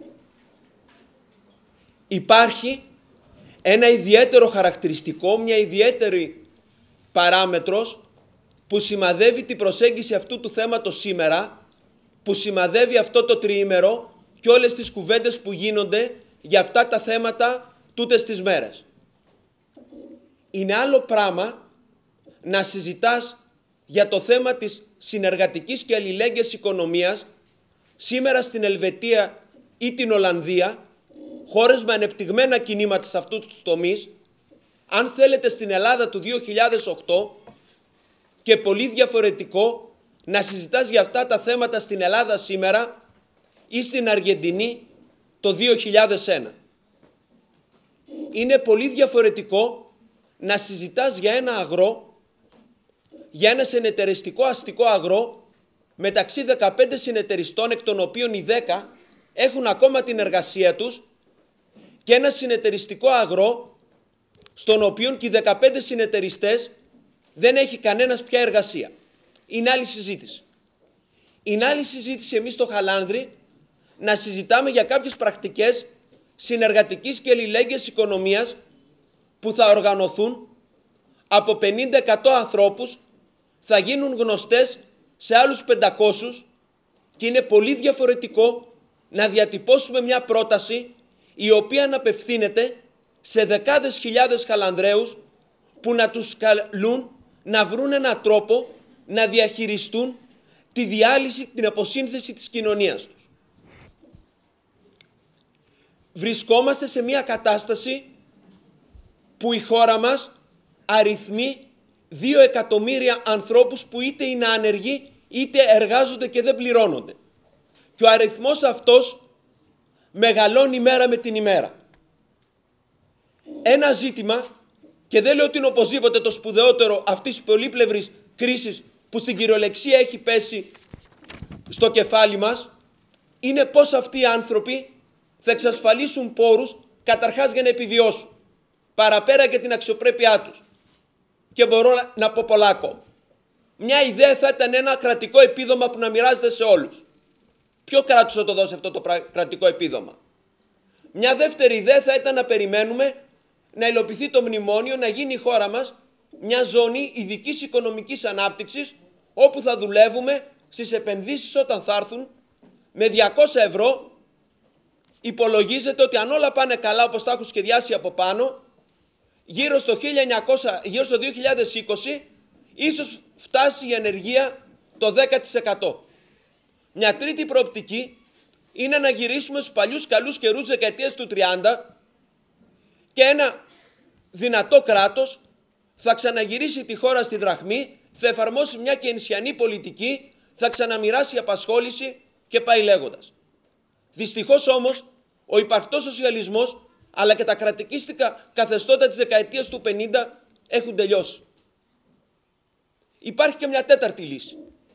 Υπάρχει ένα ιδιαίτερο χαρακτηριστικό, μια ιδιαίτερη παράμετρος που σημαδεύει την προσέγγιση αυτού του θέματος σήμερα, που σημαδεύει αυτό το τριήμερο και όλες τις κουβέντες που γίνονται για αυτά τα θέματα τούτες τις μέρες. Είναι άλλο πράγμα να συζητάς για το θέμα της συνεργατικής και αλληλέγγυας οικονομίας σήμερα στην Ελβετία ή την Ολλανδία, χώρες με ανεπτυγμένα κινήματα σε αυτούς τους τομείς, αν θέλετε στην Ελλάδα του δύο χιλιάδες οκτώ, και πολύ διαφορετικό να συζητάς για αυτά τα θέματα στην Ελλάδα σήμερα ή στην Αργεντινή το δύο χιλιάδες ένα. Είναι πολύ διαφορετικό να συζητάς για ένα αγρό, για ένα συνεταιριστικό αστικό αγρό μεταξύ δεκαπέντε συνεταιριστών, εκ των οποίων οι δέκα έχουν ακόμα την εργασία τους, και ένα συνεταιριστικό αγρό στον οποίο και οι δεκαπέντε συνεταιριστές δεν έχει κανένας πια εργασία. Είναι άλλη συζήτηση. Είναι άλλη συζήτηση εμείς στο Χαλάνδρι να συζητάμε για κάποιες πρακτικές συνεργατικής και αλληλέγγυας οικονομίας που θα οργανωθούν από πενήντα με εκατό ανθρώπους, θα γίνουν γνωστές σε άλλους πεντακόσιους, και είναι πολύ διαφορετικό να διατυπώσουμε μια πρόταση η οποία να απευθύνεται σε δεκάδες χιλιάδες Χαλανδρέους που να τους καλούν να βρουν έναν τρόπο να διαχειριστούν τη διάλυση, την αποσύνθεση της κοινωνίας τους. Βρισκόμαστε σε μια κατάσταση που η χώρα μας αριθμεί δύο εκατομμύρια ανθρώπους που είτε είναι άνεργοι είτε εργάζονται και δεν πληρώνονται. Και ο αριθμός αυτός μεγαλώνει μέρα με την ημέρα. Ένα ζήτημα, και δεν λέω ότι είναι οπωσδήποτε το σπουδαιότερο αυτής της πολύπλευρης κρίσης που στην κυριολεξία έχει πέσει στο κεφάλι μας, είναι πώς αυτοί οι άνθρωποι θα εξασφαλίσουν πόρους καταρχάς για να επιβιώσουν, παραπέρα και την αξιοπρέπειά τους. Και μπορώ να πω πολλά ακόμα. Μια ιδέα θα ήταν ένα κρατικό επίδομα που να μοιράζεται σε όλους. Ποιο κράτος θα το δώσει αυτό το κρατικό επίδομα? Μια δεύτερη ιδέα θα ήταν να περιμένουμε να υλοποιηθεί το μνημόνιο, να γίνει η χώρα μας μια ζώνη ειδικής οικονομικής ανάπτυξης, όπου θα δουλεύουμε στις επενδύσεις όταν θα έρθουν με διακόσια ευρώ. Υπολογίζεται ότι αν όλα πάνε καλά όπως τα έχουν σχεδιάσει από πάνω, γύρω στο, χίλια εννιακόσια, γύρω στο δύο χιλιάδες είκοσι ίσως φτάσει η ανεργία το δέκα τοις εκατό. Μια τρίτη προοπτική είναι να γυρίσουμε στους παλιούς καλούς καιρούς δεκαετίας του τριάντα και ένα δυνατό κράτος θα ξαναγυρίσει τη χώρα στη δραχμή, θα εφαρμόσει μια κεινσιανή πολιτική, θα ξαναμοιράσει απασχόληση και πάει λέγοντας. Δυστυχώς όμως ο υπαρκτός σοσιαλισμός αλλά και τα κρατικίστικα καθεστώτα της δεκαετίας του πενήντα έχουν τελειώσει. Υπάρχει και μια τέταρτη λύση.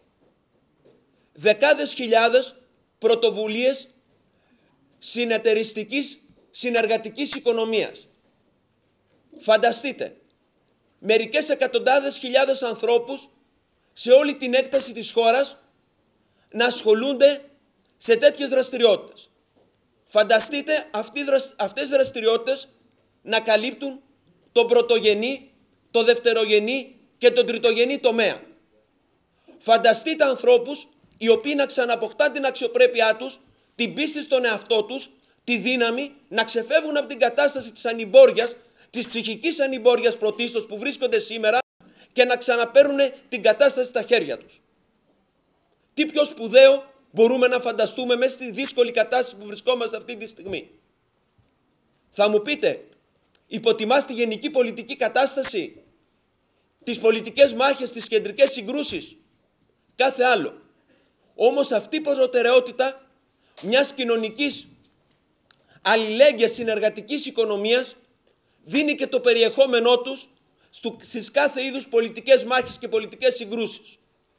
Δεκάδες χιλιάδες πρωτοβουλίες συνεταιριστικής συνεργατικής οικονομίας. Φανταστείτε, μερικές εκατοντάδες χιλιάδες ανθρώπους σε όλη την έκταση της χώρας να ασχολούνται σε τέτοιες δραστηριότητες. Φανταστείτε αυτές οι δραστηριότητες να καλύπτουν τον πρωτογενή, το δευτερογενή και τον τριτογενή τομέα. Φανταστείτε ανθρώπους οι οποίοι να ξαναποκτάν την αξιοπρέπειά τους, την πίστη στον εαυτό τους, τη δύναμη να ξεφεύγουν από την κατάσταση της ανημπόριας, της ψυχικής ανημπόριας πρωτίστως που βρίσκονται σήμερα και να ξαναπαίρνουν την κατάσταση στα χέρια τους. Τι πιο σπουδαίο μπορούμε να φανταστούμε μέσα στη δύσκολη κατάσταση που βρισκόμαστε αυτή τη στιγμή? Θα μου πείτε, υποτιμάς τη γενική πολιτική κατάσταση, τις πολιτικές μάχες, τις κεντρικές συγκρούσεις? Κάθε άλλο. Όμως αυτή η προτεραιότητα μιας κοινωνικής αλληλέγγυας συνεργατικής οικονομίας δίνει και το περιεχόμενό τους στις κάθε είδους πολιτικές μάχες και πολιτικές συγκρούσεις.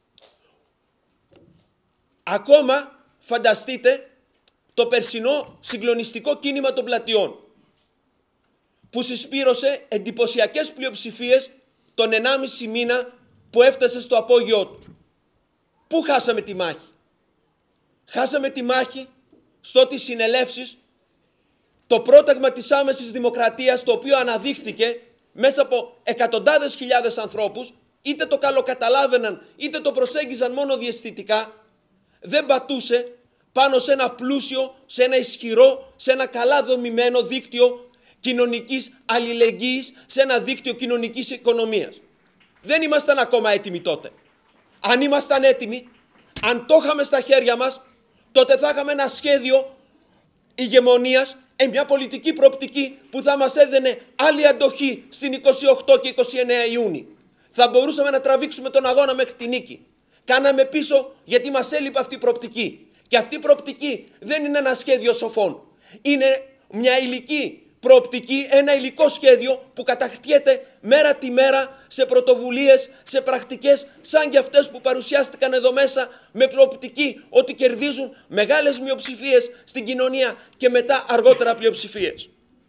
Ακόμα φανταστείτε το περσινό συγκλονιστικό κίνημα των πλατιών που συσπήρωσε εντυπωσιακές πλειοψηφίες τον ενάμιση μήνα που έφτασε στο απόγειό του. Πού χάσαμε τη μάχη? Χάσαμε τη μάχη στο ότι συνελεύσεις το πρόταγμα της άμεσης δημοκρατίας, το οποίο αναδείχθηκε μέσα από εκατοντάδες χιλιάδες ανθρώπους, είτε το καλοκαταλάβαιναν είτε το προσέγγιζαν μόνο διαισθητικά, δεν πατούσε πάνω σε ένα πλούσιο, σε ένα ισχυρό, σε ένα καλά δομημένο δίκτυο κοινωνικής αλληλεγγύης, σε ένα δίκτυο κοινωνικής οικονομίας. Δεν ήμασταν ακόμα έτοιμοι τότε. Αν ήμασταν έτοιμοι, αν το είχαμε στα χέρια μας, τότε θα είχαμε ένα σχέδιο ηγεμονίας, μια πολιτική προοπτική που θα μας έδαινε άλλη αντοχή στην είκοσι οκτώ και είκοσι εννέα Ιούνιου. Θα μπορούσαμε να τραβήξουμε τον αγώνα μέχρι τη νίκη. Κάναμε πίσω γιατί μας έλειπε αυτή η προοπτική. Και αυτή η προοπτική δεν είναι ένα σχέδιο σοφών. Είναι μια υλική προοπτική, ένα υλικό σχέδιο που κατακτιέται μέρα τη μέρα σε πρωτοβουλίες, σε πρακτικές σαν και αυτές που παρουσιάστηκαν εδώ μέσα, με προοπτική ότι κερδίζουν μεγάλες μειοψηφίες στην κοινωνία και μετά αργότερα πλειοψηφίες.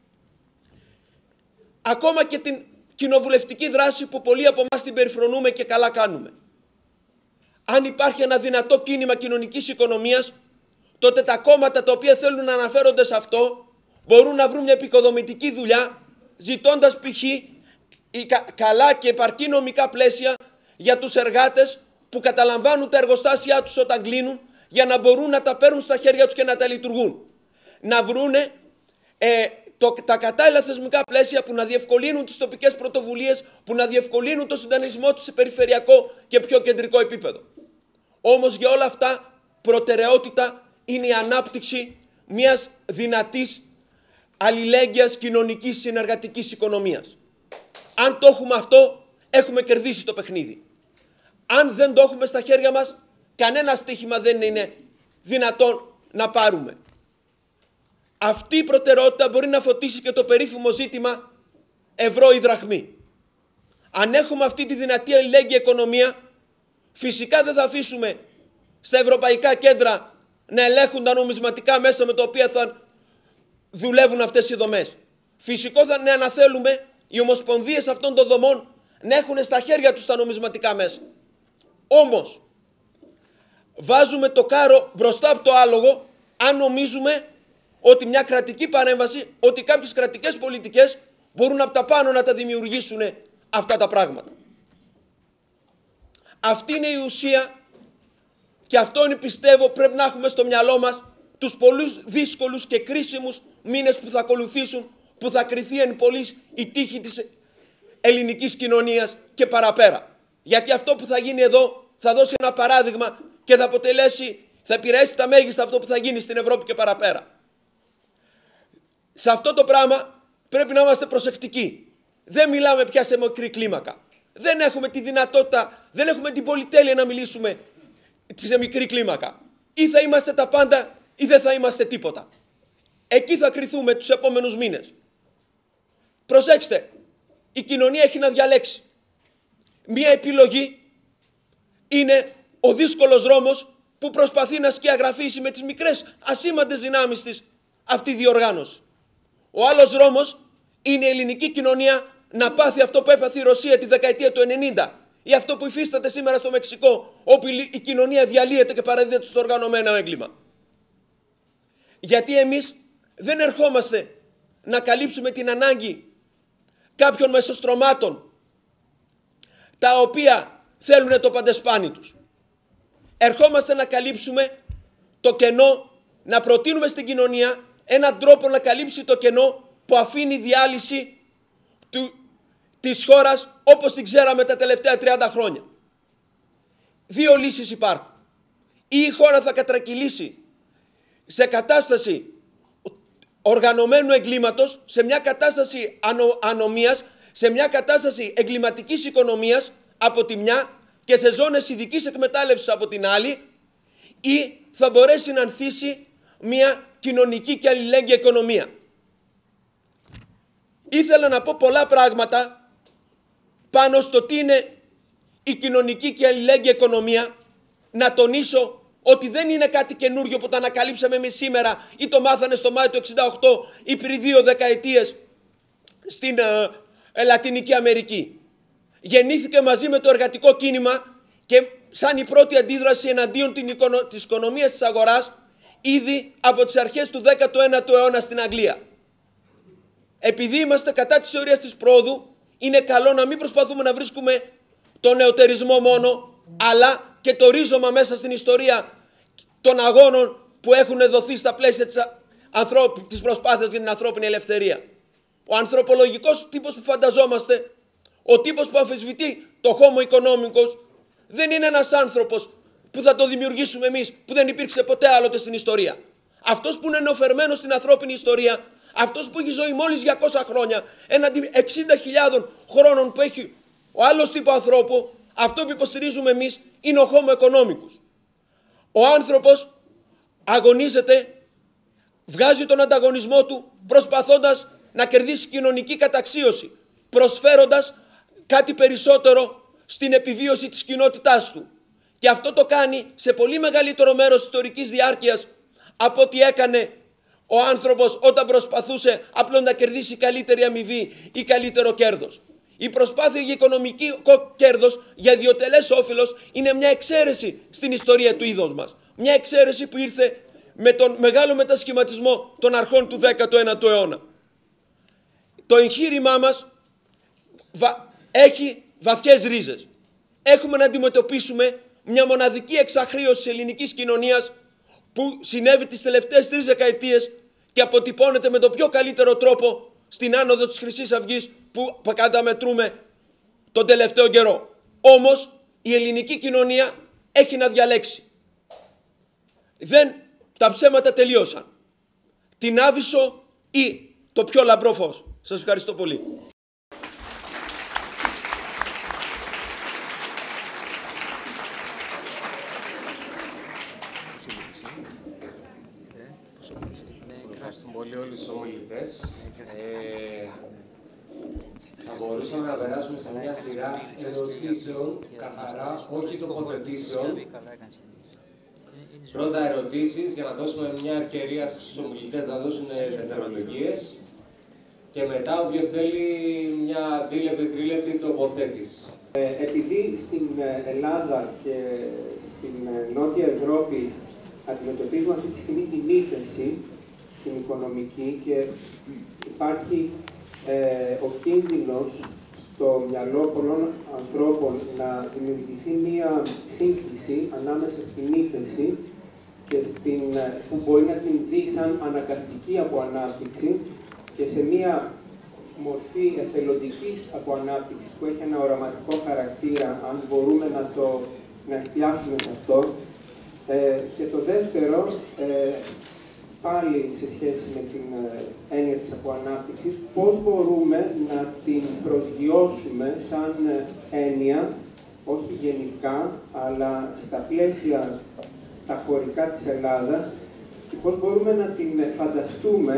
Ακόμα και την κοινοβουλευτική δράση που πολλοί από εμάς την περιφρονούμε και καλά κάνουμε. Αν υπάρχει ένα δυνατό κίνημα κοινωνικής οικονομίας, τότε τα κόμματα τα οποία θέλουν να αναφέρονται σε αυτό μπορούν να βρουν μια επικοδομητική δουλειά, ζητώντας π.χ. καλά και επαρκή νομικά πλαίσια για τους εργάτες που καταλαμβάνουν τα εργοστάσια τους όταν κλείνουν, για να μπορούν να τα παίρνουν στα χέρια τους και να τα λειτουργούν. Να βρούνε ε, το, τα κατάλληλα θεσμικά πλαίσια που να διευκολύνουν τις τοπικές πρωτοβουλίες, που να διευκολύνουν το συντονισμό τους σε περιφερειακό και πιο κεντρικό επίπεδο. Όμως για όλα αυτά προτεραιότητα είναι η ανάπτυξη μιας δυνατής αλληλέγγυας κοινωνικής συνεργατικής οικονομίας. Αν το έχουμε αυτό, έχουμε κερδίσει το παιχνίδι. Αν δεν το έχουμε στα χέρια μας, κανένα στοίχημα δεν είναι δυνατόν να πάρουμε. Αυτή η προτεραιότητα μπορεί να φωτίσει και το περίφημο ζήτημα ευρώ ή δραχμή. Αν έχουμε αυτή τη δυνατή αλληλέγγυα οικονομία, φυσικά δεν θα αφήσουμε στα ευρωπαϊκά κέντρα να ελέγχουν τα νομισματικά μέσα με τα οποία θα δουλεύουν αυτές οι δομές. Φυσικό θα είναι να θέλουμε οι ομοσπονδίες αυτών των δομών να έχουν στα χέρια τους τα νομισματικά μέσα. Όμως, βάζουμε το κάρο μπροστά από το άλογο αν νομίζουμε ότι μια κρατική παρέμβαση, ότι κάποιες κρατικές πολιτικές μπορούν από τα πάνω να τα δημιουργήσουν αυτά τα πράγματα. Αυτή είναι η ουσία και αυτό είναι, πιστεύω, πρέπει να έχουμε στο μυαλό μας τους πολλούς δύσκολους και κρίσιμους μήνες που θα ακολουθήσουν, που θα κριθεί εν πολλοίς η τύχη της ελληνικής κοινωνίας και παραπέρα. Γιατί αυτό που θα γίνει εδώ θα δώσει ένα παράδειγμα και θα αποτελέσει, θα επηρεάσει τα μέγιστα αυτό που θα γίνει στην Ευρώπη και παραπέρα. Σε αυτό το πράγμα πρέπει να είμαστε προσεκτικοί. Δεν μιλάμε πια σε μικρή κλίμακα. Δεν έχουμε τη δυνατότητα, δεν έχουμε την πολυτέλεια να μιλήσουμε σε μικρή κλίμακα. Ή θα είμαστε τα πάντα ή δεν θα είμαστε τίποτα. Εκεί θα κριθούμε τους επόμενους μήνες. Προσέξτε, η κοινωνία έχει να διαλέξει. Μία επιλογή είναι ο δύσκολος δρόμος που προσπαθεί να σκιαγραφίσει με τις μικρές ασήμαντες δυνάμεις της αυτή η διοργάνωση. Ο άλλος δρόμος είναι η ελληνική κοινωνία να πάθει αυτό που έπαθε η Ρωσία τη δεκαετία του ενενήντα ή αυτό που υφίσταται σήμερα στο Μεξικό, όπου η κοινωνία διαλύεται και παραδίδεται στο οργανωμένο έγκλημα. Γιατί εμείς δεν ερχόμαστε να καλύψουμε την ανάγκη κάποιων μεσοστρωμάτων τα οποία θέλουν το παντεσπάνι τους. Ερχόμαστε να καλύψουμε το κενό, να προτείνουμε στην κοινωνία έναν τρόπο να καλύψει το κενό που αφήνει η διάλυση του, της χώρας όπως την ξέραμε τα τελευταία τριάντα χρόνια. Δύο λύσεις υπάρχουν. Ή η χώρα θα κατρακυλήσει σε κατάσταση οργανωμένου εγκλήματος, σε μια κατάσταση ανο, ανομίας, σε μια κατάσταση εγκληματικής οικονομίας από τη μια και σε ζώνες ειδικής εκμετάλλευσης από την άλλη, ή θα μπορέσει να ανθίσει μια κοινωνική και αλληλέγγυα οικονομία. Ήθελα να πω πολλά πράγματα πάνω στο τι είναι η κοινωνική και αλληλέγγυα οικονομία, να τονίσω ότι δεν είναι κάτι καινούριο που το ανακαλύψαμε εμείς σήμερα ή το μάθανε στο Μάιο του εξήντα οκτώ ή πριν δύο δεκαετίες στην ε, Λατινική Αμερική. Γεννήθηκε μαζί με το εργατικό κίνημα και σαν η πρώτη αντίδραση εναντίον της οικονομίας της αγοράς ήδη από τις αρχές του δέκατου ένατου αιώνα στην Αγγλία. Επειδή είμαστε κατά της θεωρίας της πρόοδου, είναι καλό να μην προσπαθούμε να βρίσκουμε τον νεωτερισμό μόνο, αλλά και το ρίζωμα μέσα στην ιστορία των αγώνων που έχουν δοθεί στα πλαίσια της, ανθρώπ... της προσπάθειας για την ανθρώπινη ελευθερία. Ο ανθρωπολογικός τύπος που φανταζόμαστε, ο τύπος που αμφισβητεί το Homo economicus, δεν είναι ένας άνθρωπος που θα το δημιουργήσουμε εμείς, που δεν υπήρξε ποτέ άλλοτε στην ιστορία. Αυτός που είναι νεοφερμένος στην ανθρώπινη ιστορία, αυτός που έχει ζωή μόλις διακόσια χρόνια, έναντι εξήντα χιλιάδων χρόνων που έχει ο άλλος τύπος ανθρώπου, αυτό που υποστηρίζουμε εμείς είναι ο Homo economicus. Ο άνθρωπος αγωνίζεται, βγάζει τον ανταγωνισμό του προσπαθώντας να κερδίσει κοινωνική καταξίωση, προσφέροντας κάτι περισσότερο στην επιβίωση της κοινότητάς του. Και αυτό το κάνει σε πολύ μεγαλύτερο μέρος ιστορικής διάρκειας από ό,τι έκανε ο άνθρωπος όταν προσπαθούσε απλώς να κερδίσει καλύτερη αμοιβή ή καλύτερο κέρδος. Η προσπάθεια για οικονομικό κέρδος, για ιδιωτελές όφελος, είναι μια εξαίρεση στην ιστορία του είδους μας. Μια εξαίρεση που ήρθε με τον μεγάλο μετασχηματισμό των αρχών του δέκατου ένατου αιώνα. Το εγχείρημά μας βα... έχει βαθιές ρίζες. Έχουμε να αντιμετωπίσουμε μια μοναδική εξαχρίωση της ελληνικής κοινωνίας που συνέβη τις τελευταίες τρεις δεκαετίες και αποτυπώνεται με τον πιο καλύτερο τρόπο στην άνοδο της Χρυσής Αυγής που καταμετρούμε τον τελευταίο καιρό. Όμως η ελληνική κοινωνία έχει να διαλέξει. Δεν, τα ψέματα τελείωσαν. Την Άβυσσο ή το πιο λαμπρό φως. Σας ευχαριστώ πολύ. Ευχαριστούμε πολύ όλους τους ομιλητές. Ε, θα μπορούσαμε να περάσουμε σε μια σειρά ερωτήσεων, καθαρά, όχι τοποθετήσεων. Πρώτα ερωτήσεις, για να δώσουμε μια ευκαιρία στους ομιλητές να δώσουν δευτερολογίες. Και μετά, όποιος θέλει μια δίλεπτη, τρίλεπτη τοποθέτηση. Επειδή στην Ελλάδα και στην Νότια Ευρώπη αντιμετωπίζουμε αυτή τη στιγμή την ύφεση, την οικονομική, και υπάρχει ε, ο κίνδυνος στο μυαλό πολλών ανθρώπων να δημιουργηθεί μία σύγκληση ανάμεσα στην ύφεση και στην, που μπορεί να την δει σαν αναγκαστική αποανάπτυξη και σε μία μορφή εθελοντικής αποανάπτυξης που έχει ένα οραματικό χαρακτήρα, αν μπορούμε να το να εστιάσουμε σε αυτό. Ε, και το δεύτερο, ε, πάλι σε σχέση με την ε, έννοια της αποανάπτυξης, πώς μπορούμε να την προσγειώσουμε σαν ε, έννοια, όχι γενικά, αλλά στα πλαίσια τα χωρικά της Ελλάδας, και πώς μπορούμε να την φανταστούμε,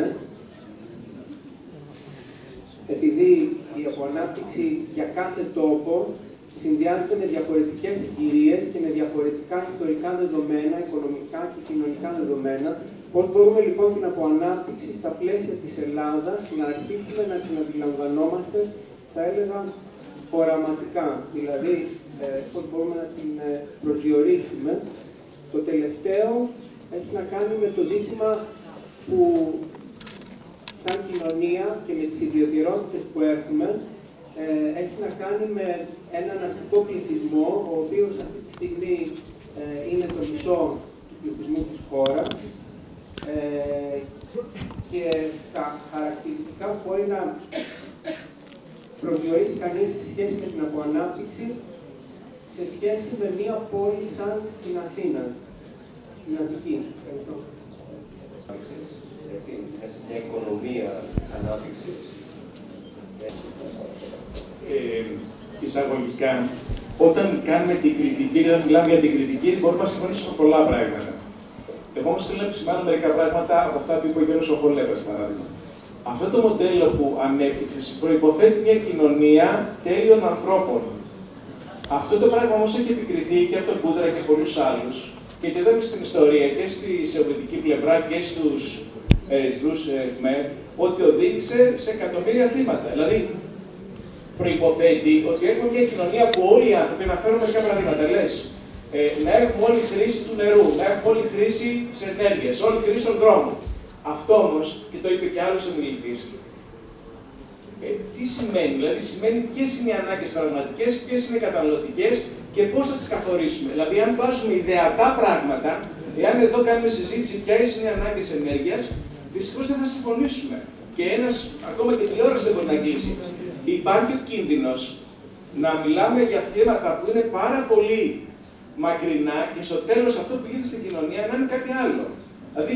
επειδή η αποανάπτυξη για κάθε τόπο συνδυάζεται με διαφορετικές συγκυρίες και με διαφορετικά ιστορικά δεδομένα, οικονομικά και κοινωνικά δεδομένα. Πώς μπορούμε λοιπόν την αποανάπτυξη στα πλαίσια της Ελλάδας να αρχίσουμε να την αντιλαμβανόμαστε, θα έλεγα, οραματικά. Δηλαδή, ε, πώς μπορούμε να την ε, προσδιορίσουμε. Το τελευταίο έχει να κάνει με το ζήτημα που σαν κοινωνία και με τις ιδιαιτερότητες που έχουμε, ε, έχει να κάνει με έναν αστικό πληθυσμό, ο οποίος αυτή τη στιγμή ε, είναι το μισό του πληθυσμού της χώρας, ε, και τα χαρακτηριστικά που μπορεί να προσδιορίσει κανείς σε σχέση με την αποανάπτυξη, σε σχέση με μία πόλη σαν την Αθήνα, την Αττική. Ευχαριστώ. Έτσι, μέσα μια οικονομία της ανάπτυξης. Ε, εισαγωγικά, όταν κάνουμε την κριτική, όταν μιλάμε για την κριτική, μπορούμε να συμφωνήσουμε σε πολλά πράγματα. Εγώ όμως θέλω να επισημάνω μερικά πράγματα από αυτά που είπε ο κ. Σοχολέβας, παράδειγμα. Αυτό το μοντέλο που ανέπτυξες προϋποθέτει μια κοινωνία τέλειων ανθρώπων. Αυτό το πράγμα όμως έχει επικριθεί και από τον Κούντρα και πολλούς άλλους, και το είδαμε στην ιστορία και στη σοβιετική πλευρά και στους Ερυθρούς Khmer, ότι οδήγησε σε εκατομμύρια θύματα. Δηλαδή, προϋποθέτει ότι έχουμε μια κοινωνία που όλοι οι άνθρωποι, να φέρουμε μερικά παραδείγματα, λες, ε, να έχουμε όλη χρήση του νερού, να έχουμε όλη χρήση της ενέργειας, όλη χρήση των δρόμων. Αυτό όμως, και το είπε και άλλος ομιλητής, ε, τι σημαίνει, δηλαδή σημαίνει ποιες είναι οι ανάγκες πραγματικές, ποιες είναι οι καταναλωτικές και πώς θα τις καθορίσουμε. Δηλαδή, αν βάζουμε ιδεατά πράγματα, εάν εδώ κάνουμε συζήτηση ποιες είναι οι ανάγκες ενέργειας, δυστυχώς δεν θα συμφωνήσουμε. Και ένας, ακόμα και τηλεόραση δεν μπορεί να κλείσει. Υπάρχει ο κίνδυνος να μιλάμε για θέματα που είναι πάρα πολύ μακρινά και στο τέλος αυτό που γίνεται στην κοινωνία να είναι κάτι άλλο. Δηλαδή,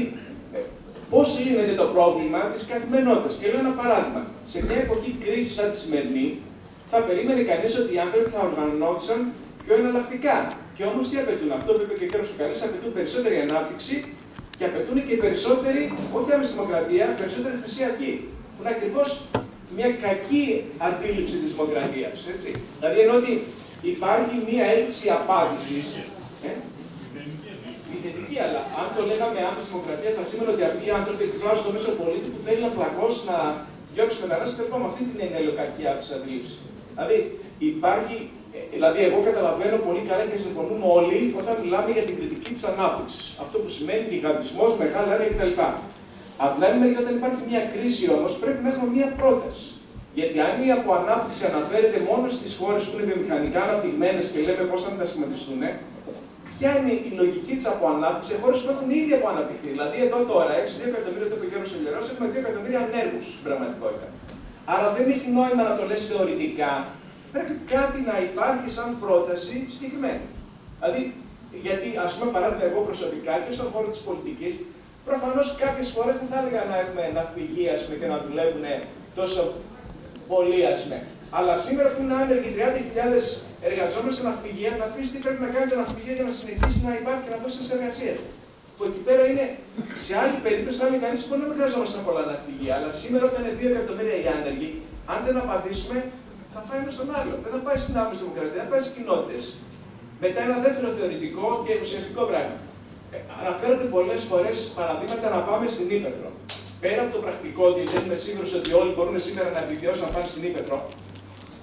πώς λύνεται το πρόβλημα της καθημερινότητας. Και λέω ένα παράδειγμα. Σε μια εποχή κρίσης σαν τη σημερινή, θα περίμενε κανείς ότι οι άνθρωποι θα οργανώθησαν πιο εναλλακτικά. Και όμως τι απαιτούν? Αυτό που είπε και ο κ. Σουκαλής, απαιτούν περισσότερη ανάπτυξη και απαιτούν και περισσότερη, όχι άμεση δημοκρατία, περισσότερη χρυσή αρχή. Που είναι ακριβώς μια κακή αντίληψη της δημοκρατίας. Έτσι. Δηλαδή, ενώ ότι υπάρχει μια έλλειψη απάντησης. Ε, θετική, αλλά αν το λέγαμε άμεση δημοκρατία, θα σήμαινε ότι αυτοί οι άνθρωποι εκφράζουν το μέσο πολίτη που θέλει να πλακώσει, να διώξει μετανάστες και με αυτή την έννοια κακή από τις αντίληψη. Δηλαδή, υπάρχει, δηλαδή, εγώ καταλαβαίνω πολύ καλά και συμφωνούμε όλοι όταν μιλάμε για την κριτική της ανάπτυξης. Αυτό που σημαίνει γιγαντισμός, μεγάλα έργα κτλ. Από την άλλη μεριά, όταν υπάρχει μια κρίση όμως, πρέπει να έχουμε μια πρόταση. Γιατί αν η αποανάπτυξη αναφέρεται μόνο στις χώρες που είναι βιομηχανικά αναπτυγμένες και λέμε πώς θα μετασχηματιστούν, ποια είναι η λογική της αποανάπτυξης σε χώρες που έχουν ήδη αποαναπτυχθεί? Δηλαδή, εδώ τώρα, έξι με δύο εκατομμύρια, το είπε ο κ. Σελιερός, έχουμε δύο εκατομμύρια ανέργους στην πραγματικότητα. Άρα δεν έχει νόημα να το λες θεωρητικά. Πρέπει κάτι να υπάρχει σαν πρόταση συγκεκριμένη. Δηλαδή, γιατί, ας πούμε, παράδειγμα, εγώ προσωπικά και στον χώρο της πολιτικής, προφανώς κάποιες φορές δεν θα έλεγα να έχουμε ναυπηγεία και να δουλεύουν τόσο πολύ, ας πούμε. Αλλά σήμερα που είναι άνεργοι τριάντα χιλιάδες εργαζόμενοι σε ναυπηγεία, θα πεις τι πρέπει να κάνει το ναυπηγείο για να συνεχίσει να υπάρχει και να δώσει τις εργασίες. Που εκεί πέρα είναι, σε άλλη περίπτωση θα έλεγε κανείς ότι δεν χρειαζόμαστε πολλά ναυπηγεία. Αλλά σήμερα, όταν είναι δύο εκατομμύρια οι άνεργοι, αν δεν απαντήσουμε, θα πάει ένα στον άλλο. Δεν θα πάει στην άμεση δημοκρατία, θα πάει στις κοινότητες. Μετά ένα δεύτερο θεωρητικό και ουσιαστικό πράγμα. Ε, αναφέρονται πολλές φορές παραδείγματα να πάμε στην Ύπαιθρο. Πέρα από το πρακτικό ότι δεν είμαι σίγουρος ότι όλοι μπορούν σήμερα να επιβιώσουν να πάνε στην Ύπαιθρο,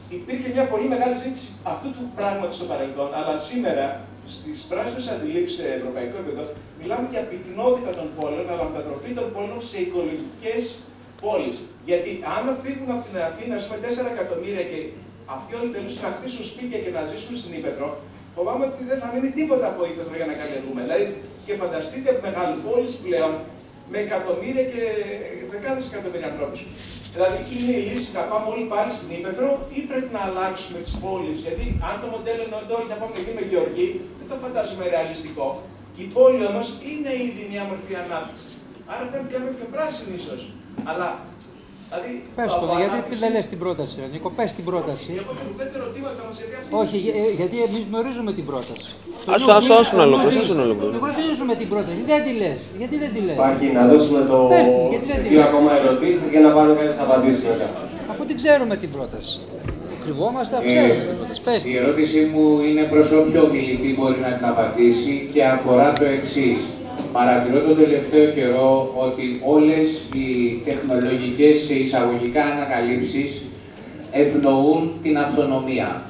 Υπήρχε μια πολύ μεγάλη ζήτηση αυτού του πράγματος στο παρελθόν, αλλά σήμερα στις πράσινες αντιλήψεις σε ευρωπαϊκό επίπεδο μιλάμε για πυκνότητα των πόλεων, αλλά μετατροπή των πόλεων σε οικολογικές πόλεις. Γιατί αν φύγουν από την Αθήνα, ας πούμε, τέσσερα εκατομμύρια και αυτοί όλοι θέλουν να χτίσουν σπίτια και να ζήσουν στην Ήπεθρο, φοβάμαι ότι δεν θα μείνει τίποτα από Ήπεθρο για να καλλιεργούμε. Δηλαδή, και φανταστείτε μεγάλες πόλεις πλέον με εκατομμύρια και δεκάδες εκατομμύρια ανθρώπους. Δηλαδή, είναι η λύση να πάμε όλοι πάλι στην Ήπεθρο ή πρέπει να αλλάξουμε τις πόλεις? Γιατί αν το μοντέλο είναι ότι όλοι θα πάμε να γίνουμε γεωργοί, δεν το φαντάζομαι ρεαλιστικό. Η πόλη όμως είναι ήδη μια μορφή ανάπτυξης. Άρα πρέπει να κάνουμε πιο πράσινη ίσως. Αλλά. Δηλαδή, πες το, γιατί δεν λες την πρόταση, Νίκο, πες την πρόταση. Εγώ το ουδέτερο ερωτήμα θα μας έρθει. Όχι, γιατί εμείς γνωρίζουμε την πρόταση. Ας το άσουν ολόκληρο. Γνωρίζουμε την πρόταση. Δεν τη λες. Γιατί δεν τη λες? Υπάρχει να δώσουμε το δύο ακόμα ερωτήσεις για να πάρω κάποιες απαντήσεις μετά. Αφού την ξέρουμε την πρόταση. Κρυβόμαστε, αφού ξέρουμε την πρόταση. Πες την. Η ερώτησή μου είναι προς όποιο μιλητή μπορεί να την απαντήσει και αφορά το εξής. Παρατηρώ τον τελευταίο καιρό ότι όλες οι τεχνολογικές εισαγωγικά ανακαλύψεις ευνοούν την αυτονομία.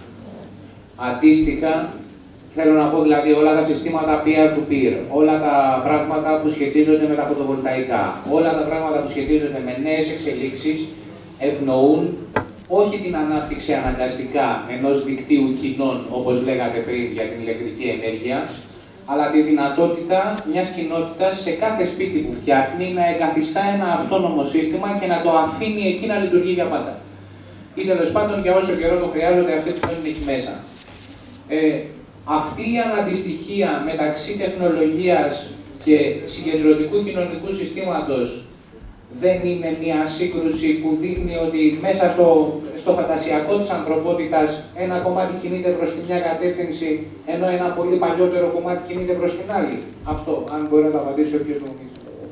Αντίστοιχα, θέλω να πω δηλαδή όλα τα συστήματα peer-to-peer, όλα τα πράγματα που σχετίζονται με τα φωτοβολταϊκά, όλα τα πράγματα που σχετίζονται με νέες εξελίξεις ευνοούν όχι την ανάπτυξη αναγκαστικά ενός δικτύου κοινών, όπως λέγατε πριν για την ηλεκτρική ενέργεια, αλλά τη δυνατότητα μιας κοινότητας σε κάθε σπίτι που φτιάχνει να εγκαθιστά ένα αυτόνομο σύστημα και να το αφήνει εκεί να λειτουργεί για πάντα. Ή τέλος πάντων για όσο καιρό το χρειάζονται αυτή που είναι εκεί μέσα. Ε, αυτή η αναντιστοιχία μεταξύ τεχνολογίας και συγκεντρωτικού κοινωνικού συστήματος δεν είναι μια σύγκρουση που δείχνει ότι μέσα στο, στο φαντασιακό της ανθρωπότητας ένα κομμάτι κινείται προς τη μια κατεύθυνση, ενώ ένα πολύ παλιότερο κομμάτι κινείται προς την άλλη? Αυτό, αν μπορεί να το απαντήσει ο κ. Νομής.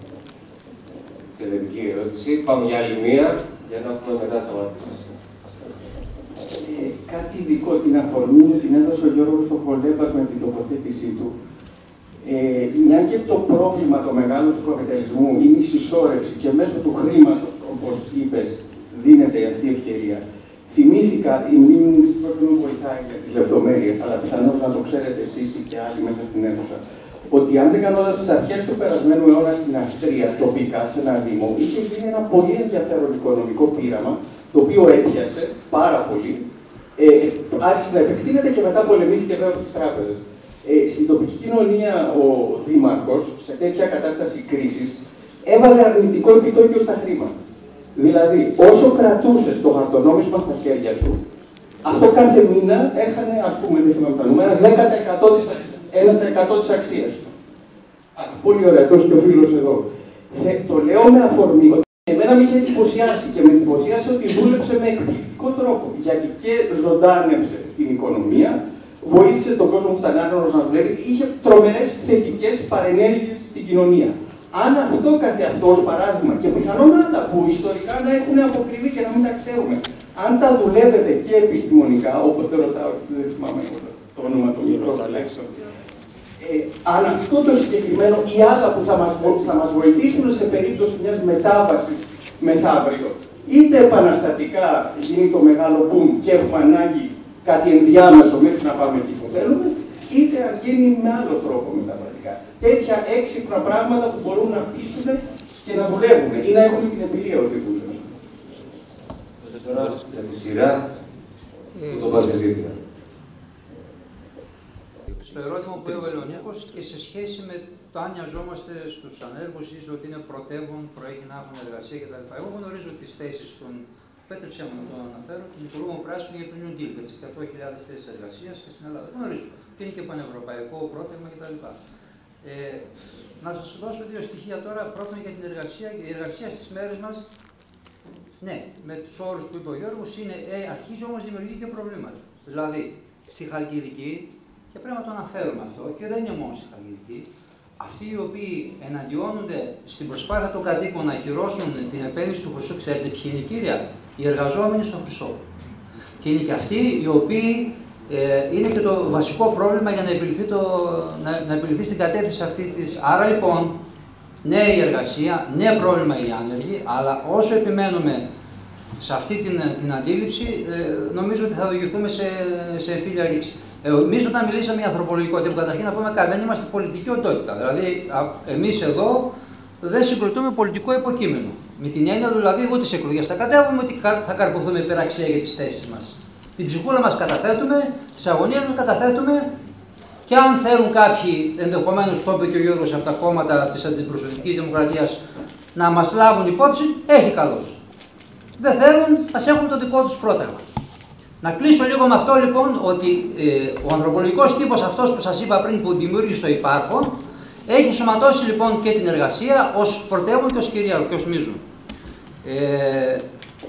Εξαιρετική ερώτηση. Πάμε για άλλη μία, για να έχουμε μετά τις απαντήσεις. Ε, κάτι ειδικό, την αφορμή μου την έδωσε ο Γιώργος Χολέμπας με την τοποθέτησή του. Ε, μια και το πρόβλημα το μεγάλο του καπιταλισμού είναι η συσσόρευση και μέσω του χρήματος, όπως είπες, δίνεται αυτή η ευκαιρία. Θυμήθηκα, η μνήμη μου δυστυχώς δεν μου βοηθάει για τις λεπτομέρειες, αλλά πιθανώς να το ξέρετε εσείς ή και άλλοι μέσα στην αίθουσα, ότι αν δεν κάνω λάθος, στις αρχές του περασμένου αιώνα στην Αυστρία, τοπικά σε ένα δήμο, είχε γίνει ένα πολύ ενδιαφέρον οικονομικό πείραμα, το οποίο έπιασε πάρα πολύ, ε, άρχισε να επεκτείνεται και μετά πολεμήθηκε βέβαια από τις τράπεζες. Ε, στην τοπική κοινωνία ο δήμαρχος, σε τέτοια κατάσταση κρίσης, έβαλε αρνητικό επιτόκιο στα χρήματα. Δηλαδή, όσο κρατούσες το χαρτονόμισμα στα χέρια σου, αυτό κάθε μήνα έχανε, ας πούμε, δεν θυμάμαι τα νούμερα, δέκα τοις εκατό της, ένα τοις εκατό της αξίας του. Α, πολύ ωραία, το έχει και ο φίλος εδώ. Θε, το λέω με αφορμή, ότι εμένα με είχε εντυπωσιάσει και με εντυπωσιάσει ότι δούλεψε με εκπληκτικό τρόπο, γιατί και ζωντάνεψε την οικονομία, βοήθησε τον κόσμο που ήταν άνεργος να δουλεύει, είχε τρομερές θετικές παρενέργειες στην κοινωνία. Αν αυτό καθ' αυτό ως παράδειγμα, και πιθανόν άλλα που ιστορικά να έχουν αποκριβεί και να μην τα ξέρουμε, αν τα δουλεύετε και επιστημονικά, όποτε ρωτάω, δεν θυμάμαι το όνομα του μικρό τουλάχιστον, ε, αν αυτό το συγκεκριμένο ή άλλα που θα μας, θα μας βοηθήσουν σε περίπτωση μιας μετάβασης μεθαύριο, είτε επαναστατικά γίνει το μεγάλο boom και έχουμε ανάγκη κάτι ενδιάμεσο μέχρι να πάμε εκεί που θέλουμε, είτε αν γίνει με άλλο τρόπο μεταβατικά. Τέτοια έξυπνα πράγματα που μπορούν να πείσουν και να δουλεύουν ή να έχουν την εμπειρία ότι δουλεύουν. Τώρα για τη σειρά που το παζελίδια. Στο ερώτημα που έβαλε ο Νίκος και σε σχέση με το αν νοιαζόμαστε στους ανέργους ή ότι είναι πρωτεύον, προέχει να έχουν εργασία κτλ. Εγώ γνωρίζω τις θέσεις των. Πέτρεψε μου να το αναφέρω, τον Υπουργό Πράσινου για το New Deal, για τις εκατό χιλιάδες θέσεις εργασίας και στην Ελλάδα. Γνωρίζω. Και είναι και πανευρωπαϊκό πρότυπο κτλ. Ε, να σας δώσω δύο στοιχεία τώρα. Πρώτον για την εργασία. Η εργασία στις μέρες μας, ναι, με τους όρους που είπε ο Γιώργος, είναι, ε, αρχίζει όμως να δημιουργεί και προβλήματα. Δηλαδή, στη Χαλκιδική, και πρέπει να το αναφέρουμε αυτό, και δεν είναι μόνο στη Χαλκιδική, αυτοί οι οποίοι εναντιώνονται στην προσπάθεια των κατοίκων να ακυρώσουν την επένδυση του Χρυσού, ξέρετε ποιοι είναι κύρια? Οι εργαζόμενοι στο Χρυσό. Και είναι και αυτοί οι οποίοι ε, είναι και το βασικό πρόβλημα για να επιληθεί, το, να, να επιληθεί στην κατεύθυνση αυτή της. Άρα λοιπόν, ναι η εργασία, ναι πρόβλημα οι άνεργοι, αλλά όσο επιμένουμε σε αυτή την, την αντίληψη, ε, νομίζω ότι θα οδηγηθούμε σε, σε εμφύλια ρήξη. Ε, εμείς όταν μιλήσαμε για ανθρωπολογικότητα, καταρχήν να πούμε κάτι, δεν είμαστε πολιτική οντότητα. Δηλαδή, εμείς εδώ δεν συγκροτούμε πολιτικό υποκείμενο. Με την έννοια δηλαδή, εγώ τις εκλογές θα κατέβουμε ότι θα καρποθούμε υπεραξία για τις θέσεις μας. Την ψυχούλα μας καταθέτουμε, τις αγωνίες μας καταθέτουμε και αν θέλουν κάποιοι, ενδεχομένως το είπε και ο Γιώργος από τα κόμματα της αντιπροσωπευτικής δημοκρατίας, να μας λάβουν υπόψη, έχει καλώς. Δεν θέλουν, ας έχουν το δικό τους πρόταγμα. Να κλείσω λίγο με αυτό λοιπόν, ότι ε, ο ανθρωπολογικός τύπος αυτός που σας είπα πριν που δημιούργησε το υπάρχον, έχει σωματώσει λοιπόν και την εργασία ως πρωτεύον και ως κυρίαρχο και ως μείζον. Ε,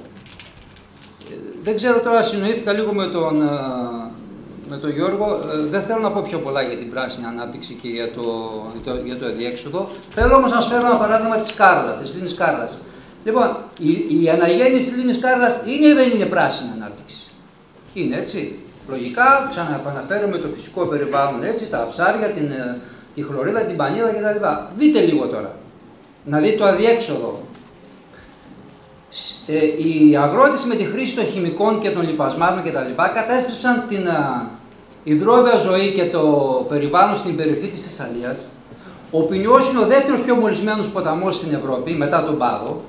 δεν ξέρω τώρα, συνοήθηκα λίγο με τον, με τον Γιώργο, ε, δεν θέλω να πω πιο πολλά για την πράσινη ανάπτυξη και για το, για το, για το αδιέξοδο. Θέλω όμως να σας φέρω ένα παράδειγμα της Κάρλας, της Λίμνης Κάρλας. Λοιπόν, η, η αναγέννηση της Λίμνης Κάρλας είναι ή δεν είναι πράσινη ανάπτυξη? Είναι έτσι. Λογικά, ξαναεπαναφέρουμε το φυσικό περιβάλλον έτσι, τα ψάρια, την, τη χλωρίδα, την πανίδα κτλ. Δείτε λίγο τώρα. Να δείτε το αδιέξοδο. Ε, οι αγρότες με τη χρήση των χημικών και των λιπασμάτων κτλ. Κατέστρεψαν την α, υδρόβια ζωή και το περιβάλλον στην περιοχή της Θεσσαλίας. Ο Πινιός είναι ο δεύτερος πιο μολυσμένος ποταμός στην Ευρώπη, μετά τον Πάδο.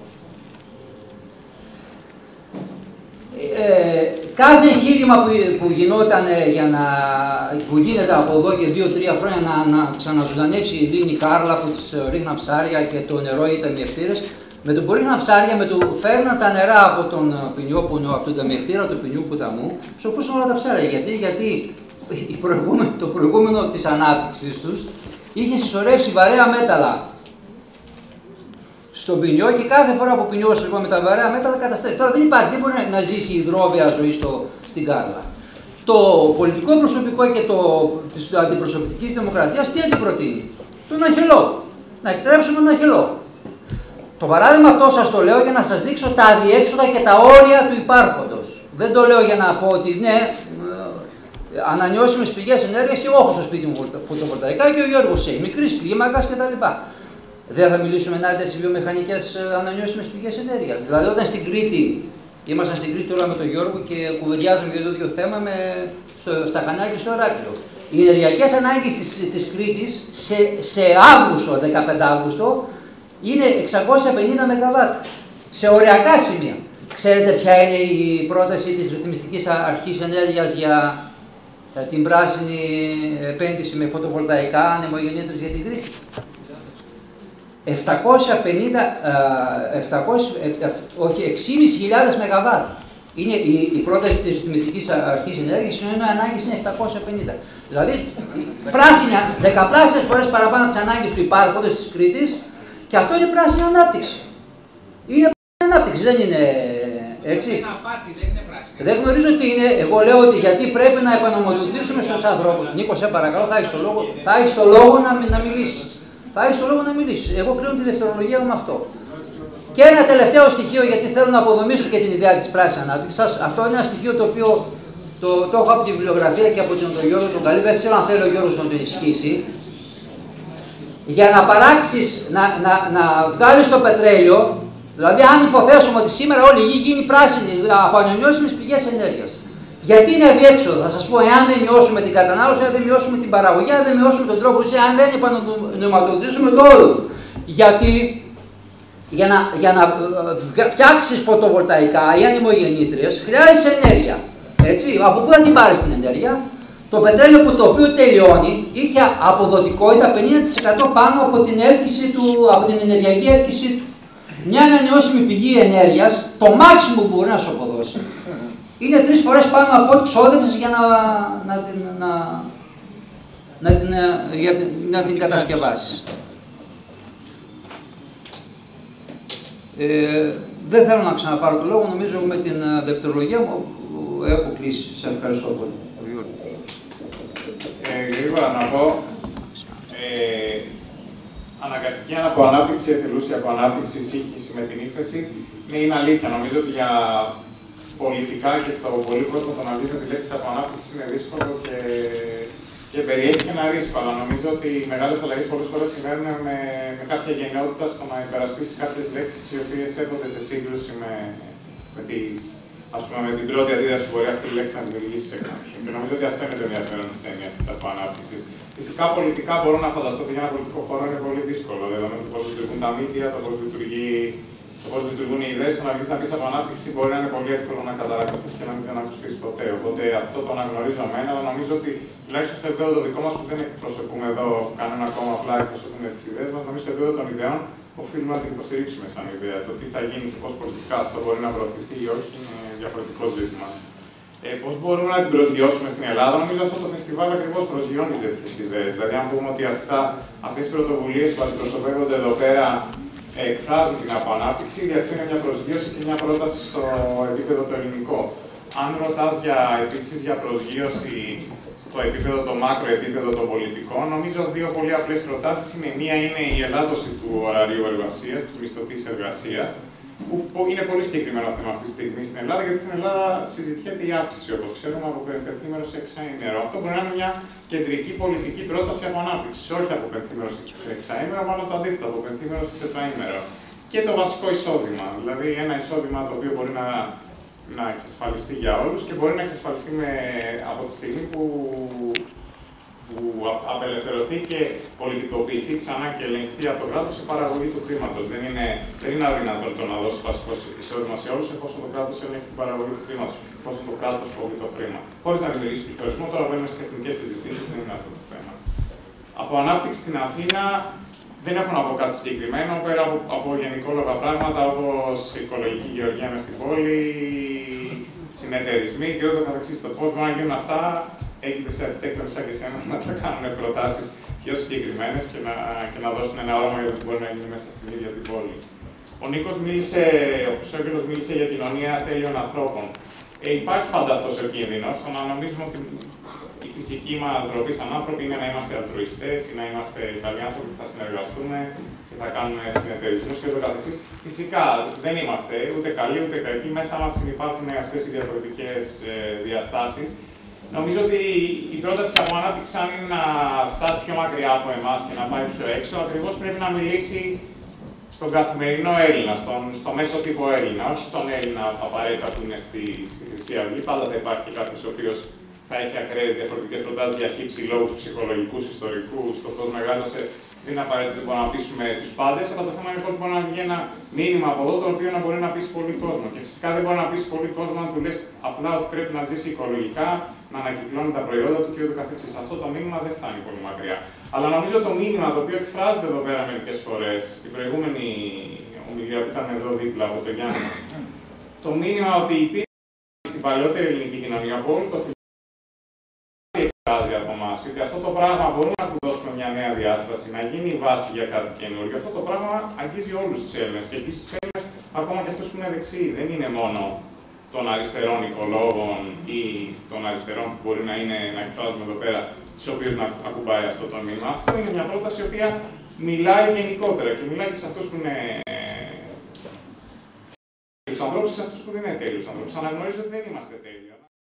Ε, κάθε εγχείρημα που, που γινόταν για να, που γίνεται από εδώ και δύο τρία χρόνια να, να ξαναζωντανεύσει η Λίμνη Κάρλα που της ρίχναν ψάρια και το νερό ήταν μιευτήρες, με το που ρίχναν ψάρια, με το φέρναν τα νερά από τον ποινιό, που, από τον ταμιευτήρα του ποινιού ποταμού, σοφούσαν όλα τα ψάρια. Γιατί, γιατί το προηγούμενο της ανάπτυξης τους είχε συσσωρεύσει βαρέα μέταλλα στον ποινιό και κάθε φορά που ποινιώσει λοιπόν με τα βαρέα μέταλλα καταστρέφει. Τώρα δεν υπάρχει, δεν μπορεί να ζήσει η υδρόβια ζωή στο, στην Κάρλα. Το πολιτικό προσωπικό και το της αντιπροσωπευτικής δημοκρατίας τι αντιπροτείνει? Τον Αχελό. Να εκτρέψουμε τον Αχελό. Το παράδειγμα αυτό σας το λέω για να σας δείξω τα αδιέξοδα και τα όρια του υπάρχοντος. Δεν το λέω για να πω ότι ναι, ανανεώσιμες πηγές ενέργειας και εγώ έχω στο σπίτι μου φωτοβολταϊκά και ο Γιώργος έχει μικρής κλίμακας κτλ. Δεν θα μιλήσουμε ενάντια στις βιομηχανικές ανανεώσιμες πηγές ενέργειας. Δηλαδή, όταν στην Κρήτη, ήμασταν στην Κρήτη τώρα με τον Γιώργο και κουβεντιάζαμε για το ίδιο θέμα με, στο, στα Χανιά και στο Ηράκλειο. Οι ενεργειακές ανάγκες της, της Κρήτης σε, σε Αύγουστο, δεκαπέντε Αύγουστο, είναι εξακόσια πενήντα μεγαβάτ σε οριακά σημεία. Ξέρετε ποια είναι η πρόταση της Ρυθμιστικής Αρχής Ενέργειας για την πράσινη επένδυση με φωτοβολταϊκά ανεμογεννήτρες για την Κρήτη? επτακόσια πενήντα, επτακόσια, όχι, έξι χιλιάδες πεντακόσια μεγαβάτ. Είναι η, η πρόταση της Ρυθμιστικής Αρχής Ενέργειας, ενώ η ανάγκη είναι επτακόσια πενήντα. Δηλαδή, πράσινη, δεκαπλάσιες φορές παραπάνω τις ανάγκες του υπάρχοντος της Κρήτης, και αυτό είναι πράσινη ανάπτυξη. Είναι πράσινη ανάπτυξη, δεν είναι έτσι. Είναι απάτη, δεν είναι πράσινη. Δεν γνωρίζω τι είναι. Εγώ λέω ότι γιατί πρέπει να επανομολογήσουμε στους ανθρώπους. Νίκο, σε παρακαλώ, θα έχεις το λόγο, θα έχεις το λόγο να, να μιλήσεις. Θα έχεις το λόγο να μιλήσεις. Εγώ κρίνω τη δευτερολογία μου με αυτό. Και ένα τελευταίο στοιχείο, γιατί θέλω να αποδομήσω και την ιδέα της πράσινης ανάπτυξης. Αυτό είναι ένα στοιχείο το οποίο το, το έχω από τη βιβλιογραφία και από τον Γιώργο τον Καλή. Δεν ξέρω αν θέλει ο Γιώργος να το ενισχύσει. Για να παράξεις, να, να, να βγάλεις το πετρέλαιο, δηλαδή αν υποθέσουμε ότι σήμερα όλη η γη γίνει πράσινη από ανανεώσιμες πηγές ενέργειας. Γιατί είναι αδιέξοδο, θα σας πω, εάν δεν μειώσουμε την κατανάλωση, αν δεν μειώσουμε την παραγωγή, αν δεν μειώσουμε τον τρόπο ζωής, αν δεν επανονοματοδοτήσουμε το όλο. Γιατί για να, για να φτιάξεις φωτοβολταϊκά ή ανεμογεννήτριες χρειάζεσαι ενέργεια. Έτσι, από πού θα την πάρεις την ενέργεια? Το πετρέλαιο που το οποίο τελειώνει είχε αποδοτικότητα πενήντα τοις εκατό πάνω από την, έλκυση του, από την ενεργειακή έλκυση του. Μια ανανεώσιμη πηγή ενέργειας, το μάξιμο που μπορεί να σου αποδώσει, είναι τρεις φορές πάνω από ό,τι ξόδεψες για να, να, την, να, να, την, για, να την κατασκευάσεις. Ε, δεν θέλω να ξαναπάρω το λόγο, νομίζω με την δευτερολογία μου έχω κλείσει. Σας ευχαριστώ πολύ. Ε, γρήγορα να πω, ε, αναγκαστική ανάπτυξη, εθελούσια ανάπτυξη, σύγχυση με την ύφεση, ναι, είναι αλήθεια. Νομίζω ότι για πολιτικά και στο πολύ κόσμο το να βρει με τη λέξη της αποανάπτυξης είναι δύσκολο και, και περιέχει και ένα ρίσκο. Αλλά νομίζω ότι οι μεγάλες αλλαγές πολλές φορές συμβαίνουν με, με κάποια γενναιότητα στο να υπερασπίσεις κάποιες λέξεις οι οποίες έρχονται σε σύγκρουση με, με, τις, ας πούμε, με την πρώτη αντίδραση που μπορεί αυτή η λέξη να δημιουργήσει σε κάποιον. Και νομίζω ότι αυτό είναι το ενδιαφέρον τη έννοια τη αποανάπτυξη. Φυσικά, πολιτικά μπορώ να φανταστώ ότι για ένα πολιτικό χώρο είναι πολύ δύσκολο, δεδομένου του πώ λειτουργούν τα media, το πώ λειτουργεί. Το πώς λειτουργούν οι ιδέες, το να βγεις να πεις από ανάπτυξη μπορεί να είναι πολύ εύκολο να καταρακωθείς και να μην ξανακουστείς ποτέ. Οπότε αυτό το αναγνωρίζω εμένα, αλλά νομίζω ότι τουλάχιστον στο επίπεδο το δικό μας που δεν εκπροσωπούμε εδώ κανένα κόμμα, απλά εκπροσωπούμε τις ιδέες μας, νομίζω στο επίπεδο των ιδεών οφείλουμε να την υποστηρίξουμε σαν ιδέα. Το τι θα γίνει και πώς πολιτικά αυτό μπορεί να προωθηθεί ή όχι είναι διαφορετικό ζήτημα. Ε, πώς μπορούμε να την προσγειώσουμε στην Ελλάδα, νομίζω αυτό το φεστιβάλ ακριβώς προσγειώνει τέτοιες ιδέες. Δηλαδή, αν πούμε ότι αυτές οι πρωτοβουλίες που αντιπροσωπεύονται εδώ πέρα εκφράζουν την αποανάπτυξη, αυτό είναι μια προσγείωση και μια πρόταση στο επίπεδο το ελληνικό. Αν ρωτάς για, επίσης για προσγείωση στο επίπεδο το μάκρο επίπεδο των πολιτικών, νομίζω δύο πολύ απλές προτάσεις είναι. Μία είναι η ελάττωση του ωραρίου εργασίας, της μισθωτής εργασίας, που είναι πολύ συγκεκριμένο θέμα αυτή τη στιγμή στην Ελλάδα, γιατί στην Ελλάδα συζητιέται η αύξηση, όπως ξέρουμε, από πενθήμερο σε εξαήμερο. Αυτό μπορεί να είναι μια κεντρική πολιτική πρόταση από ανάπτυξη, όχι από πενθήμερο σε εξαήμερο, μάλλον το αντίθετο, από πενθήμερο σε τετραήμερο. Και το βασικό εισόδημα, δηλαδή ένα εισόδημα το οποίο μπορεί να, να εξασφαλιστεί για όλους και μπορεί να εξασφαλιστεί με, από τη στιγμή που. που απελευθερωθεί και πολιτικοποιηθεί ξανά και ελεγχθεί από το κράτος η παραγωγή του χρήματος. Δεν είναι, δεν είναι αδύνατο το να δώσει βασικό εισόδημα σε όλους, εφόσον το κράτος ελέγχει την παραγωγή του χρήματος, εφόσον το κράτος κόβει το χρήμα. Χωρίς να δημιουργήσει πληθωρισμό, τώρα μπαίνουμε στις τεχνικές συζητήσεις, δεν είναι αυτό το θέμα. Από ανάπτυξη στην Αθήνα δεν έχω να πω κάτι συγκεκριμένο, πέρα από, από γενικόλογα πράγματα όπως οικολογική γεωργία μες στην πόλη, συνεταιρισμοί και ούτω καθεξής. Το πώς μπορούν να γίνουν αυτά. Έχετε σε αρχιτέκτονες σαν και εσένα να τα κάνουν προτάσεις πιο συγκεκριμένες και να, και να δώσουν ένα όραμα για το τι μπορεί να γίνει μέσα στην ίδια την πόλη. Ο Νίκος μίλησε, ο Χρυσόγελος μίλησε για κοινωνία τέλειων ανθρώπων. Ε, υπάρχει πάντα αυτός ο κίνδυνος, στο να νομίζουμε ότι η φυσική μας ροπή σαν άνθρωποι είναι να είμαστε αλτρουιστές ή να είμαστε καλοί άνθρωποι που θα συνεργαστούμε και θα κάνουμε συνεταιρισμούς και ούτω καθεξής. Φυσικά δεν είμαστε ούτε καλοί ούτε κακοί, μέσα μας υπάρχουν αυτές οι διαφορετικές ε, διαστάσεις. Νομίζω ότι η πρόταση της αποανάπτυξης, αν είναι να φτάσει πιο μακριά από εμάς και να πάει πιο έξω, ακριβώς πρέπει να μιλήσει στον καθημερινό Έλληνα, στον, στο μέσο τύπο Έλληνα, όχι στον Έλληνα απαραίτητα που είναι στη, στη Χρυσή Αυγή. Πάντα θα υπάρχει κάποιος ο οποίος θα έχει ακραίες διαφορετικές προτάσεις για χύψη λόγους ψυχολογικούς, ιστορικούς, το πώς μεγάλωσε. Δεν είναι απαραίτητο ότι μπορούμε να πείσουμε τους πάντες, αλλά το θέμα είναι πώς μπορεί να βγει ένα μήνυμα από εδώ το οποίο να μπορεί να πείσει πολύ κόσμο. Και φυσικά δεν μπορεί να πείσει πολύ κόσμο αν του λες απλά ότι πρέπει να ζήσει οικολογικά, να ανακυκλώνει τα προϊόντα του και ούτω καθεξής. Αυτό το μήνυμα δεν φτάνει πολύ μακριά. Αλλά νομίζω το μήνυμα το οποίο εκφράζεται εδώ πέρα μερικές φορές, στην προηγούμενη ομιλία που ήταν εδώ δίπλα από τον Γιάννη, το μήνυμα ότι υπήρχε στην παλαιότερη ελληνική κοινωνία από όλο το από εμάς, γιατί αυτό το πράγμα μπορούμε να του δώσουμε μια νέα διάσταση, να γίνει η βάση για κάτι καινούργιο. Αυτό το πράγμα αγγίζει όλους τους Έλληνες και αγγίζει τους Έλληνες ακόμα και αυτούς που είναι δεξιοί. Δεν είναι μόνο των αριστερών οικολόγων ή των αριστερών που μπορεί να, είναι, να εκφράζουμε εδώ πέρα, τους οποίους να ακουμπάει αυτό το μήνυμα. Αυτό είναι μια πρόταση η οποία μιλάει γενικότερα και μιλάει και σε αυτούς που είναι τέλειους ανθρώπους και σε αυτούς που δεν είναι τέλειους ανθρώπους. Αναγνωρίζω ότι δεν είμαστε τέλειοι.